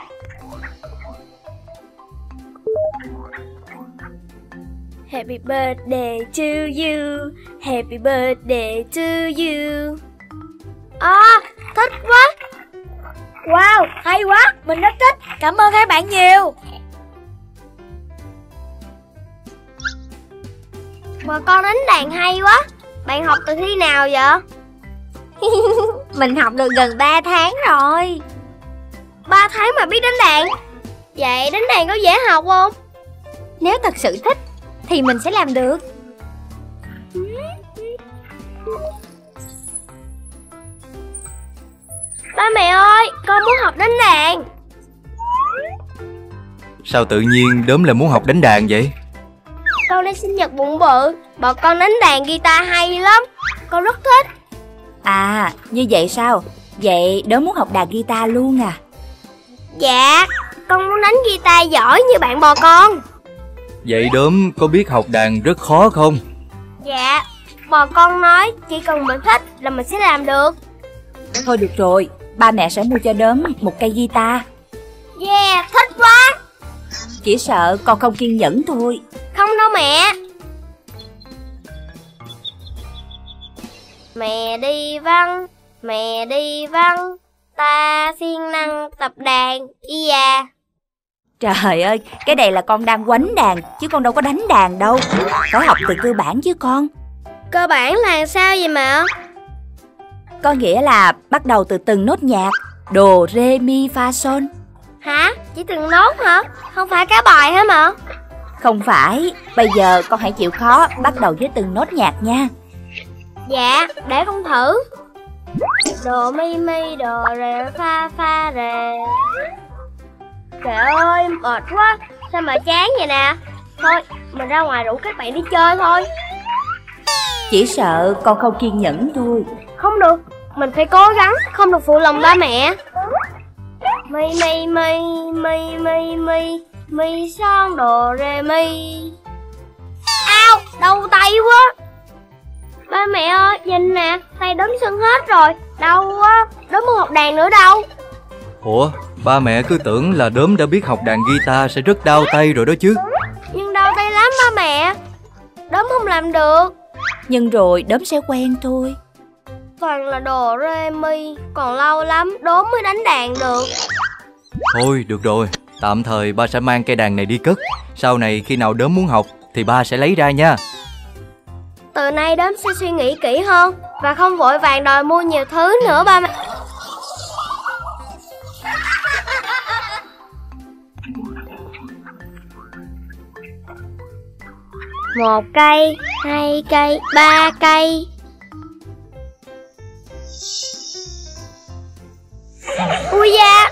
Happy birthday to you, happy birthday to you. À, thích quá. Wow, hay quá, mình rất thích. Cảm ơn hai bạn nhiều. Bà con đánh đàn hay quá. Bạn học từ khi nào vậy? Mình học được gần ba tháng rồi. Ba tháng mà biết đánh đàn? Vậy đánh đàn có dễ học không? Nếu thật sự thích thì mình sẽ làm được. Ba mẹ ơi, con muốn học đánh đàn. Sao tự nhiên Đốm lại muốn học đánh đàn vậy? Con đi sinh nhật Bụng Bự, bọn con đánh đàn guitar hay lắm. Con rất thích. À, như vậy sao? Vậy Đốm muốn học đàn guitar luôn à? Dạ, con muốn đánh guitar giỏi như bạn bò con. Vậy Đốm có biết học đàn rất khó không? Dạ, bò con nói chỉ cần mình thích là mình sẽ làm được. Thôi được rồi, ba mẹ sẽ mua cho Đốm một cây guitar. Yeah, thích quá. Chỉ sợ con không kiên nhẫn thôi. Không đâu mẹ. Mẹ đi văn, mẹ đi văn, ta siêng năng tập đàn, y à. Trời ơi, cái này là con đang quánh đàn, chứ con đâu có đánh đàn đâu. Phải học từ cơ bản chứ con. Cơ bản là sao vậy mẹ? Có nghĩa là bắt đầu từ từng nốt nhạc. Đồ, rê, mi, fa, sol. Hả? Chỉ từng nốt hả? Không phải cả bài hả mẹ? Không phải, bây giờ con hãy chịu khó bắt đầu với từng nốt nhạc nha. Dạ, để con thử. Đồ mi mi, đồ rê, fa fa rê. Trời ơi, mệt quá. Sao mà chán vậy nè? Thôi, mình ra ngoài rủ các bạn đi chơi thôi. Chỉ sợ con không kiên nhẫn thôi. Không được, mình phải cố gắng, không được phụ lòng ba mẹ. Mi mi mi, mi mi mi, mi son đồ rê mi. Ao, đau tay quá. Ba mẹ ơi, nhìn nè, tay Đốm sưng hết rồi. Đau quá, Đốm muốn học đàn nữa đâu. Ủa, ba mẹ cứ tưởng là Đốm đã biết học đàn guitar sẽ rất đau tay rồi đó chứ. Nhưng đau tay lắm ba mẹ. Đốm không làm được. Nhưng rồi Đốm sẽ quen thôi. Toàn là đồ rê mi, còn lâu lắm Đốm mới đánh đàn được. Thôi được rồi, tạm thời ba sẽ mang cây đàn này đi cất. Sau này khi nào Đốm muốn học thì ba sẽ lấy ra nha. Từ nay Đốm sẽ suy nghĩ kỹ hơn và không vội vàng đòi mua nhiều thứ nữa ba mẹ. Một cây, hai cây, ba cây. Ui da.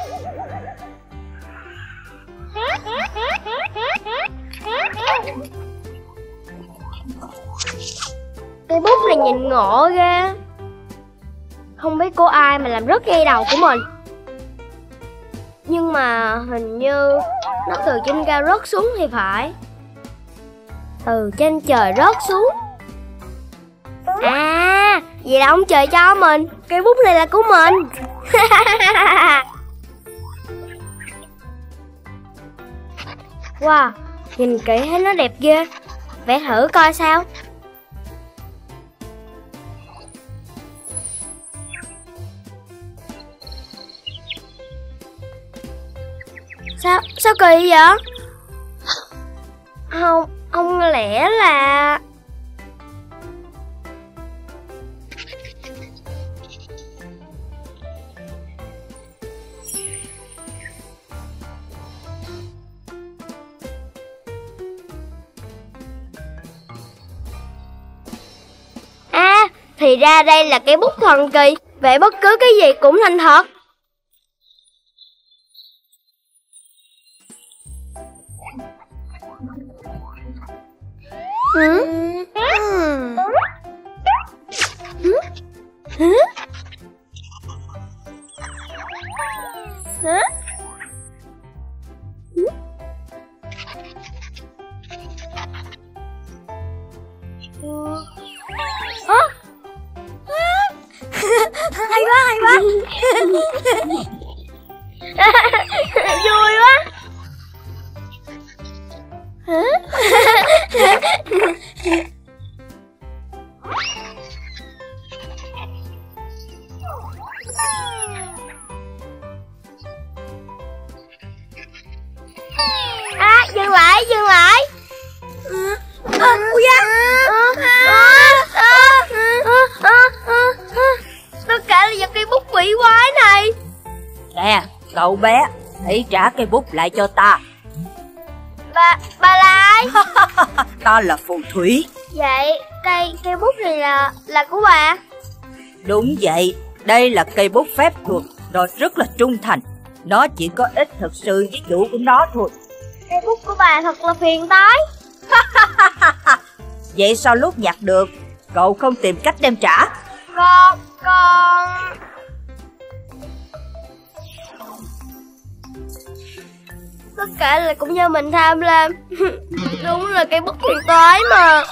Cây bút này nhìn ngộ ghê. Không biết của ai mà làm rớt dây đầu của mình. Nhưng mà hình như nó từ trên cao rớt xuống thì phải. Từ trên trời rớt xuống. À, vậy là ông trời cho mình. Cây bút này là của mình. Wow, nhìn kỹ thấy nó đẹp ghê. Vẽ thử coi sao. Sao, sao kỳ vậy? Không, không lẽ là... À, thì ra đây là cái bút thần kỳ. Vậy bất cứ cái gì cũng thành thật. Ừ? Ừ. Ừ? Ừ? Hả? Ừ? À? Hay quá, hay quá. Vui quá. Hả? À, dừng lại, dừng lại. À, ui da. Tất cả là do cây bút quỷ quái này. Nè, cậu bé, hãy trả cây bút lại cho ta. Bà, bà là ai? Ta là phù thủy. Vậy cây cây bút này là là của bà? Đúng vậy, đây là cây bút phép thuật, nó rất là trung thành. Nó chỉ có ích thực sự với chủ của nó thôi. Cây bút của bà thật là phiền toái. Vậy sao lúc nhặt được, cậu không tìm cách đem trả? Con, con... Tất cả là cũng do mình tham lam. Đúng là cây bút phiền toái mà.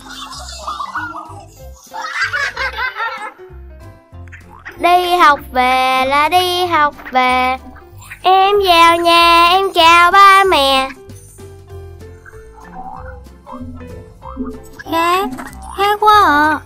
Đi học về là đi học về. Em vào nhà em chào ba mẹ. Khác, khác quá à.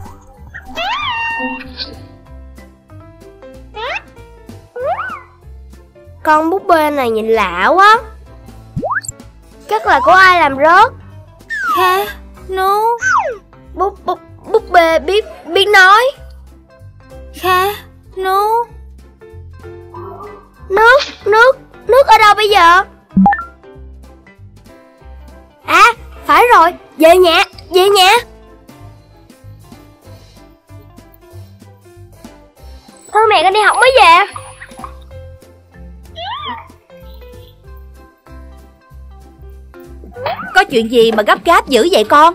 Con búp bê này nhìn lạ quá. Chắc là có ai làm rớt. Khác, no. Búp búp búp bê biết biết nói. Khác, no. Nước, nước, nước ở đâu bây giờ? À, phải rồi, về nhà, về nhà. Thôi mẹ con đi học mới về. Có chuyện gì mà gấp gáp dữ vậy con?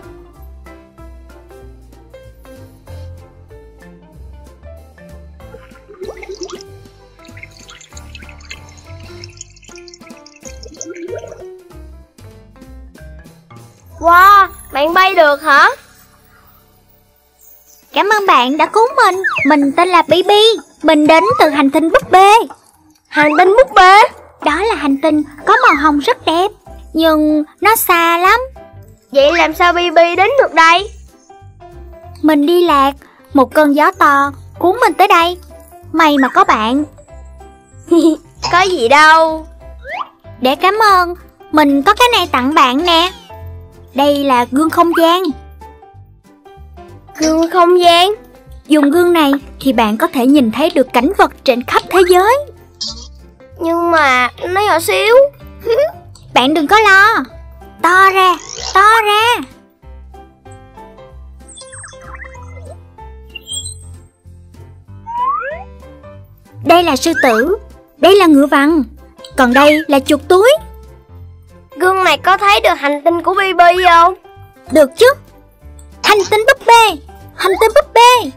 Wow, bạn bay được hả? Cảm ơn bạn đã cứu mình. Mình tên là Bi Bi. Mình đến từ hành tinh búp bê. Hành tinh búp bê? Đó là hành tinh có màu hồng rất đẹp, nhưng nó xa lắm. Vậy làm sao Bi Bi đến được đây? Mình đi lạc, một cơn gió to cuốn mình tới đây. May mà có bạn. Có gì đâu. Để cảm ơn, mình có cái này tặng bạn nè. Đây là gương không gian. Gương không gian? Dùng gương này thì bạn có thể nhìn thấy được cảnh vật trên khắp thế giới. Nhưng mà nó nhỏ xíu. Bạn đừng có lo. To ra, to ra. Đây là sư tử. Đây là ngựa vằn. Còn đây là chuột túi. Gương này có thấy được hành tinh của Bi Bi không? Được chứ. Hành tinh búp bê. Hành tinh búp bê.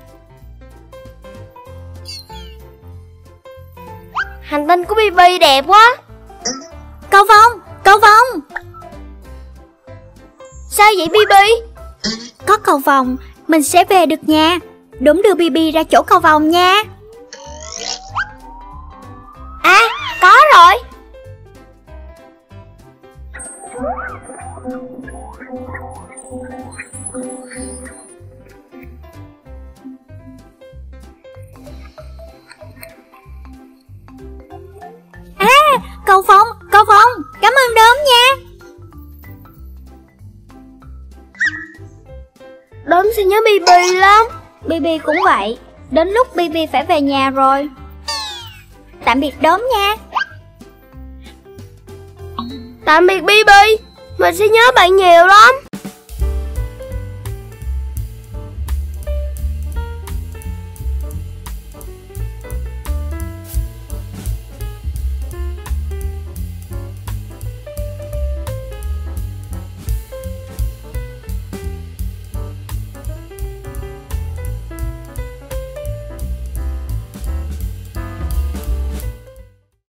Hành tinh của Bibi đẹp quá. Cầu vồng, cầu vồng. Sao vậy Bibi? Có cầu vồng, mình sẽ về được nhà. Đúng, đưa Bibi ra chỗ cầu vồng nha. À, có rồi. À, cầu vồng, cầu vồng. Cảm ơn Đốm nha. Đốm sẽ nhớ Bibi lắm. Bibi cũng vậy. Đến lúc Bibi phải về nhà rồi. Tạm biệt Đốm nha. Tạm biệt Bibi. Mình sẽ nhớ bạn nhiều lắm.